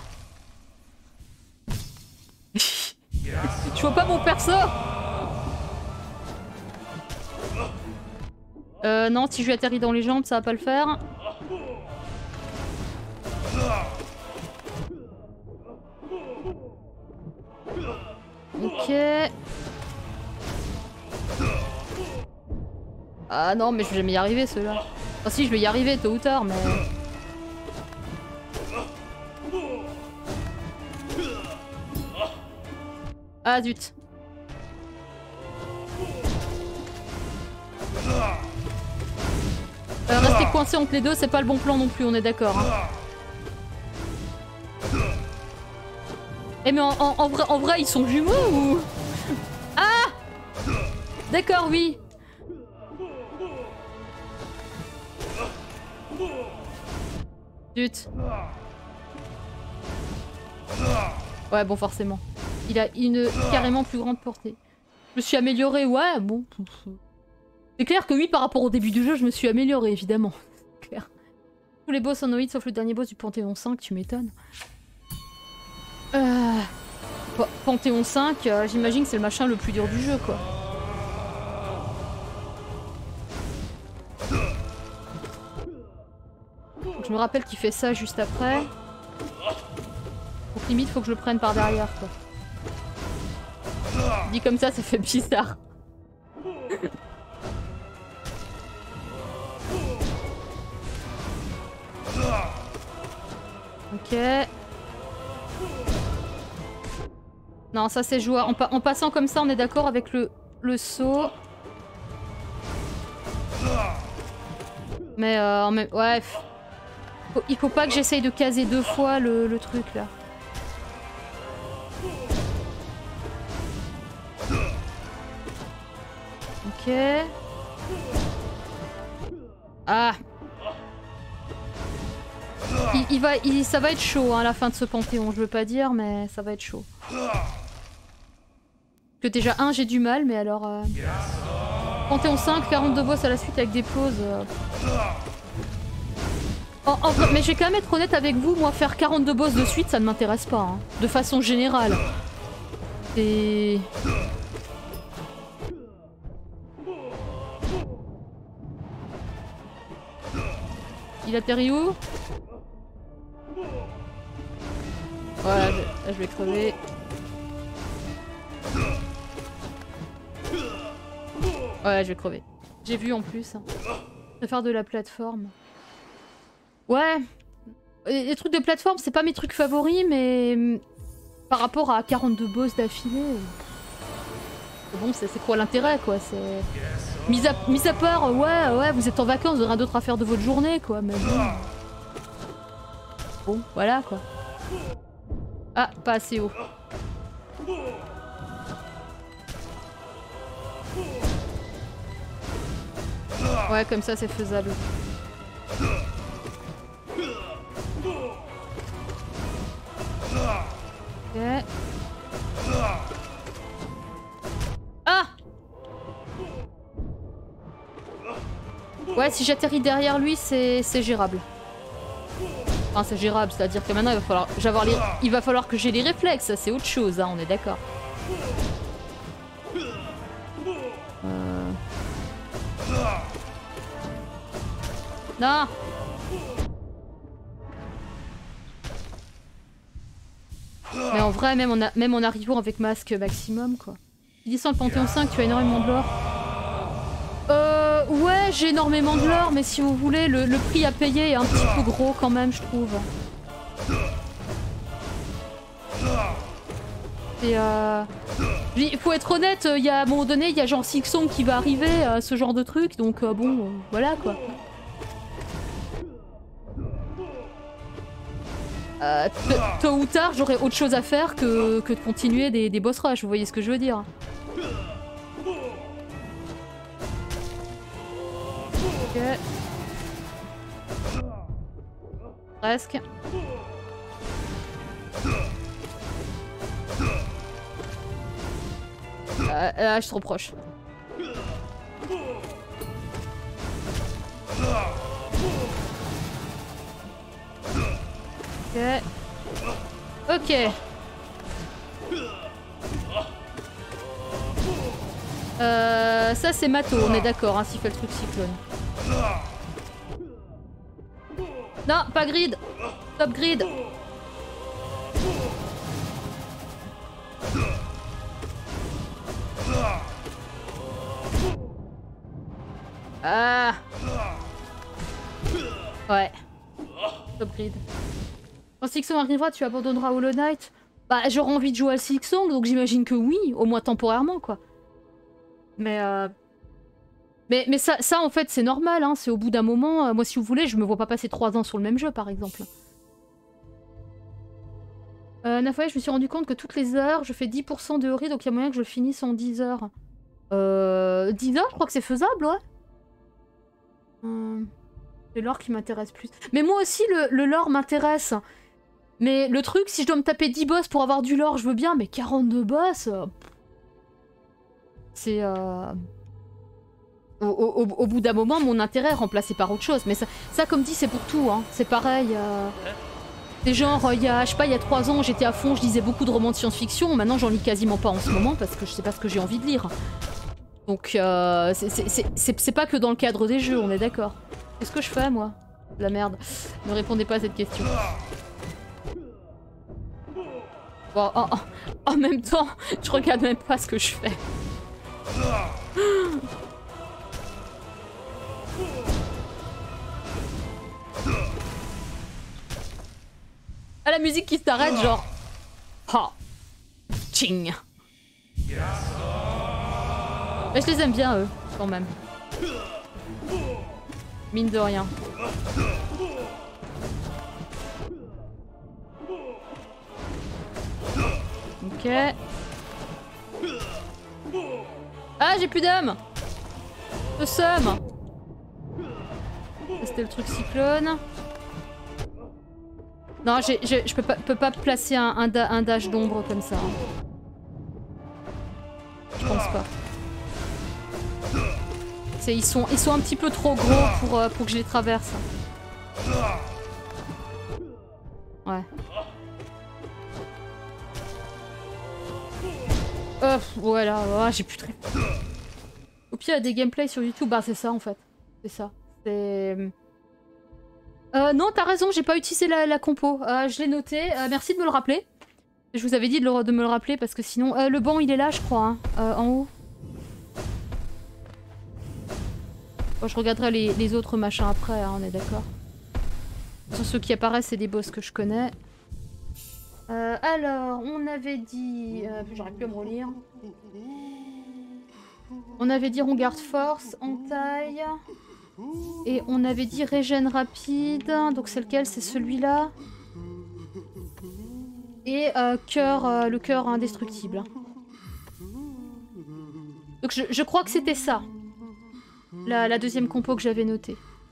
Je vois pas mon perso. Euh non si je lui atterris dans les jambes ça va pas le faire. Ok. Ah non mais je vais jamais y arriver ceux-là. Enfin si je vais y arriver tôt ou tard mais... Ah zut. Euh, rester coincé entre les deux c'est pas le bon plan non plus, on est d'accord. Hein. Eh mais en, en, en, vrai, en vrai ils sont jumeaux ou... Ah! D'accord, oui. Zut. Ouais bon forcément. Il a une carrément plus grande portée. Je me suis améliorée, ouais bon. C'est clair que oui par rapport au début du jeu je me suis améliorée évidemment. Clair. Tous les boss en no hit sauf le dernier boss du Panthéon cinq, tu m'étonnes. Euh... Panthéon cinq, euh, j'imagine que c'est le machin le plus dur du jeu, quoi. Donc, je me rappelle qu'il fait ça juste après. Faut Limite, faut que je le prenne par derrière, quoi. Dit comme ça, ça fait bizarre. Ok. Non, ça c'est jouable. En, pa en passant comme ça, on est d'accord avec le, le saut. Mais euh, même... ouais. Faut, il faut pas que j'essaye de caser deux fois le, le truc là. Ok. Ah. Il, il va, il, ça va être chaud hein, à la fin de ce panthéon, je veux pas dire, mais ça va être chaud. Que déjà, un, j'ai du mal, mais alors... Euh... Panthéon cinq, quarante-deux boss à la suite avec des pauses... Euh... En, en, mais je vais quand même être honnête avec vous, moi faire quarante-deux boss de suite, ça ne m'intéresse pas, hein, de façon générale. Et... Il atterrit où? Voilà, je, là, je vais crever. Ouais, je vais crever. J'ai vu en plus. Hein. Je vais faire de la plateforme. Ouais. Les, les trucs de plateforme, c'est pas mes trucs favoris, mais... Par rapport à quarante-deux boss d'affilée... Bon, c'est quoi l'intérêt, quoi? C'est... Mis à, mis à part, ouais, ouais, vous êtes en vacances, vous avez rien d'autre à faire de votre journée, quoi, mais bon... Bon, voilà, quoi. Ah, pas assez haut. Ouais, comme ça, c'est faisable. Ok. Ah! Ouais, si j'atterris derrière lui, c'est gérable. Enfin, c'est gérable, c'est-à-dire que maintenant, il va falloir, j'avoir les... il va falloir que j'ai les réflexes, c'est autre chose, hein, on est d'accord. Euh... Non! Mais en vrai, même en, a... même en arrivant avec masque maximum, quoi. Il descend le Panthéon cinq, tu as énormément de l'or. Euh... Ouais, j'ai énormément de l'or, mais si vous voulez, le, le prix à payer est un petit peu gros quand même, je trouve. Et euh... Il faut être honnête, il y a, à un moment donné, il y a genre Silksong qui va arriver, euh, ce genre de truc, donc euh, bon, euh, voilà quoi. Euh, tôt ou tard, j'aurai autre chose à faire que, que de continuer des, des boss rush, vous voyez ce que je veux dire. Ok. Presque. Euh, là, je suis trop proche. Ok. Ok. Euh, ça c'est Mato, on est d'accord, hein, s'il fait le truc cyclone. Non, pas grid. Top grid. Ah. Ouais. Top grid. Quand Silksong arrivera, tu abandonneras Hollow Knight? Bah, j'aurais envie de jouer à Silksong, donc j'imagine que oui, au moins temporairement, quoi. Mais euh... Mais, mais ça, ça, en fait, c'est normal, hein. C'est au bout d'un moment... Euh, moi, si vous voulez, je me vois pas passer trois ans sur le même jeu, par exemple. Euh, Nafoya, je me suis rendu compte que toutes les heures, je fais dix pour cent de Ori, donc il y a moyen que je le finisse en dix heures. Euh... dix heures, je crois que c'est faisable, ouais. Hum... C'est l'or qui m'intéresse plus. Mais moi aussi, le, le lore m'intéresse. Mais le truc, si je dois me taper dix boss pour avoir du lore, je veux bien, mais quarante-deux boss... Euh... C'est... Euh... Au, au, au bout d'un moment, mon intérêt est remplacé par autre chose. Mais ça, ça comme dit, c'est pour tout. Hein. C'est pareil. Euh... C'est genre, il y a, je sais pas, il y a trois ans, j'étais à fond, je lisais beaucoup de romans de science-fiction. Maintenant, j'en lis quasiment pas en ce moment parce que je sais pas ce que j'ai envie de lire. Donc, euh, c'est pas que dans le cadre des jeux, on est d'accord. Qu'est-ce que je fais, moi? La merde. Ne répondez pas à cette question. Bon, en, en, en même temps, je regarde même pas ce que je fais. Ah, la musique qui s'arrête, genre... Ha! Ching! Mais je les aime bien, eux, quand même. Mine de rien. Ok. Ah, j'ai plus d'âme! Le seum! C'était le truc cyclone. Non, j'ai, j'ai, je peux pas, peux pas placer un, un, da, un dash d'ombre comme ça. Hein. Je pense pas. C'est, ils, sont, ils sont un petit peu trop gros pour, euh, pour que je les traverse. Ouais. Euh, voilà, oh, j'ai plus très... Au pire, il y a des gameplays sur YouTube. Bah, c'est ça en fait. C'est ça. C'est... Euh, non, t'as raison, j'ai pas utilisé la, la compo. Euh, je l'ai noté. Euh, merci de me le rappeler. Je vous avais dit de, le, de me le rappeler parce que sinon... Euh, le banc, il est là, je crois, hein, euh, en haut. Bon, je regarderai les, les autres machins après, hein, on est d'accord. Sur ceux qui apparaissent, c'est des boss que je connais. Euh, alors, on avait dit... Euh, J'aurais pu me relire. On avait dit on garde force, entaille. Et on avait dit régène rapide. Donc c'est lequel? C'est celui-là. Et euh, cœur, euh, le cœur indestructible. Donc je, je crois que c'était ça. La, la deuxième compo que j'avais notée.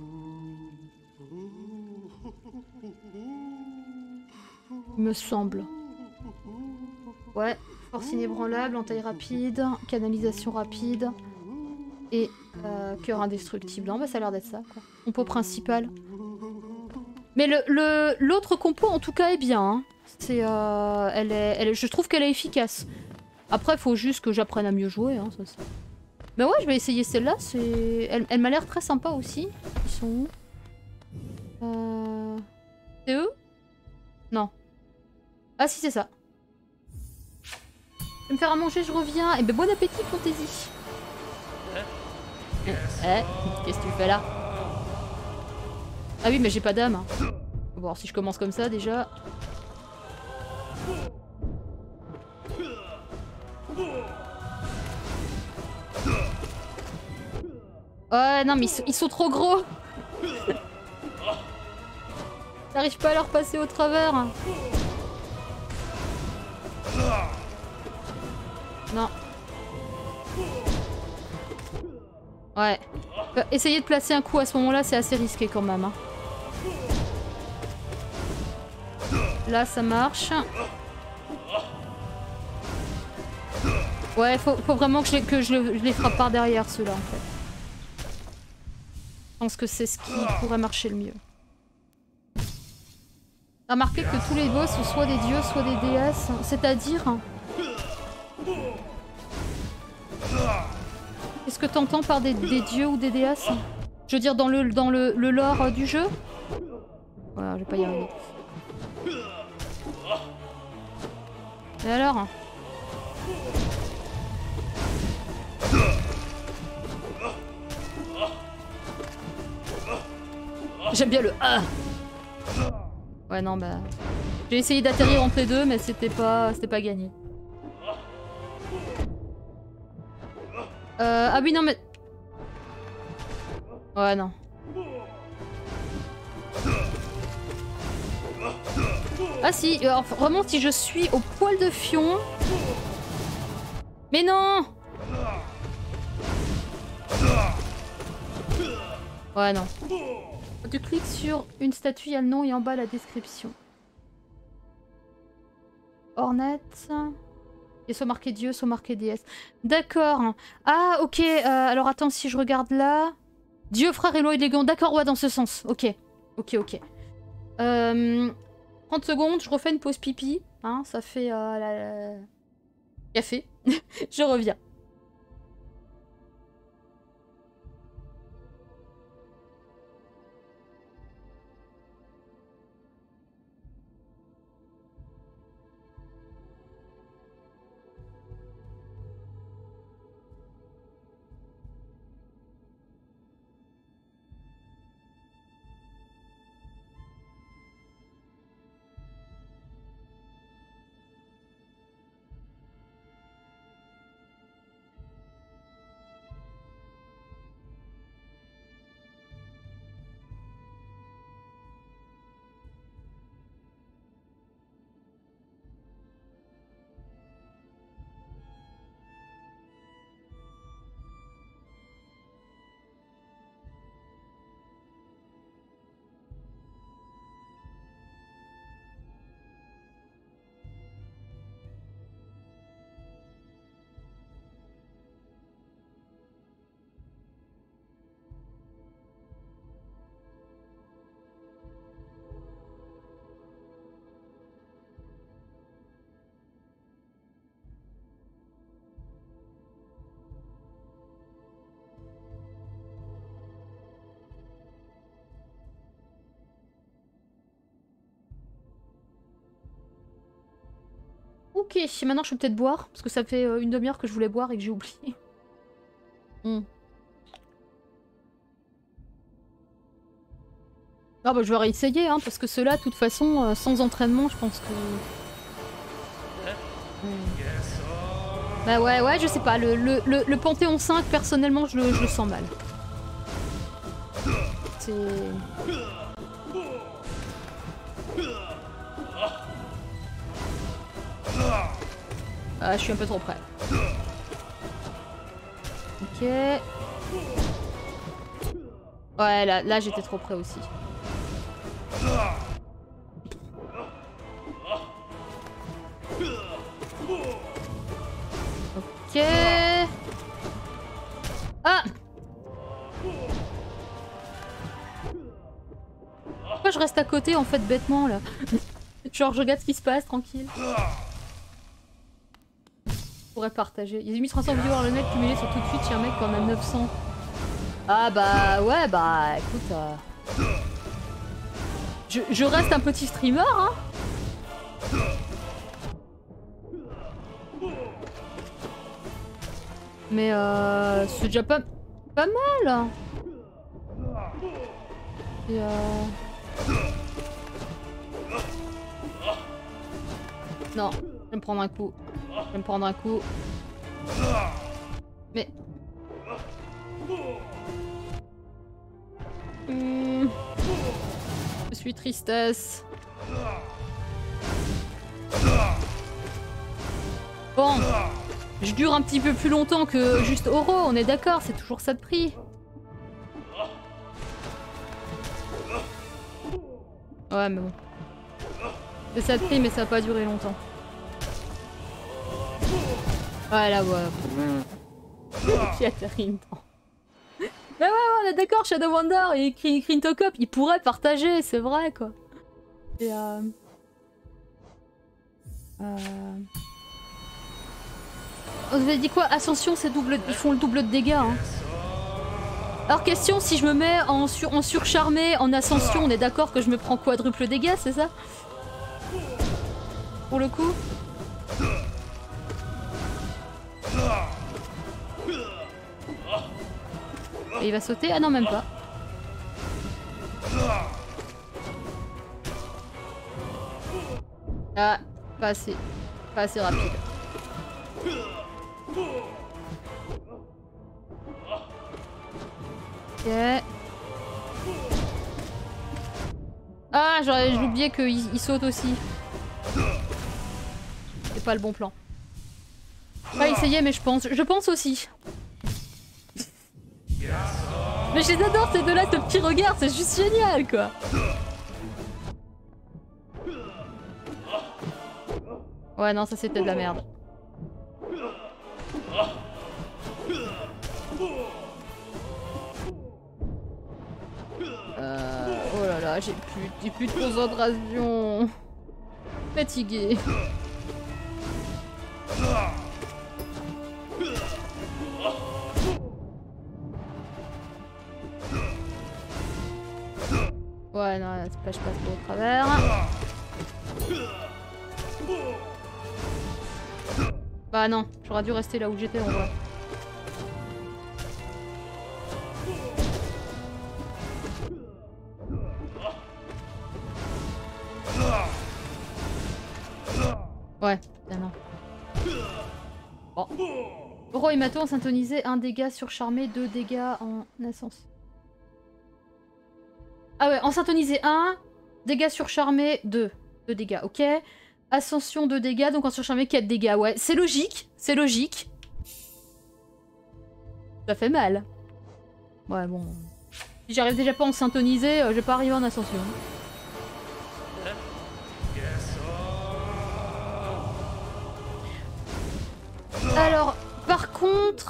Il me semble. Ouais. Force inébranlable, entaille rapide, canalisation rapide. Et euh, cœur indestructible. Non, bah ça a l'air d'être ça, quoi. Compo principal. Mais le le, l'autre compo, en tout cas, est bien. Hein. C'est, euh, elle est, elle, je trouve qu'elle est efficace. Après, il faut juste que j'apprenne à mieux jouer. Hein, ça, ça. Mais ouais, je vais essayer celle-là. C'est, elle, elle m'a l'air très sympa aussi. Ils sont où? euh... C'est eux? Non. Ah si, c'est ça. Je vais me faire à manger, je reviens. Et ben bon appétit, Fantaisie. Eh, eh, qu'est-ce que tu fais là? Ah oui, mais j'ai pas d'âme. Bon, alors si je commence comme ça, déjà... Ouais, non, mais ils sont, ils sont trop gros. J'arrive pas à leur passer au travers. Non. Ouais. Euh, essayer de placer un coup à ce moment-là, c'est assez risqué quand même. Hein. Là, ça marche. Ouais, faut, faut vraiment que, je, que je, je les frappe par derrière, ceux-là, en fait. Je pense que c'est ce qui pourrait marcher le mieux. Remarquez que tous les boss sont soit des dieux, soit des déesses. C'est-à-dire... Qu'est-ce que t'entends par des, des dieux ou des déesses? Je veux dire, dans le, dans le, le lore euh, du jeu? Voilà, je vais pas y arriver. Et alors? J'aime bien le A. Ouais, non, bah... J'ai essayé d'atterrir entre les deux, mais c'était pas, c'était pas gagné. Euh, ah oui, non, mais... Ouais, non. Ah si, alors, vraiment, si je suis au poil de fion... Mais non! Ouais, non. Tu cliques sur une statue, il y a le nom et en bas la description. Hornet... Et soit marqué Dieu, soit marqué déesse. D'accord. Ah, ok. Euh, alors attends, si je regarde là... Dieu, frère, Eloy, Légion. D'accord, ouais, dans ce sens. Ok. Ok, ok. Euh, trente secondes, je refais une pause pipi. Hein, ça fait... Euh, la, la... Café. Je reviens. Ok, maintenant je peux peut-être boire, parce que ça fait euh, une demi-heure que je voulais boire et que j'ai oublié. Mm. Ah bah je vais réessayer, hein, parce que ceux-là, de toute façon, euh, sans entraînement, je pense que... Mm. Bah ouais, ouais, je sais pas, le, le, le, le Panthéon cinq, personnellement, je le, je le sens mal. C'est... Ah, je suis un peu trop près. Ok. Ouais, là, là j'étais trop près aussi. Ok. Ah! Pourquoi je reste à côté en fait bêtement là? Genre je regarde ce qui se passe tranquille. Je pourrais partager. Il y a mis trois cents vidéos dans le net cumulées sur tout de suite, il y a un mec qui en a neuf cents. Ah bah ouais bah écoute... Euh... Je, je reste un petit streamer hein. Mais euh... c'est déjà pas... pas mal. Et euh... Non, je vais me prendre un coup. Je vais me prendre un coup. Mais... Mmh. Je suis tristesse. Bon. Je dure un petit peu plus longtemps que juste Oro, on est d'accord, c'est toujours ça de prix. Ouais mais bon. C'est ça de prix mais ça va pas durer longtemps. Voilà ouais. Qui a terrible. Mais ouais, ouais, on est d'accord, Shadow Wonder et Crintocop, ils pourraient partager, c'est vrai quoi. Et euh... euh... Vous avez dit quoi? Ascension, c'est double, ils font le double de dégâts. Hein. Alors question, si je me mets en, sur... en surcharmé, en ascension, on est d'accord que je me prends quadruple dégâts, c'est ça? Pour le coup? Et il va sauter? Ah non, même pas. Ah, pas assez. Pas assez rapide. Ok. Ah, j'ai oublié qu'il il saute aussi. C'est pas le bon plan. Pas essayer, mais je pense. Je pense aussi. Mais j'adore ces deux-là, ce petit regard, c'est juste génial, quoi. Ouais, non, ça c'était de la merde. Euh, oh là là, j'ai plus, j'ai plus de concentration. Fatigué. Ouais, non, c'est pas, je passe pas au travers. Bah non, j'aurais dû rester là où j'étais en vrai. Ouais, bah non. Bon. Oro et Mato ont syntonisé un dégât surcharmé, deux dégâts en ascension. Ah ouais, en syntonisé un, dégâts surcharmés deux. deux dégâts, ok. Ascension deux dégâts, donc en surcharmé quatre dégâts, ouais. C'est logique, c'est logique. Ça fait mal. Ouais, bon. Si j'arrive déjà pas en syntonisé, euh, je vais pas arriver en ascension. Alors, par contre...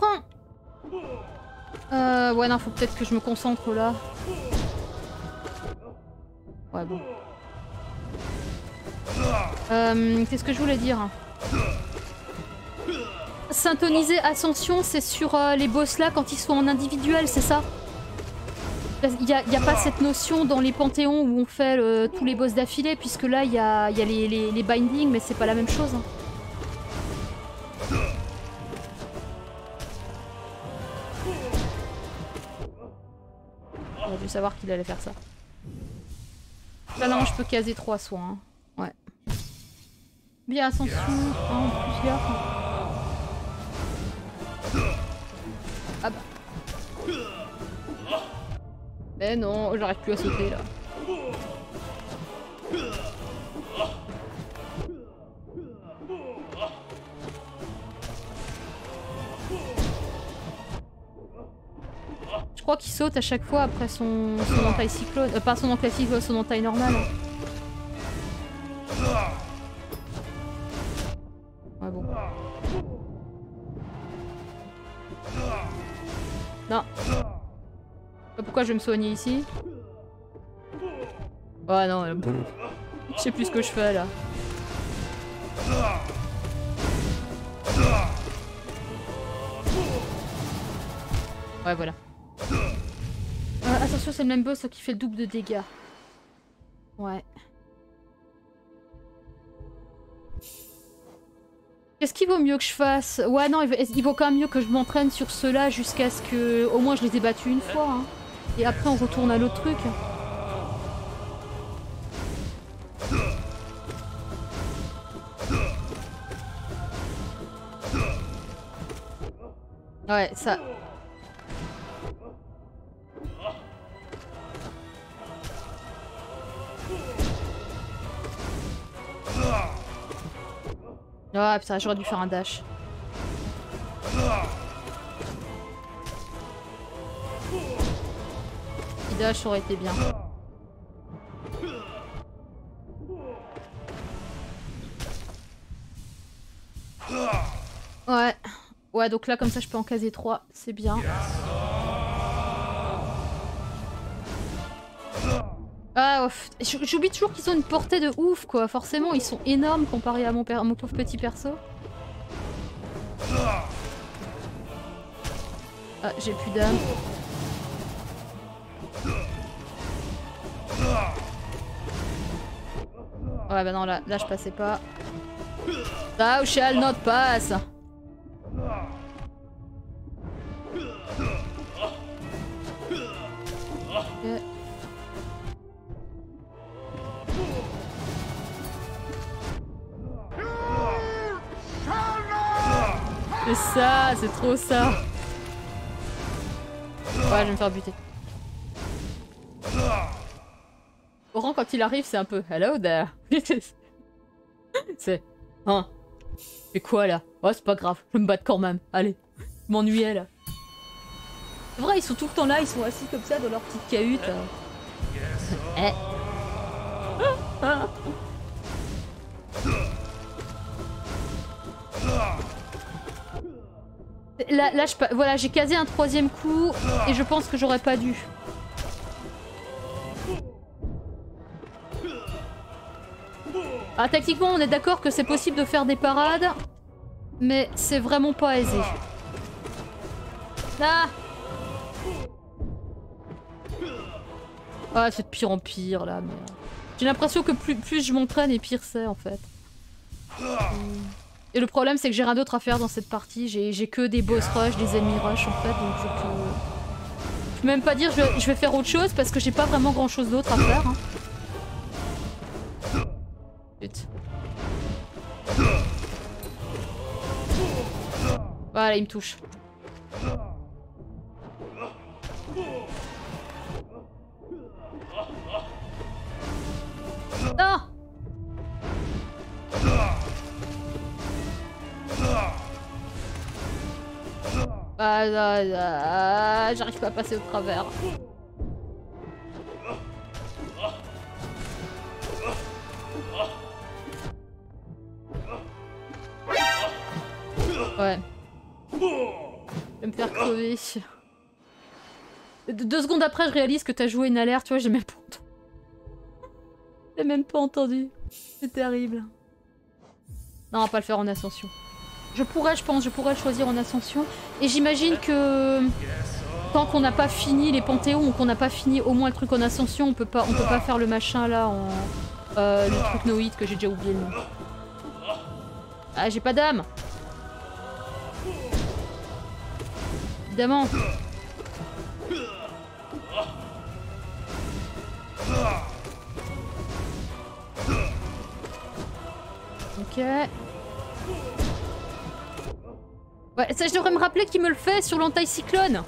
Euh, ouais, non, faut peut-être que je me concentre là. Ouais, bon. Euh, Qu'est-ce que je voulais dire? Syntoniser Ascension, c'est sur euh, les boss là quand ils sont en individuel, c'est ça? Il n'y a, y a pas cette notion dans les panthéons où on fait euh, tous les boss d'affilée, puisque là il y a, y a les, les, les bindings, mais c'est pas la même chose. Hein. savoir qu'il allait faire ça. Là, non, je peux caser trois soins. Hein. Ouais. Bien, ascension. Ah, en plus, gaffe. Ah bah. Mais non, j'arrive plus à sauter là. Je crois qu'il saute à chaque fois après son, son entaille cyclone. Euh, pas son entaille cyclone, son entaille normale. Ouais, bon. Non. Pourquoi je vais me soigner ici? Oh non, elle... je sais plus ce que je fais là. Ouais, voilà. Euh, attention, c'est le même boss qui fait le double de dégâts. Ouais. Qu'est-ce qu'il vaut mieux que je fasse? Ouais, non, il vaut quand même mieux que je m'entraîne sur ceux-là jusqu'à ce que... Au moins, je les ai battus une fois. Hein. Et après, on retourne à l'autre truc. Ouais, ça... Ah putain, j'aurais dû faire un dash. Petit dash aurait été bien. Ouais. Ouais, donc là, comme ça, je peux en caser trois. C'est bien. Ah, j'oublie toujours qu'ils ont une portée de ouf, quoi. Forcément, ils sont énormes comparés à mon, à mon pauvre petit perso. Ah, j'ai plus d'âme. Ouais, bah non, là, là je passais pas. Thou shall not pass. Okay. C'est ça, c'est trop ça. Ouais, je vais me faire buter. Oran, quand il arrive, c'est un peu hello there. C'est. Hein. C'est quoi là? Oh, c'est pas grave, je vais me battre quand même. Allez, je m'ennuyais là. C'est vrai, ils sont tout le temps là, ils sont assis comme ça dans leur petite cahute. Eh. Là, là je, voilà, j'ai casé un troisième coup et je pense que j'aurais pas dû. Ah, tactiquement, on est d'accord que c'est possible de faire des parades, mais c'est vraiment pas aisé. Ah! Ah, c'est de pire en pire là. Mais... j'ai l'impression que plus, plus je m'entraîne et pire c'est en fait. Et le problème c'est que j'ai rien d'autre à faire dans cette partie. J'ai que des boss rush, des ennemis rush en fait, donc je peux... Je peux même pas dire je vais, je vais faire autre chose parce que j'ai pas vraiment grand chose d'autre à faire. Hein. Putain. Voilà, il me touche. Non! Ah, ah, ah, j'arrive pas à passer au travers. Ouais. Je vais me faire crever. Deux secondes après, je réalise que t'as joué une alerte, tu vois, j'ai même pas entendu. J'ai même pas entendu. C'est terrible. Non, on va pas le faire en ascension. Je pourrais, je pense, je pourrais le choisir en ascension. Et j'imagine que tant qu'on n'a pas fini les panthéons ou qu'on n'a pas fini au moins le truc en ascension, on peut pas, on peut pas faire le machin là en... Euh, le truc Noïd que j'ai déjà oublié le nom. Ah, j'ai pas d'âme. Évidemment. Ok. Ouais, ça je devrais me rappeler qu'il me le fait sur l'anti-cyclone.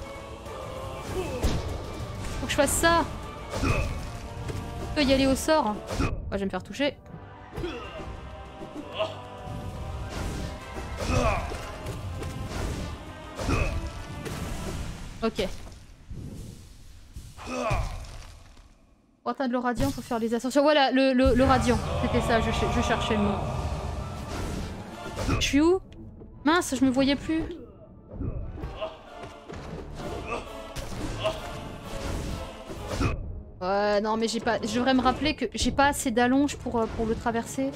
Faut que je fasse ça. Je peux y aller au sort. Ouais, je vais me faire toucher. Ok. Pour atteindre le radiant, faut faire les ascensions. Voilà, le, le, le radiant. C'était ça, je, je cherchais le mot. Je suis où? Mince, je me voyais plus. Ouais, non, mais j'ai pas. Je devrais me rappeler que j'ai pas assez d'allonge pour, pour le traverser.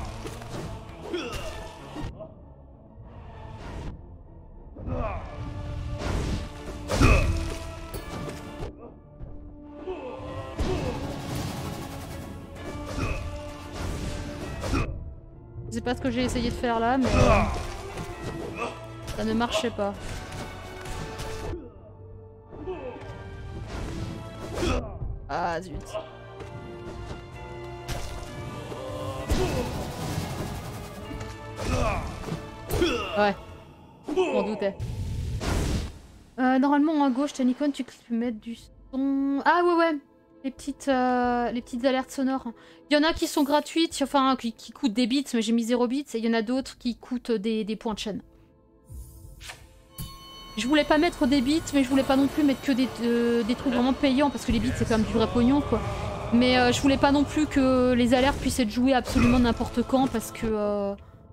Je sais pas ce que j'ai essayé de faire là, mais euh, ça ne marchait pas. Ah zut. Ouais. Je m'en doutais. Euh, normalement à gauche, t'as une icône, tu peux mettre du son. Ah ouais ouais. Les petites, euh, les petites alertes sonores. Il y en a qui sont gratuites, enfin qui, qui coûtent des bits, mais j'ai mis zéro bits. Et il y en a d'autres qui coûtent des, des points de chaîne. Je voulais pas mettre des bits, mais je voulais pas non plus mettre que des, euh, des trucs vraiment payants, parce que les bits c'est quand même du vrai pognon quoi. Mais euh, je voulais pas non plus que les alertes puissent être jouées absolument n'importe quand, parce que... Euh...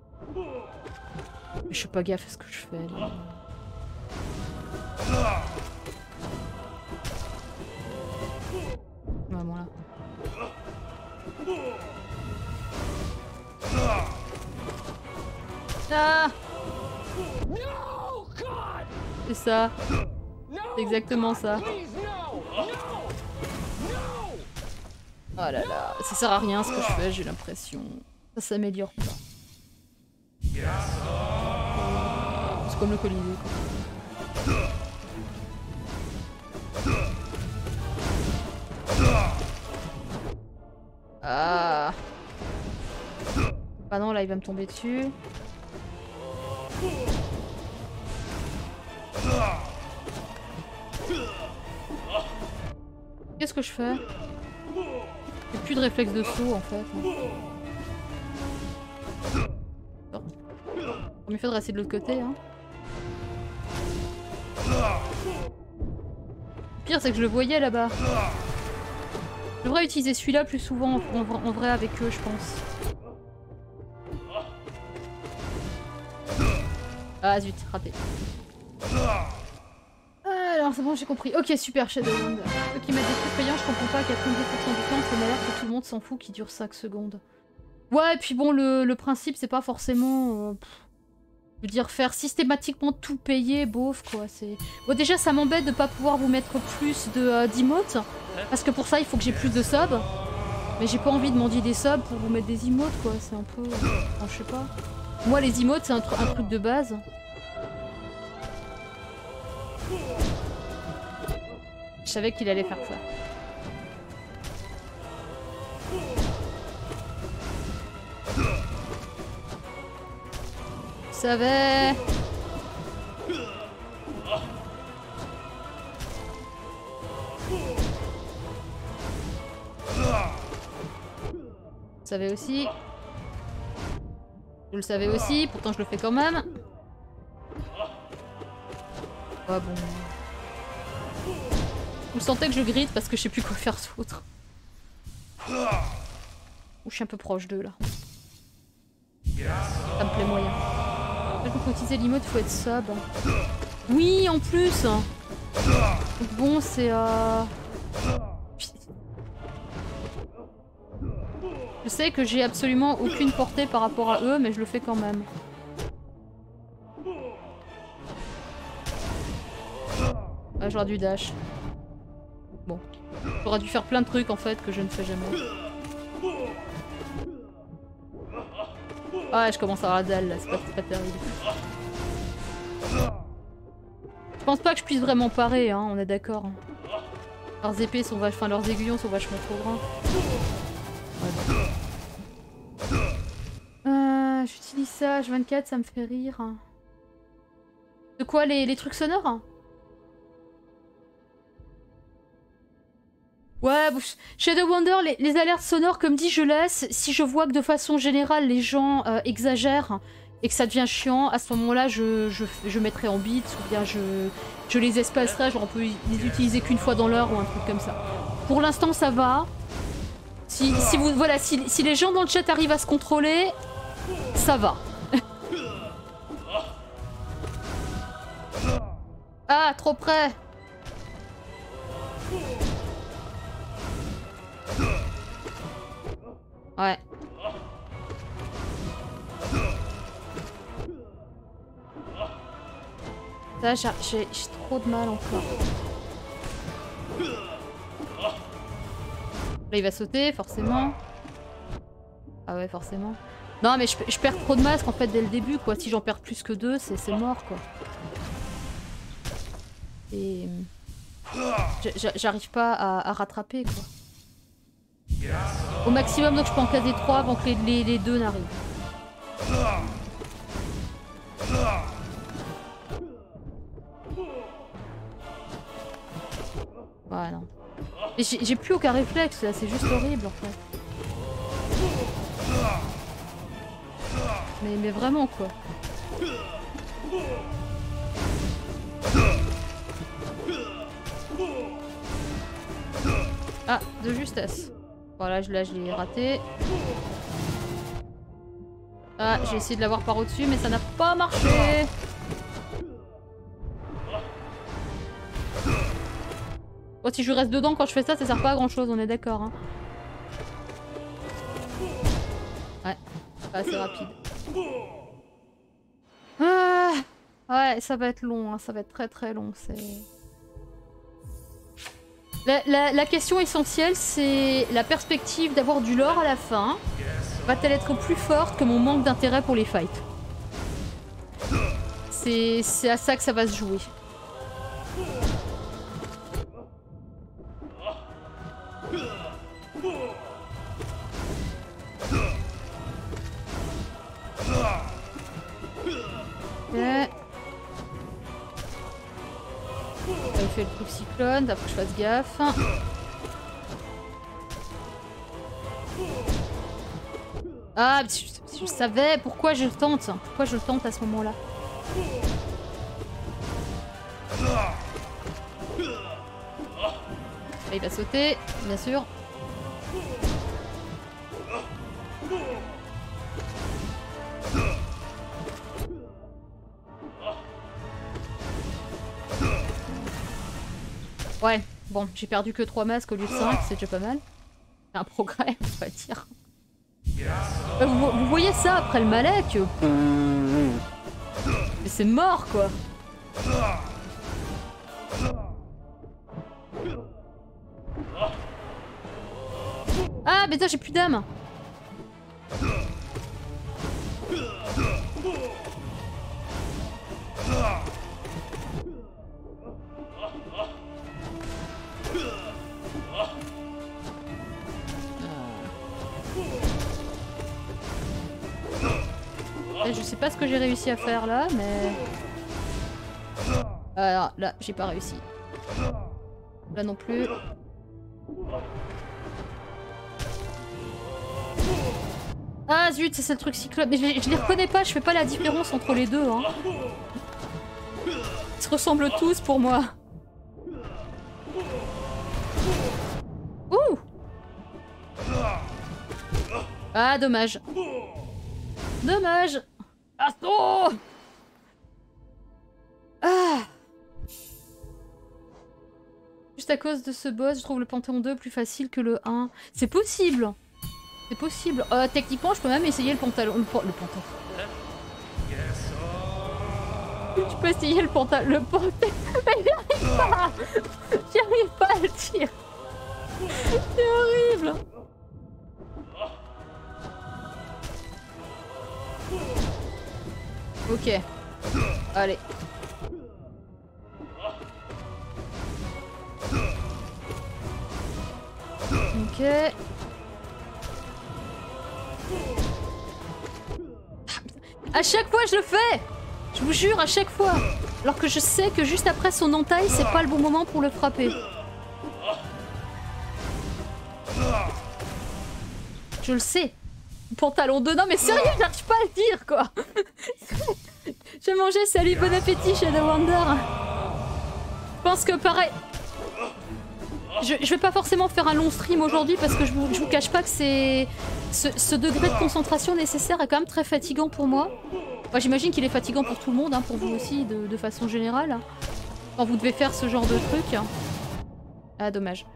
Je suis pas gaffe à ce que je fais. Là. Ouais, bon là. Ah! C'est ça. C'est exactement ça. Oh là là, ça sert à rien ce que je fais, j'ai l'impression. Ça s'améliore pas. C'est comme le Colisée quoi. Ah. Ah non, là il va me tomber dessus. Qu'est-ce que je fais? J'ai plus de réflexe de saut en fait. Bon. On me fait de rester de l'autre côté hein. Le pire c'est que je le voyais là-bas. Je devrais utiliser celui-là plus souvent en, en vrai avec eux je pense. Ah zut, raté. Alors c'est bon, j'ai compris. Ok, super, Shadowland. Ceux qui mettent des trucs payants, je comprends pas, quatre-vingt-dix pour cent du temps, c'est une alerte que tout le monde s'en fout qui dure cinq secondes. Ouais, et puis bon, le, le principe, c'est pas forcément... Euh, je veux dire, faire systématiquement tout payer, bof, quoi. C'est bon, déjà, ça m'embête de pas pouvoir vous mettre plus de euh, d'emotes, parce que pour ça, il faut que j'ai plus de subs. Mais j'ai pas envie de mendier des subs pour vous mettre des emotes, quoi. C'est un peu... Enfin, je sais pas. Moi, les emotes, c'est un, tr un truc de base. Je savais qu'il allait faire ça. Je savais. Je savais aussi. Je le savais aussi, pourtant je le fais quand même. Ah bon. Vous sentez que je grite parce que je sais plus quoi faire d'autre. Ou je suis un peu proche d'eux là. Ça me plaît moyen. Pour utiliser l'emote, faut être sub. Oui, en plus. Donc bon, c'est... Euh... Je sais que j'ai absolument aucune portée par rapport à eux, mais je le fais quand même. Ah, j'aurais dû dash. Bon. J'aurais dû faire plein de trucs en fait que je ne fais jamais. Ah, je commence à avoir la dalle là, c'est pas, pas terrible. Je pense pas que je puisse vraiment parer, hein, on est d'accord. Leurs épées sont vachement... Enfin, leurs aiguillons sont vachement trop grands. Ouais. Euh, J'utilise ça, H vingt-quatre, ça me fait rire. De quoi, les, les trucs sonores? Ouais, Shadow Wonder, les, les alertes sonores, comme dit, je laisse. Si je vois que de façon générale, les gens euh, exagèrent et que ça devient chiant, à ce moment-là, je, je, je mettrai en bits ou bien je, je les espacerai. Genre, on peut les utiliser qu'une fois dans l'heure ou un truc comme ça. Pour l'instant, ça va. Si, si, vous, voilà, si, si les gens dans le chat arrivent à se contrôler, ça va. Ah, trop près. Ouais. Ça, j'ai trop de mal encore. Là, il va sauter, forcément. Ah ouais, forcément. Non, mais je, je perds trop de masques, en fait, dès le début, quoi. Si j'en perds plus que deux, c'est mort, quoi. Et... J'arrive pas à, à rattraper, quoi. Au maximum, donc je peux en caser trois avant que les, les, les deux n'arrivent. Ouais, non. J'ai plus aucun réflexe, là, c'est juste horrible, en fait. Mais, mais vraiment, quoi. Ah, de justesse. Voilà, là, je l'ai raté. Ah, j'ai essayé de l'avoir par au-dessus, mais ça n'a pas marché. Bon, si je reste dedans quand je fais ça, ça sert pas à grand-chose, on est d'accord. Hein. Ouais, pas assez rapide. Ah, ouais, ça va être long, hein, ça va être très très long. C'est... La, la, la question essentielle, c'est la perspective d'avoir du lore à la fin. Va-t-elle être plus forte que mon manque d'intérêt pour les fights? C'est à ça que ça va se jouer. Ok. Il fait le truc cyclone, d'après que je fasse gaffe. Ah, je, je savais pourquoi je le tente. Pourquoi je le tente à ce moment-là. Il va sauter, bien sûr. Ouais, bon, j'ai perdu que trois masques au lieu de cinq, c'est déjà pas mal. C'est un progrès, on va dire. Euh, vous, vous voyez ça après le Malek? Mais c'est mort, quoi. Ah, mais toi, j'ai plus d'âme. Je sais pas ce que j'ai réussi à faire là, mais... Alors là, j'ai pas réussi. Là non plus. Ah zut, c'est le truc cyclope. Mais je, je les reconnais pas, je fais pas la différence entre les deux. Hein. Ils se ressemblent tous pour moi. Ouh! Ah, dommage. Dommage. Ah, oh! Ah! Juste à cause de ce boss, je trouve le Panthéon deux plus facile que le un. C'est possible. C'est possible. Euh, techniquement, je peux même essayer le pantalon. Le, pan le pantalon. Tu peux essayer le pantalon. Le pantalon. Mais j'y arrive pas. J'y arrive pas à le tirer. C'est horrible. Ok. Allez. Ok. À chaque fois je le fais! Je vous jure, à chaque fois! Alors que je sais que juste après son entaille, c'est pas le bon moment pour le frapper. Je le sais. Pantalon deux. Non mais sérieux, j'arrive pas à le dire quoi. J'ai mangé, salut, bon appétit Shadow Wonder. Je pense que pareil. Je, je vais pas forcément faire un long stream aujourd'hui parce que je vous, je vous cache pas que c'est... Ce, ce degré de concentration nécessaire est quand même très fatigant pour moi. Enfin, j'imagine qu'il est fatigant pour tout le monde, hein, pour vous aussi de, de façon générale. Quand vous devez faire ce genre de truc. Ah dommage.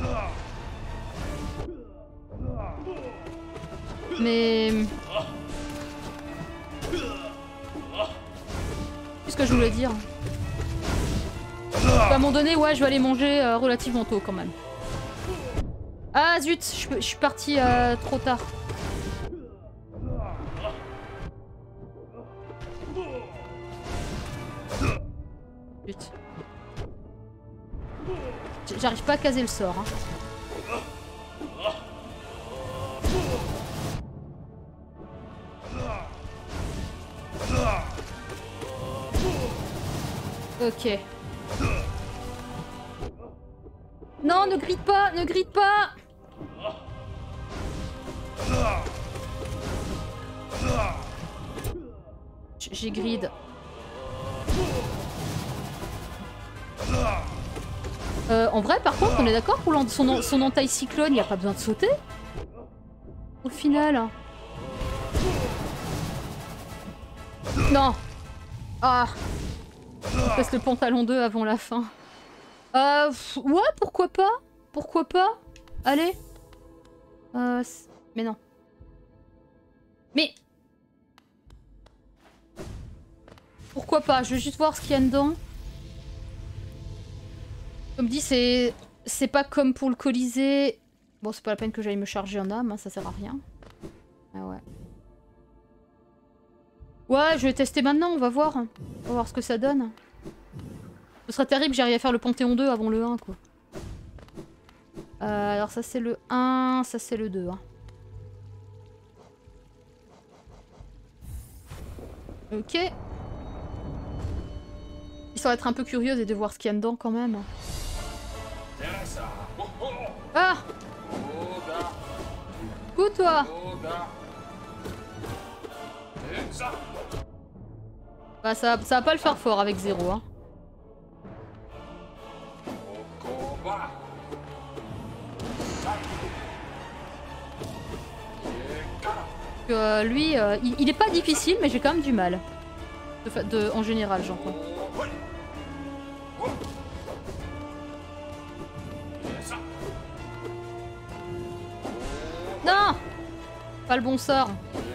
Mais... Qu'est-ce que je voulais dire? À un moment donné, ouais, je vais aller manger euh, relativement tôt quand même. Ah zut, je, je suis partie euh, trop tard. Zut. J'arrive pas à caser le sort. Hein. Ok. Non, ne grite pas, ne grite pas. J'ai grid. Euh, en vrai, par contre, on est d'accord pour son, son entaille cyclone, il n'y a pas besoin de sauter. Au final. Non. Ah. On passe le pantalon deux avant la fin. Euh, ouais, pourquoi pas? Pourquoi pas? Allez. Euh, mais non. Mais... Pourquoi pas? Je veux juste voir ce qu'il y a dedans. Comme dit, c'est... C'est pas comme pour le Colisée. Bon, c'est pas la peine que j'aille me charger en âme, hein, ça sert à rien. Ah ouais. Ouais, je vais tester maintenant, on va voir. On va voir ce que ça donne. Ce serait terrible, j'arrive à faire le Panthéon deux avant le un, quoi. Euh, alors ça c'est le un, ça c'est le deux. Hein. Ok. Histoire d'être un peu curieuse et de voir ce qu'il y a dedans quand même. Ah! Coucou toi! Bah ça, ça va pas le faire fort avec zéro. Hein. Euh, lui, euh, il, il est pas difficile, mais j'ai quand même du mal. De, de, en général, j'entends. Non! Pas le bon sort.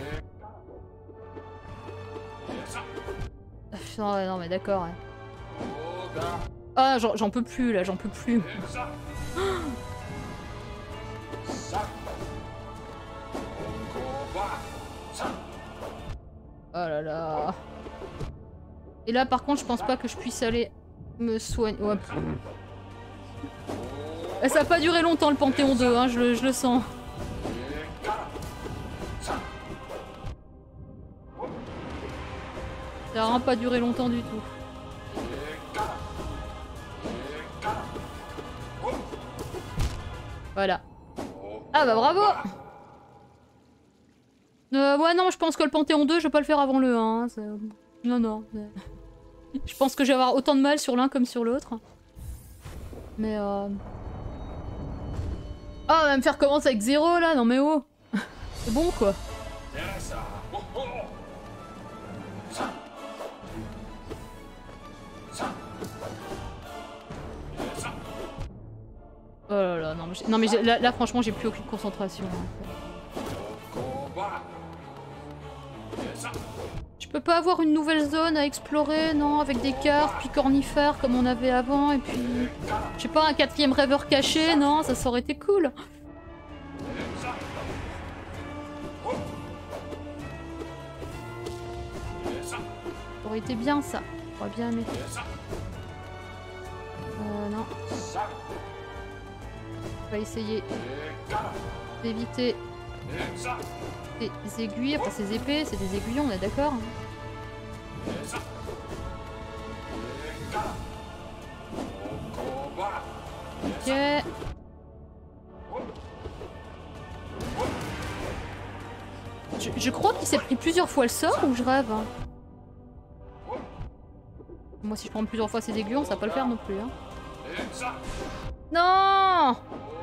Non, non mais d'accord. Ouais. Ah, j'en peux plus là, j'en peux plus. Oh là là. Et là par contre je pense pas que je puisse aller me soigner. Ouais. Ça a pas duré longtemps le Panthéon deux, hein, je, le, je le sens. Ça a vraiment pas duré longtemps du tout. Voilà. Ah bah bravo. Euh, ouais non, je pense que le Panthéon deux, je vais pas le faire avant le un. Hein, non non. Je pense que je vais avoir autant de mal sur l'un comme sur l'autre. Mais euh... Ah, oh, on va me faire commencer avec zéro là, non mais oh. C'est bon quoi. Oh là là, non mais, non, mais là, là franchement j'ai plus aucune concentration. Hein. Je peux pas avoir une nouvelle zone à explorer, non, avec des cartes, puis cornifères comme on avait avant, et puis... Je sais pas, un quatrième rêveur caché, non, ça, ça aurait été cool. Ça aurait été bien ça, j'aurais bien aimé. Euh, non. On va essayer d'éviter ces aiguilles, enfin ces épées, c'est des aiguillons, on est d'accord. Ok. Je, je crois qu'il s'est pris plusieurs fois le sort ou je rêve. Moi si je prends plusieurs fois ces aiguillons, ça va pas le faire non plus. Hein. Non!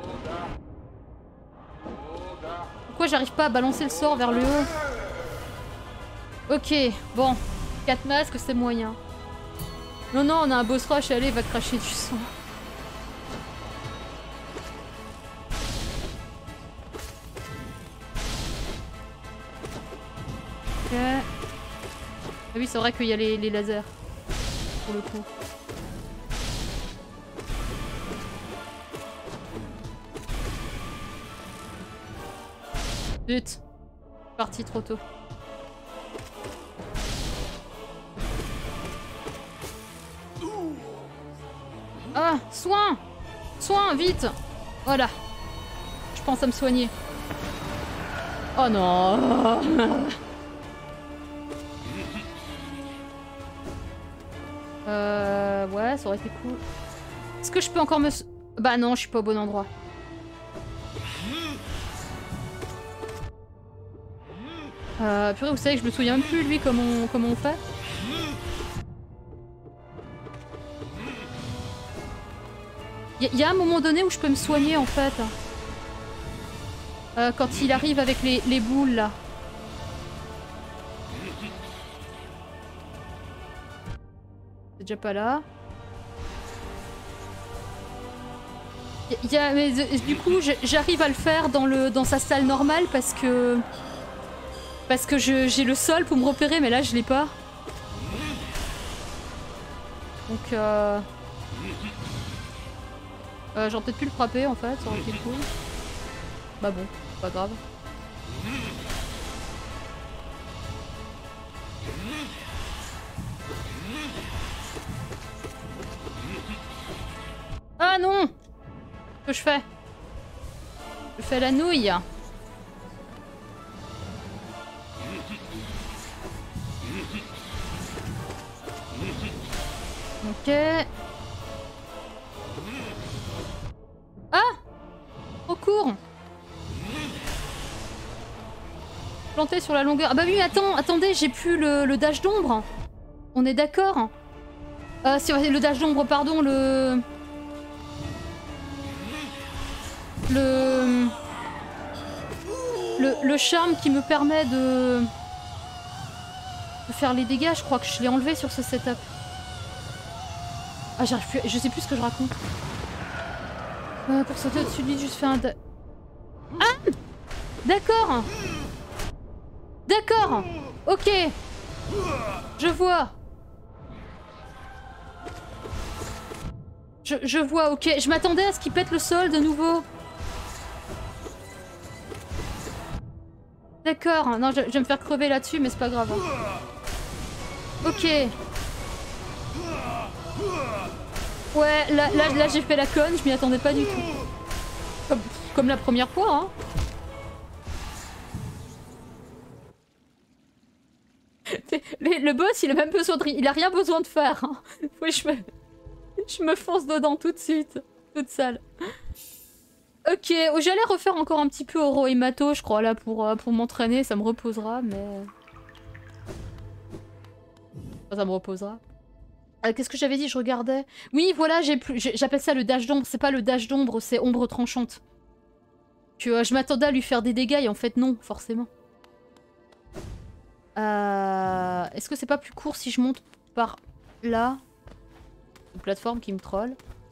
Pourquoi j'arrive pas à balancer le sort vers le haut? Ok, bon. quatre masques, c'est moyen. Non, non, on a un boss rush, allez, va cracher du sang. Ok. Ah oui, c'est vrai qu'il y a les, les lasers. Pour le coup. Zut. Parti trop tôt. Ah, soin! Soin, vite! Voilà. Je pense à me soigner. Oh non! euh... Ouais, ça aurait été cool. Est-ce que je peux encore me... Bah non, je suis pas au bon endroit. Euh, purée, vous savez que je me souviens même plus, lui, comment on, comment on fait. Il y, y a un moment donné où je peux me soigner, en fait. Euh, quand il arrive avec les, les boules, là. C'est déjà pas là. Y, y a, mais, du coup, j'arrive à le faire dans, le, dans sa salle normale parce que... Parce que j'ai le sol pour me repérer, mais là je l'ai pas. Donc euh... euh j'aurais peut-être pu le frapper en fait, ça aurait été cool. Bah bon, pas grave. Ah non! Qu'est-ce que je fais? Je fais la nouille. Ok. Ah! Trop court! Planté sur la longueur. Ah bah oui, attends, attendez, j'ai plus le, le dash d'ombre. On est d'accord? Euh, c'est le dash d'ombre, pardon, le... Le... le... Le charme qui me permet de... de faire les dégâts, je crois que je l'ai enlevé sur ce setup. Ah, j'arrive plus... Je sais plus ce que je raconte. Euh, pour sauter au-dessus de lui, juste faire un... Ah! D'accord! D'accord! Ok! Je vois! Je, je vois, ok. Je m'attendais à ce qu'il pète le sol de nouveau. D'accord. Non, je, je vais me faire crever là-dessus, mais c'est pas grave. Ok. Ouais, là, là, là j'ai fait la conne, je m'y attendais pas du tout. Comme, comme la première fois, hein. Le, le boss, il a même besoin de... Il a rien besoin de faire. Hein. Oui, je me... Je me fonce dedans tout de suite. Toute sale. Ok, oh, j'allais refaire encore un petit peu Oro et Mato, je crois, là, pour, euh, pour m'entraîner. Ça me reposera, mais... Enfin, ça me reposera. Euh, Qu'est-ce que j'avais dit? Je regardais. Oui, voilà, j'ai plus. J'appelle ça le dash d'ombre. C'est pas le dash d'ombre, c'est ombre tranchante. Que euh, je m'attendais à lui faire des dégâts et en fait, non, forcément. Euh... Est-ce que c'est pas plus court si je monte par là? Une plateforme qui me troll.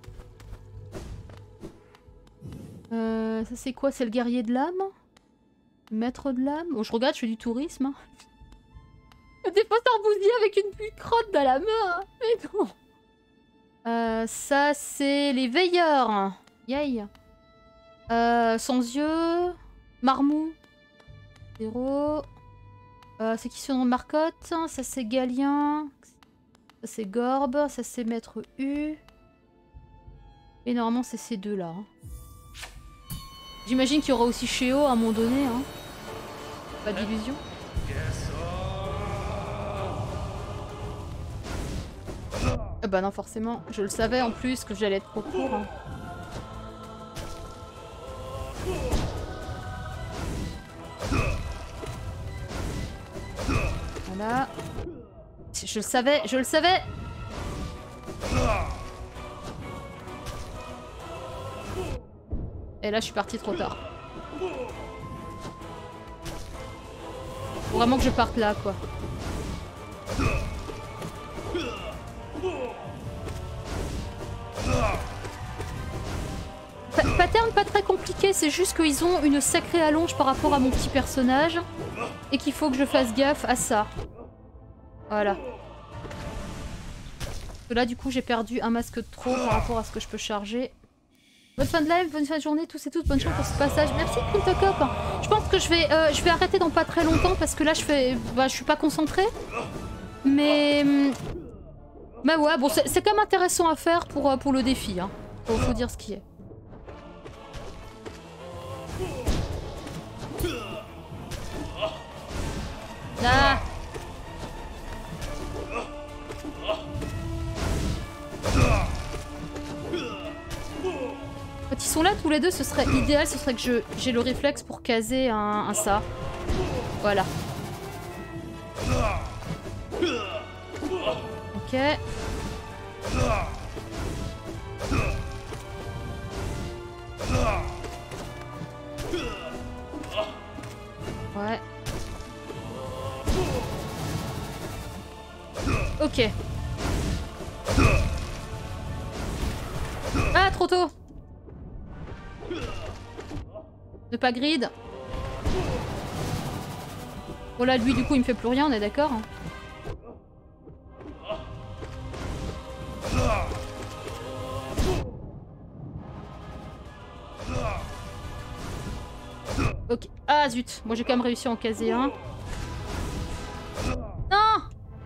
Euh, ça c'est quoi? C'est le guerrier de l'âme? Maître de l'âme? Oh, je regarde, je fais du tourisme. Des fois d'arbousier avec une pluie crotte dans la main. Mais non. Euh, ça c'est les veilleurs. Yay. Euh, sans yeux. Marmou. Zéro. Euh, c'est qui ce nom de Marcotte? Ça c'est Galien. Ça c'est Gorbe. Ça c'est Maître U. Et normalement c'est ces deux là. J'imagine qu'il y aura aussi Sheo à un moment donné, hein. Pas d'illusion. Ah bah non, forcément. Je le savais en plus que j'allais être trop court. Hein. Voilà. Je le savais, je le savais. Et là, je suis partie trop tard. Faut vraiment que je parte là, quoi. Pa pattern pas très compliqué, c'est juste qu'ils ont une sacrée allonge par rapport à mon petit personnage. Et qu'il faut que je fasse gaffe à ça. Voilà. Là, du coup, j'ai perdu un masque de trop par rapport à ce que je peux charger. Bonne fin de live, bonne fin de journée, tous et toutes, bonne chance pour ce passage. Merci Printocop. Je pense que je vais, euh, je vais arrêter dans pas très longtemps parce que là je fais, bah, je suis pas concentrée. Mais, mais ouais, bon, c'est quand même intéressant à faire pour, pour le défi. Hein. Faut, faut dire ce qui est. Là. Quand ils sont là tous les deux, ce serait idéal, ce serait que j'ai le réflexe pour caser un, un ça. Voilà. Ok. Ouais. Ok. Ah, trop tôt. Ne pas grid. Bon là, lui, du coup, il me fait plus rien, on est d'accord hein. Ok. Ah, zut. Moi, j'ai quand même réussi à en caser un. Non.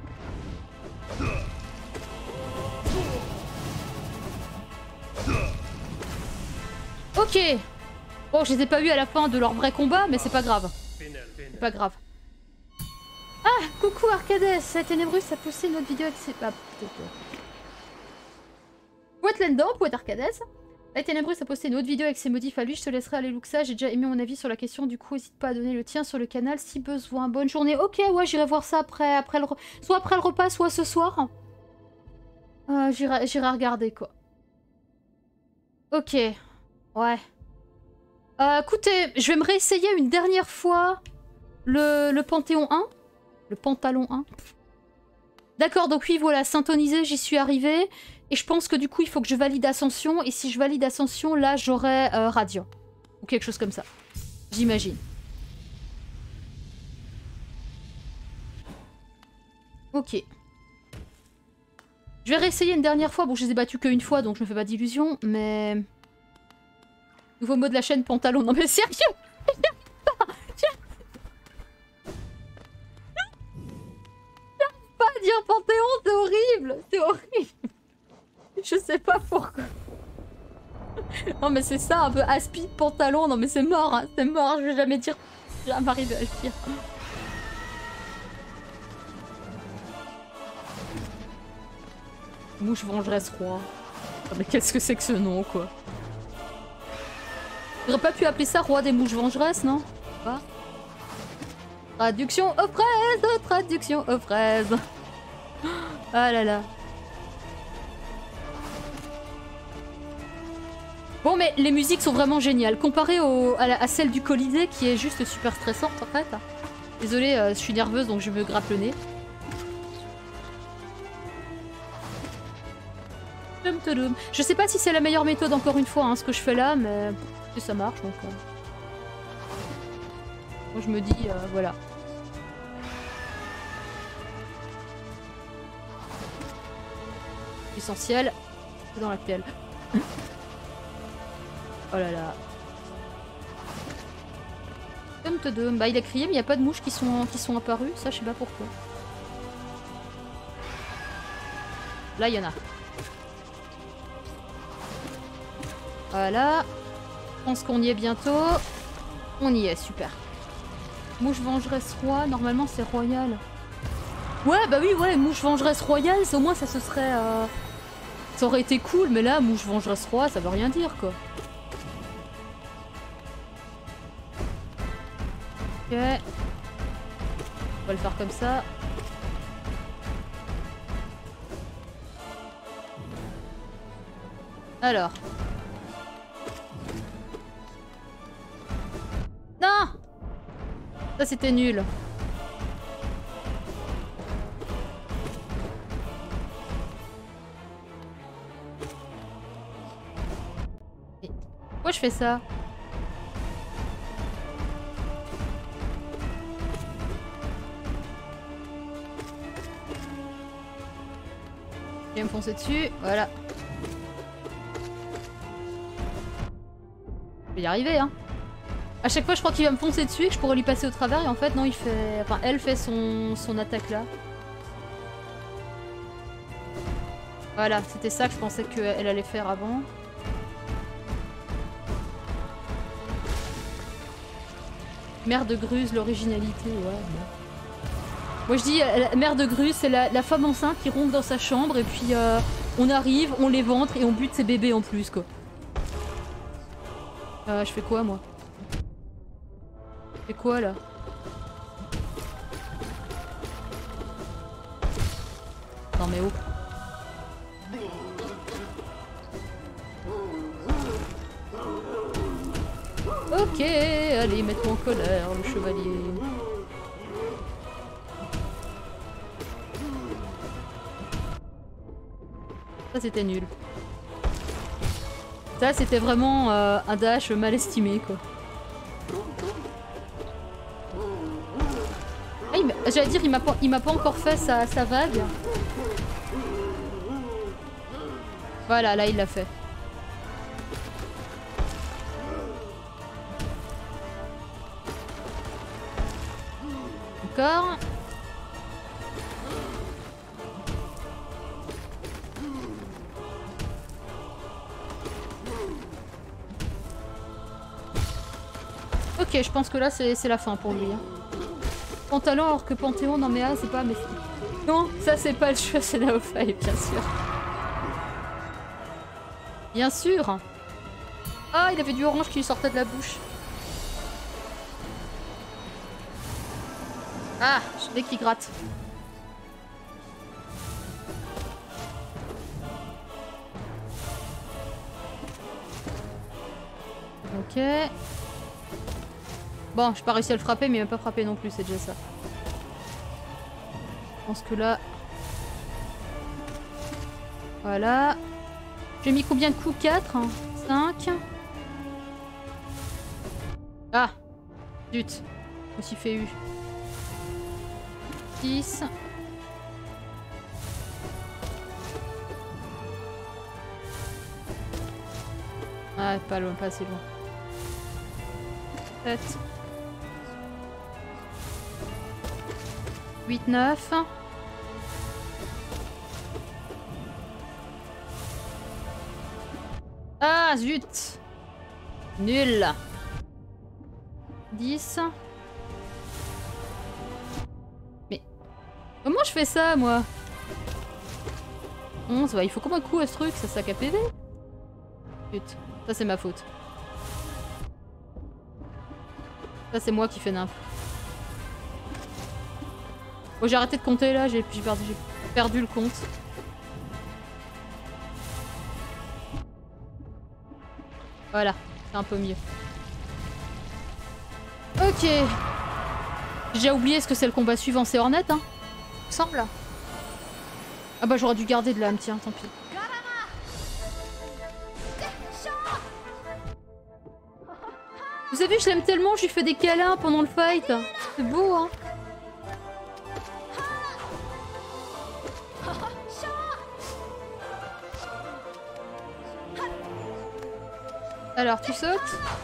Ok. Bon, je les ai pas vus à la fin de leur vrai combat, mais c'est pas grave. C'est pas grave. Ah, coucou Arcades. Ça a été Ténébrus, ça a posté une autre vidéo avec ses... Ah, Poète là-dedans, Poète Arcades. La Ténébrus a posté une autre vidéo avec ses modifs à lui. Je te laisserai aller look ça. J'ai déjà émis mon avis sur la question. Du coup, n'hésite pas à donner le tien sur le canal si besoin. Bonne journée. Ok, ouais, j'irai voir ça après, après le... soit après le repas, soit ce soir. Euh, j'irai regarder, quoi. Ok. Ouais. Euh, écoutez, je vais me réessayer une dernière fois le, le Panthéon un. Le Pantalon un. D'accord, donc oui, voilà, syntonisé, j'y suis arrivée. Et je pense que du coup, il faut que je valide Ascension. Et si je valide Ascension, là, j'aurai euh, Radiant. Ou quelque chose comme ça. J'imagine. Ok. Je vais réessayer une dernière fois. Bon, je les ai battus qu'une fois, donc je me fais pas d'illusions, mais... Nouveau mot de la chaîne, pantalon. Non mais sérieux. J'arrive pas à dire Panthéon, c'est horrible. C'est horrible. Je sais pas pourquoi. Non mais c'est ça, un peu aspi, pantalon. Non mais c'est mort, hein. C'est mort. Je vais jamais dire... Je vais jamais arriver à le dire. Mouche vengeresse roi. Oh, mais qu'est-ce que c'est que ce nom, quoi? J'aurais pas pu appeler ça roi des mouches vengeresses, non? Pas. Traduction aux fraises, traduction aux fraises. Ah là là. Bon, mais les musiques sont vraiment géniales. Comparées au, à, la, à celle du Colisée, qui est juste super stressante, en fait. Désolée, euh, je suis nerveuse, donc je me grappe le nez. Je sais pas si c'est la meilleure méthode, encore une fois, hein, ce que je fais là, mais ça marche, donc... Euh... Moi, je me dis, euh, voilà. Essentiel, c'est dans la pelle. Oh là là. Bah, il a crié, mais il n'y a pas de mouches qui sont, qui sont apparues, ça, je sais pas pourquoi. Là, il y en a. Voilà. Je pense qu'on y est bientôt. On y est, super. Mouche vengeresse roi, normalement c'est royal. Ouais, bah oui, ouais, mouche vengeresse royale, au moins ça se serait... Euh... Ça aurait été cool, mais là, mouche vengeresse roi, ça veut rien dire, quoi. Ok. On va le faire comme ça. Alors. Non! Ça, c'était nul. Et pourquoi je fais ça? Je vais me foncer dessus, voilà. Je vais y arriver, hein. À chaque fois, je crois qu'il va me foncer dessus et que je pourrais lui passer au travers. Et en fait, non, il fait... Enfin, elle fait son, son attaque là. Voilà, c'était ça que je pensais qu'elle allait faire avant. Mère de Gruz, l'originalité, ouais. Moi, je dis, la mère de Gruz, c'est la, la femme enceinte qui ronde dans sa chambre et puis euh, on arrive, on les ventre et on bute ses bébés en plus, quoi. Euh, je fais quoi, moi? C'est quoi là? Non mais oh. Ok, allez, mets-toi en colère, le chevalier. Ça c'était nul. Ça c'était vraiment euh, un dash mal estimé, quoi. J'allais dire, il m'a pas, il m'a pas encore fait sa, sa vague. Voilà, là il l'a fait. Encore. Ok, je pense que là c'est la fin pour lui. Hein. Pantalon alors que Panthéon, non mais ah c'est pas... Mais... Non, ça c'est pas le choix, c'est la Ofaï, bien sûr. Bien sûr. Ah, il avait du orange qui lui sortait de la bouche. Ah, dès qu'il gratte. Ok. Bon, j'ai pas réussi à le frapper, mais il m'a pas frappé non plus, c'est déjà ça. Je pense que là... Voilà. J'ai mis combien de coups? Quatre, hein, cinq. Ah, zut. Je me suis fait eu. six. Ah, pas loin, pas assez loin. sept. huit, neuf. Ah, zut. Nul. dix. Mais... Comment je fais ça, moi? onze, bah, il faut combien de coups à ce truc? Ça sac à P V? Zut. Ça, c'est ma faute. Ça, c'est moi qui fais nimp. Bon, j'ai arrêté de compter, là. J'ai perdu, perdu le compte. Voilà, c'est un peu mieux. Ok. J'ai déjà oublié ce que c'est le combat suivant, c'est Hornet, hein. Il me semble. Ah bah j'aurais dû garder de l'âme, tiens, tant pis. Vous avez vu, je l'aime tellement, je lui fais des câlins pendant le fight. C'est beau, hein. Alors, tu sautes?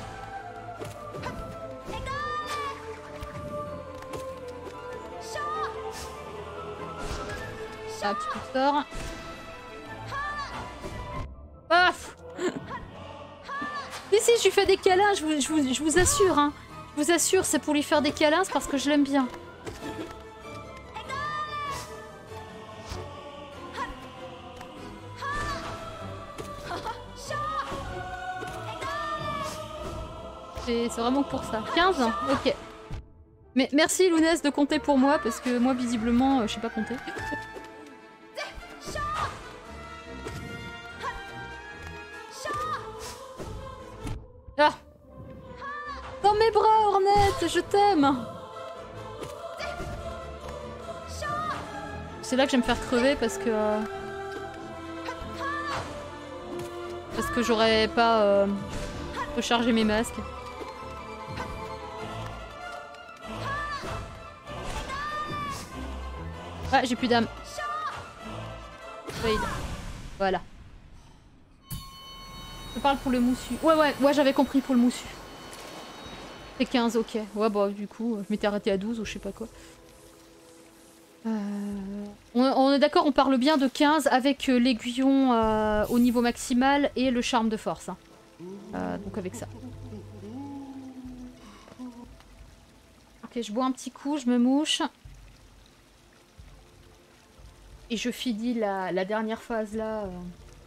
Ah, petit coup de sort. Paf. Si, si, je lui fais des câlins, je vous, je vous, je vous assure. Hein. Je vous assure, c'est pour lui faire des câlins, c'est parce que je l'aime bien. C'est vraiment pour ça. quinze ans, ok. Mais merci Lounès de compter pour moi, parce que moi, visiblement, euh, je sais pas compter. Ah! Dans mes bras, Ornette, je t'aime! C'est là que je vais me faire crever parce que... Euh... Parce que j'aurais pas euh... rechargé mes masques. Ah, j'ai plus d'âme. Voilà. Je parle pour le moussu. Ouais, ouais, ouais, j'avais compris pour le moussu. C'est quinze, ok. Ouais, bah, du coup, je m'étais arrêté à douze ou je sais pas quoi. Euh... On, on est d'accord, on parle bien de quinze avec euh, l'aiguillon euh, au niveau maximal et le charme de force. Hein. Euh, donc avec ça. Ok, je bois un petit coup, je me mouche. Et je finis la, la dernière phase là. Euh...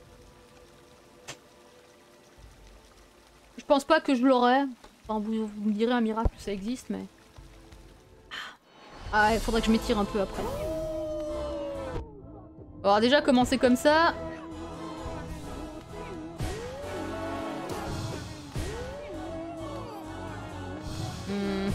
Je pense pas que je l'aurai. Enfin, vous, vous me direz un miracle, ça existe, mais... Ah, il faudrait que je m'étire un peu après. Alors déjà, commencer comme ça... Hmm.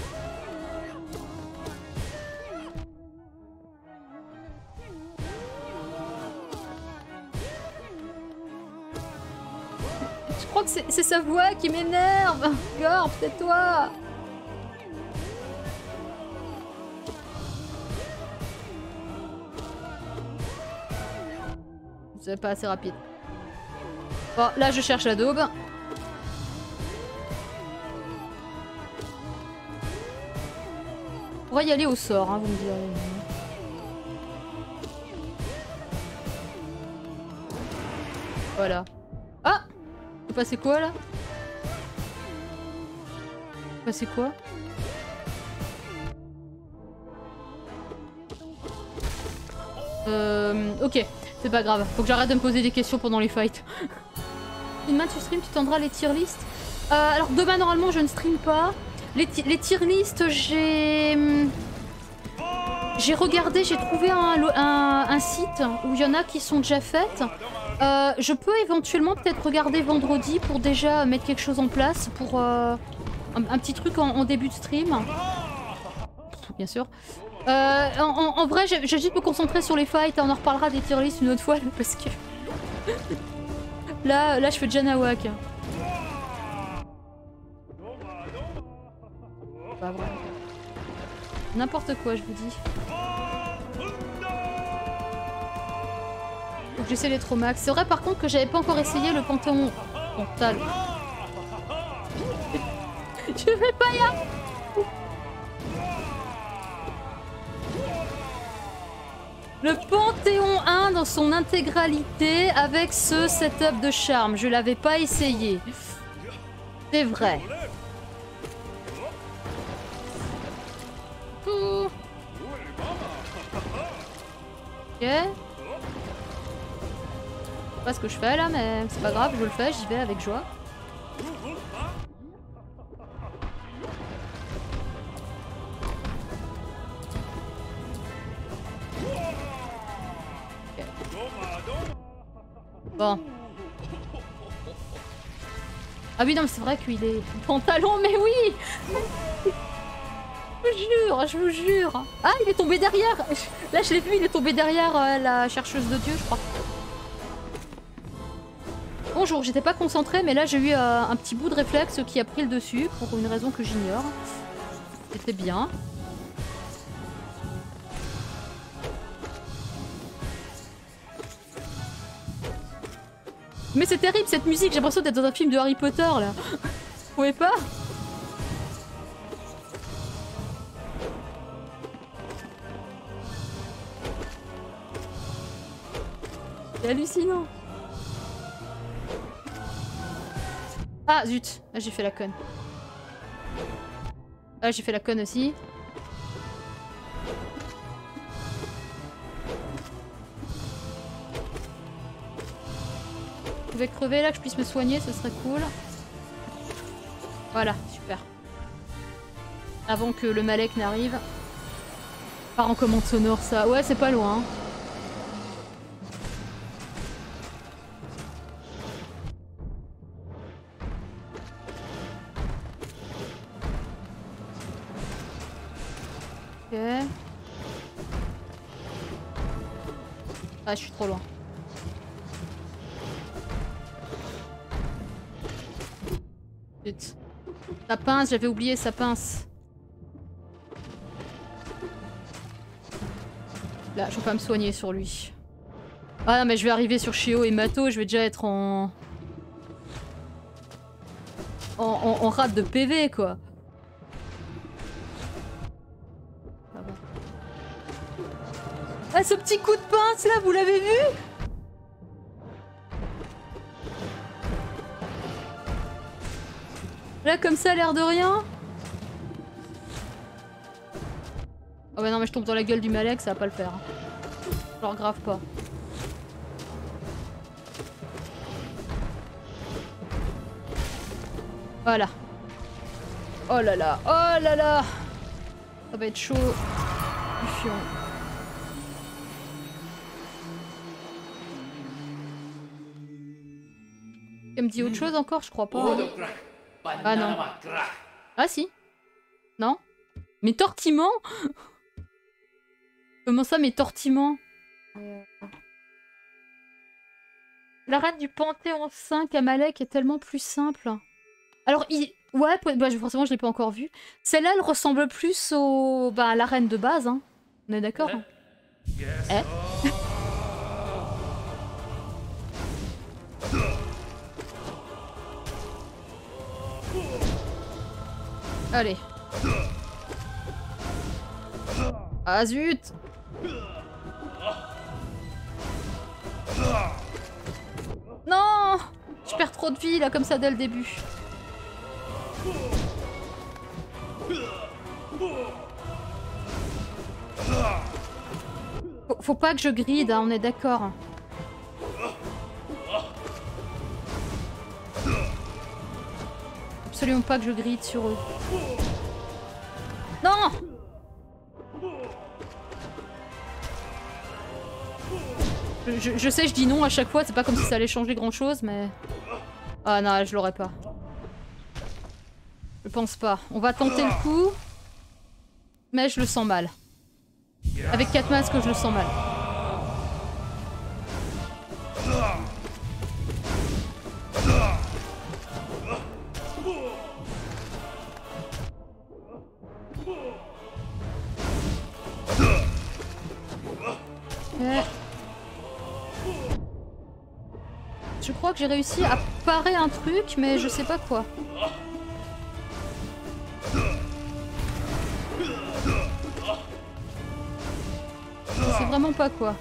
Je crois que c'est sa voix qui m'énerve. Gorb, c'est toi. C'est pas assez rapide. Bon, là je cherche la daube. On va y aller au sort, hein, vous me direz. Voilà. Ah! C'est passé quoi là? C'est passé quoi? Euh... Ok, c'est pas grave. Faut que j'arrête de me poser des questions pendant les fights. Demain tu stream, tu tendras les tier list. Euh, alors demain normalement je ne stream pas. Les, les tier list, j'ai... J'ai regardé, j'ai trouvé un, un, un site où il y en a qui sont déjà faites. Euh, je peux éventuellement peut-être regarder vendredi pour déjà mettre quelque chose en place pour euh, un, un petit truc en, en début de stream. Bien sûr. Euh, en, en, en vrai, je vais juste me concentrer sur les fights. On en reparlera des tier lists une autre fois parce que là, là, je fais déjà nawak. Pas vrai. N'importe quoi, je vous dis. Faut que j'essaie d'être au max. C'est vrai par contre que j'avais pas encore essayé le panthéon mental. Je vais pas y aller. Le Panthéon un dans son intégralité avec ce setup de charme. Je l'avais pas essayé. C'est vrai. Ouh. Ok. Je sais pas ce que je fais là, mais c'est pas grave, je le fais, j'y vais avec joie. Okay. Bon. Ah oui, non, mais c'est vrai qu'il est pantalon, mais oui. Je vous jure, je vous jure. Ah, il est tombé derrière. Là, je l'ai vu, il est tombé derrière euh, la chercheuse de Dieu, je crois. Bonjour, j'étais pas concentrée, mais là j'ai eu euh, un petit bout de réflexe qui a pris le dessus pour une raison que j'ignore. C'était bien. Mais c'est terrible cette musique, j'ai l'impression d'être dans un film de Harry Potter là. Vous pouvez pas? C'est hallucinant. Ah zut, ah, j'ai fait la conne. Ah j'ai fait la conne aussi. Je pouvais crever là, que je puisse me soigner, ce serait cool. Voilà, super. Avant que le Malek n'arrive. Part en commande sonore ça. Ouais, c'est pas loin. Ok. Ah, je suis trop loin. Zut. Sa pince, j'avais oublié sa pince. Là, je peux pas me soigner sur lui. Ah non, mais je vais arriver sur Shio et Mato, je vais déjà être en... En, en, en rate de P V, quoi. Ah, bon. Ah, ce petit coup de pince, là, vous l'avez vu? Là, comme ça, l'air de rien. Oh bah non, mais je tombe dans la gueule du Malek, ça va pas le faire. Genre grave pas. Voilà. Oh là là, oh là là. Ça va être chaud. Du fion. Elle me dit autre chose encore? Je crois pas. Ah non. Ah si. Non? Mes tortiments? Comment ça, mes tortiments? La reine du Panthéon cinq à Malek est tellement plus simple. Alors, il... ouais, bah, forcément, je l'ai pas encore vue. Celle-là, elle ressemble plus au... bah, à la reine de base, hein. On est d'accord, hein. Eh. Allez. Ah zut. Non. Je perds trop de vie là comme ça dès le début. Faut, faut pas que je gride, hein, on est d'accord. Absolument pas que je gride sur eux. Non. Je, je sais, je dis non à chaque fois, c'est pas comme si ça allait changer grand chose, mais... Ah non, je l'aurais pas. Je pense pas. On va tenter le coup. Mais je le sens mal. Avec quatre masques, je le sens mal. Okay. Je crois que j'ai réussi à parer un truc, mais je sais pas quoi. Je sais vraiment pas quoi.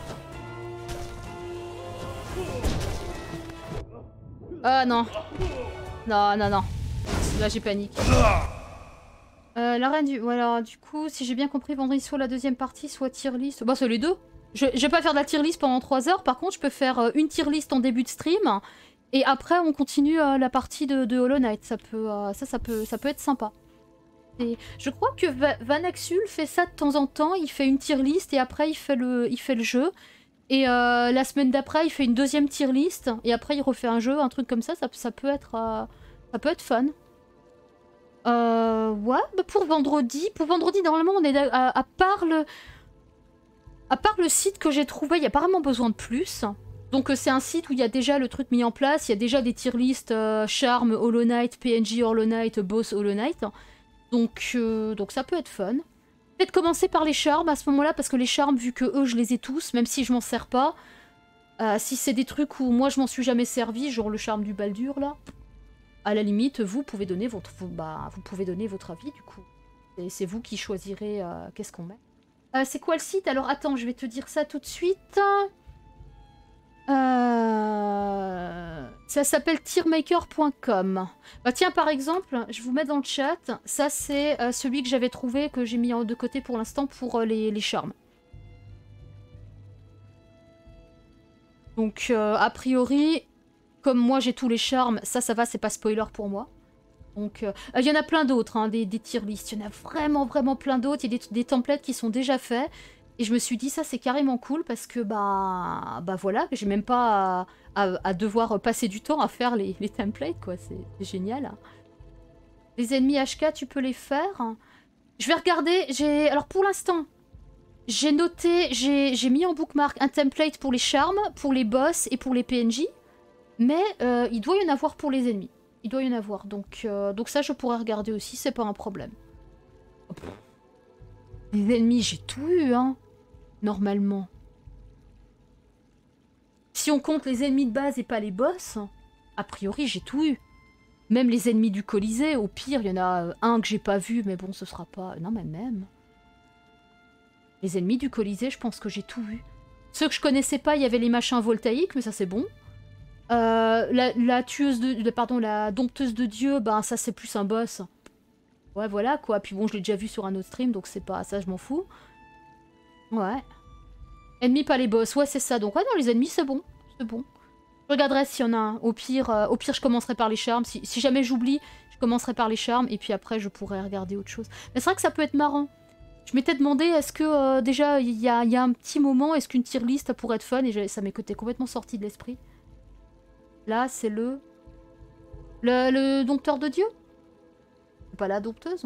Ah non. Non, non, non. Là j'ai panique. Euh, la reine du... Voilà, du coup, si j'ai bien compris, vendredi soit la deuxième partie, soit tier list. Bah c'est les deux. Je, je vais pas faire de la tier list pendant trois heures, par contre je peux faire euh, une tier list en début de stream. Et après on continue euh, la partie de, de Hollow Knight. Ça peut, euh, ça, ça, peut, ça peut être sympa. Et je crois que Va Vanaxul fait ça de temps en temps. Il fait une tier list et après il fait le, il fait le jeu. Et euh, la semaine d'après il fait une deuxième tier list. Et après il refait un jeu, un truc comme ça. Ça, ça, peut, être, euh, ça peut être fun. Euh, ouais, bah pour vendredi. Pour vendredi, normalement on est à, à part le... À part le site que j'ai trouvé, il n'y a pas vraiment besoin de plus. Donc euh, c'est un site où il y a déjà le truc mis en place. Il y a déjà des tier lists euh, Charme, Hollow Knight, P N J Hollow Knight, Boss Hollow Knight. Donc, euh, donc ça peut être fun. Peut-être commencer par les charmes à ce moment-là, parce que les charmes, vu que eux, je les ai tous, même si je m'en sers pas. Euh, si c'est des trucs où moi, je m'en suis jamais servi, genre le charme du Baldur, là. À la limite, vous pouvez donner votre, vous, bah, vous pouvez donner votre avis, du coup. Et c'est vous qui choisirez euh, qu'est-ce qu'on met. Euh, c'est quoi le site? Alors attends, je vais te dire ça tout de suite. Euh... Ça s'appelle tiermaker point com. Bah tiens, par exemple, je vous mets dans le chat. Ça, c'est euh, celui que j'avais trouvé, que j'ai mis de côté pour l'instant pour euh, les, les charmes. Donc, euh, a priori, comme moi j'ai tous les charmes, ça, ça va, c'est pas spoiler pour moi. Donc, il euh, y en a plein d'autres, hein, des, des tier lists. Il y en a vraiment, vraiment plein d'autres. Il y a des, des templates qui sont déjà faits. Et je me suis dit, ça, c'est carrément cool parce que, bah, bah voilà, j'ai même pas à, à, à devoir passer du temps à faire les, les templates, quoi. C'est génial. Hein. Les ennemis H K, tu peux les faire. Je vais regarder. J'ai, alors, pour l'instant, j'ai noté, j'ai mis en bookmark un template pour les charmes, pour les boss et pour les P N J. Mais euh, il doit y en avoir pour les ennemis. Il doit y en avoir. Donc, euh, donc ça, je pourrais regarder aussi. C'est pas un problème. Les ennemis, j'ai tout eu, hein. Normalement. Si on compte les ennemis de base et pas les boss, a priori, j'ai tout eu. Même les ennemis du Colisée, au pire, il y en a un que j'ai pas vu, mais bon, ce sera pas... Non, mais même... Les ennemis du Colisée, je pense que j'ai tout vu. Ceux que je connaissais pas, il y avait les machins voltaïques, mais ça, c'est bon. Euh, la, la tueuse de... Pardon, la dompteuse de Dieu, ben ça, c'est plus un boss. Ouais, voilà, quoi. Puis bon, je l'ai déjà vu sur un autre stream, donc c'est pas... Ça, je m'en fous. Ouais. Ennemis, pas les boss. Ouais, c'est ça. Donc, ouais, non, les ennemis, c'est bon. C'est bon. Je regarderai s'il y en a un. Au pire, euh, au pire je commencerai par les charmes. Si, si jamais j'oublie, je commencerai par les charmes. Et puis après, je pourrai regarder autre chose. Mais c'est vrai que ça peut être marrant. Je m'étais demandé, est-ce que, euh, déjà, il y a, y a un petit moment, est-ce qu'une tier list pourrait être fun? Et ça m'était complètement sorti de l'esprit. Là, c'est le... le... Le dompteur de Dieu? C'est pas la dompteuse?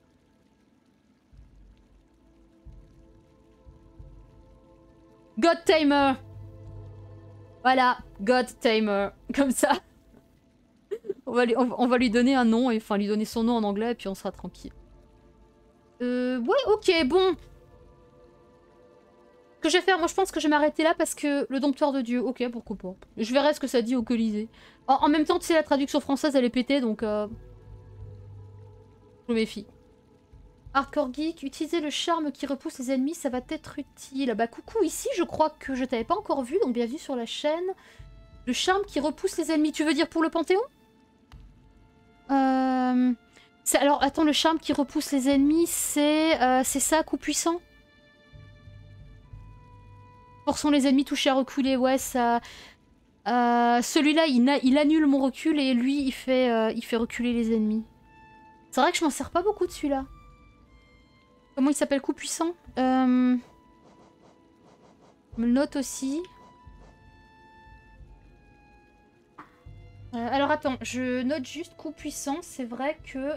God Tamer. Voilà, God Tamer. Comme ça. on, va lui, on, on va lui donner un nom, et, enfin lui donner son nom en anglais, et puis on sera tranquille. Euh, ouais, ok, bon. Ce que je vais faire, moi je pense que je vais m'arrêter là parce que le dompteur de Dieu, ok, pourquoi pas. Je verrai ce que ça dit au Colisée. En, en même temps, tu sais, la traduction française, elle est pétée, donc... Euh... Je me méfie. Hardcore Geek, utiliser le charme qui repousse les ennemis, ça va être utile. Bah coucou, ici je crois que je t'avais pas encore vu, donc bienvenue sur la chaîne. Le charme qui repousse les ennemis, tu veux dire pour le Panthéon? Euh... Alors attends, le charme qui repousse les ennemis, c'est euh, c'est ça, coup puissant? Forçons les ennemis touchés à reculer, ouais, ça... Euh, Celui-là, il, il annule mon recul et lui, il fait, euh, il fait reculer les ennemis. C'est vrai que je m'en sers pas beaucoup de celui-là. Comment il s'appelle? Coup puissant. euh... Je me le note aussi. Euh, alors attends, je note juste coup puissant. C'est vrai que...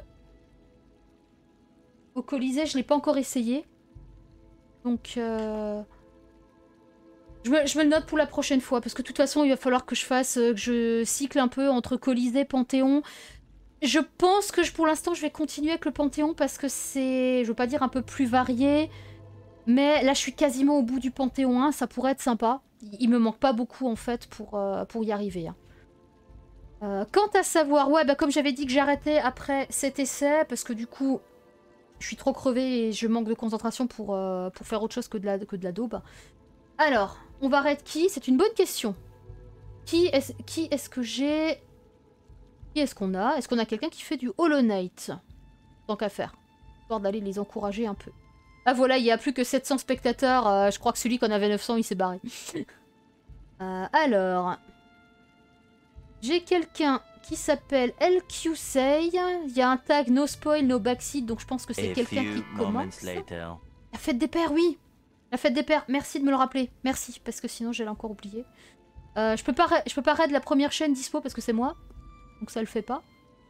Au Colisée, je l'ai pas encore essayé. Donc... Euh... Je me, je me le note pour la prochaine fois. Parce que de toute façon, il va falloir que je fasse... Euh, que je cycle un peu entre Colisée, Panthéon... Je pense que je, pour l'instant, je vais continuer avec le Panthéon parce que c'est, je veux pas dire un peu plus varié, mais là, je suis quasiment au bout du Panthéon un, ça pourrait être sympa. Il me manque pas beaucoup, en fait, pour, euh, pour y arriver. Hein. Euh, quant à savoir, ouais, bah comme j'avais dit que j'arrêtais après cet essai, parce que du coup, je suis trop crevée et je manque de concentration pour, euh, pour faire autre chose que de la, que de la daube. Alors, on va arrêter qui? C'est une bonne question. Qui est-ce qui est-ce que j'ai... Qui est-ce qu'on a? Est-ce qu'on a quelqu'un qui fait du Hollow Knight? Tant qu'à faire. Histoire d'aller les encourager un peu. Ah voilà, il n'y a plus que sept cents spectateurs. Euh, je crois que celui qu'on avait neuf cents, il s'est barré. euh, alors... J'ai quelqu'un qui s'appelle L Q Say. Il y a un tag no spoil, no backseat, donc je pense que c'est quelqu'un qui commence. La fête des pères, oui. La fête des pères, merci de me le rappeler. Merci, parce que sinon j'allais encore oublier. Euh, je peux pas, je peux pas raid la première chaîne dispo parce que c'est moi. Donc ça le fait pas.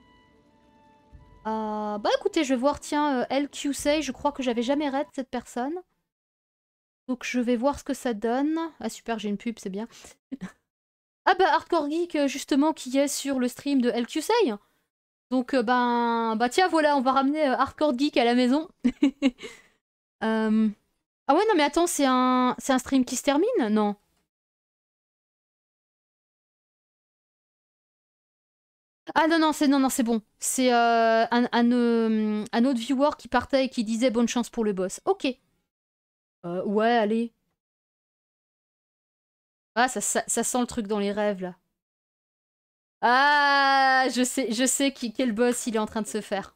Euh, bah écoutez, je vais voir, tiens, euh, L Q Say, je crois que j'avais jamais raid cette personne. Donc je vais voir ce que ça donne. Ah super, j'ai une pub, c'est bien. Ah bah Hardcore Geek, justement, qui est sur le stream de L Q Say. Donc euh, ben, bah tiens, voilà, on va ramener euh, Hardcore Geek à la maison. euh... Ah ouais, non mais attends, c'est un, c'est un stream qui se termine? Non. Ah non, non, c'est non, non, c'est bon. C'est euh, un, un, euh, un autre viewer qui partait et qui disait bonne chance pour le boss. Ok. Euh, ouais, allez. Ah, ça, ça, ça sent le truc dans les rêves, là. Ah, je sais, je sais qui, quel boss il est en train de se faire.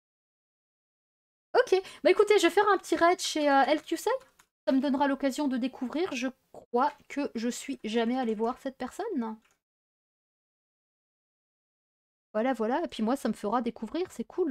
Ok, bah écoutez, je vais faire un petit raid chez euh, L Q C. Ça me donnera l'occasion de découvrir. Je crois que je suis jamais allée voir cette personne. Voilà, voilà. Et puis moi, ça me fera découvrir. C'est cool.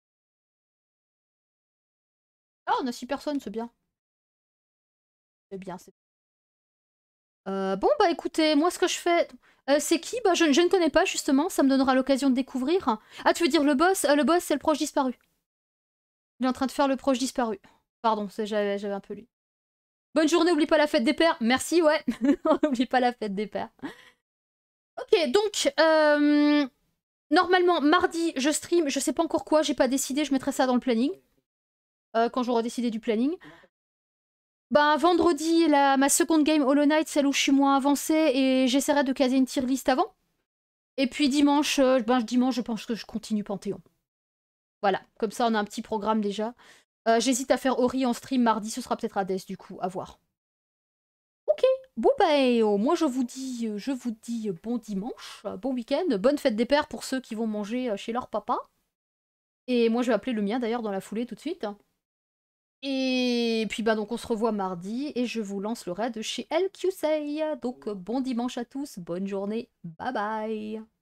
Ah, on a six personnes, c'est bien. C'est bien, c'est Euh, bon, bah écoutez, moi ce que je fais. Euh, c'est qui? Bah je, je ne connais pas justement, ça me donnera l'occasion de découvrir. Ah, tu veux dire le boss? Euh, le boss, c'est le proche disparu. Il est en train de faire le proche disparu. Pardon, c'est- j'avais j'avais un peu lu. Bonne journée, oublie pas la fête des pères. Merci, ouais. Oublie pas la fête des pères. Ok, donc, euh, normalement, mardi, je stream, je sais pas encore quoi, j'ai pas décidé, je mettrai ça dans le planning. Euh, quand j'aurai décidé du planning. Ben, vendredi, la, ma seconde game Hollow Knight, celle où je suis moins avancée, et j'essaierai de caser une tier list avant. Et puis dimanche, euh, ben, dimanche, je pense que je continue Panthéon. Voilà, comme ça on a un petit programme déjà. Euh, J'hésite à faire Ori en stream mardi, ce sera peut-être Hades du coup, à voir. Ok, bon bah et, oh, moi je vous dis, euh, je vous dis euh, bon dimanche, euh, bon week-end, bonne fête des pères pour ceux qui vont manger euh, chez leur papa. Et moi je vais appeler le mien d'ailleurs dans la foulée tout de suite. Et puis bah donc on se revoit mardi et je vous lance le raid chez L Q C. Donc euh, bon dimanche à tous, bonne journée, bye bye.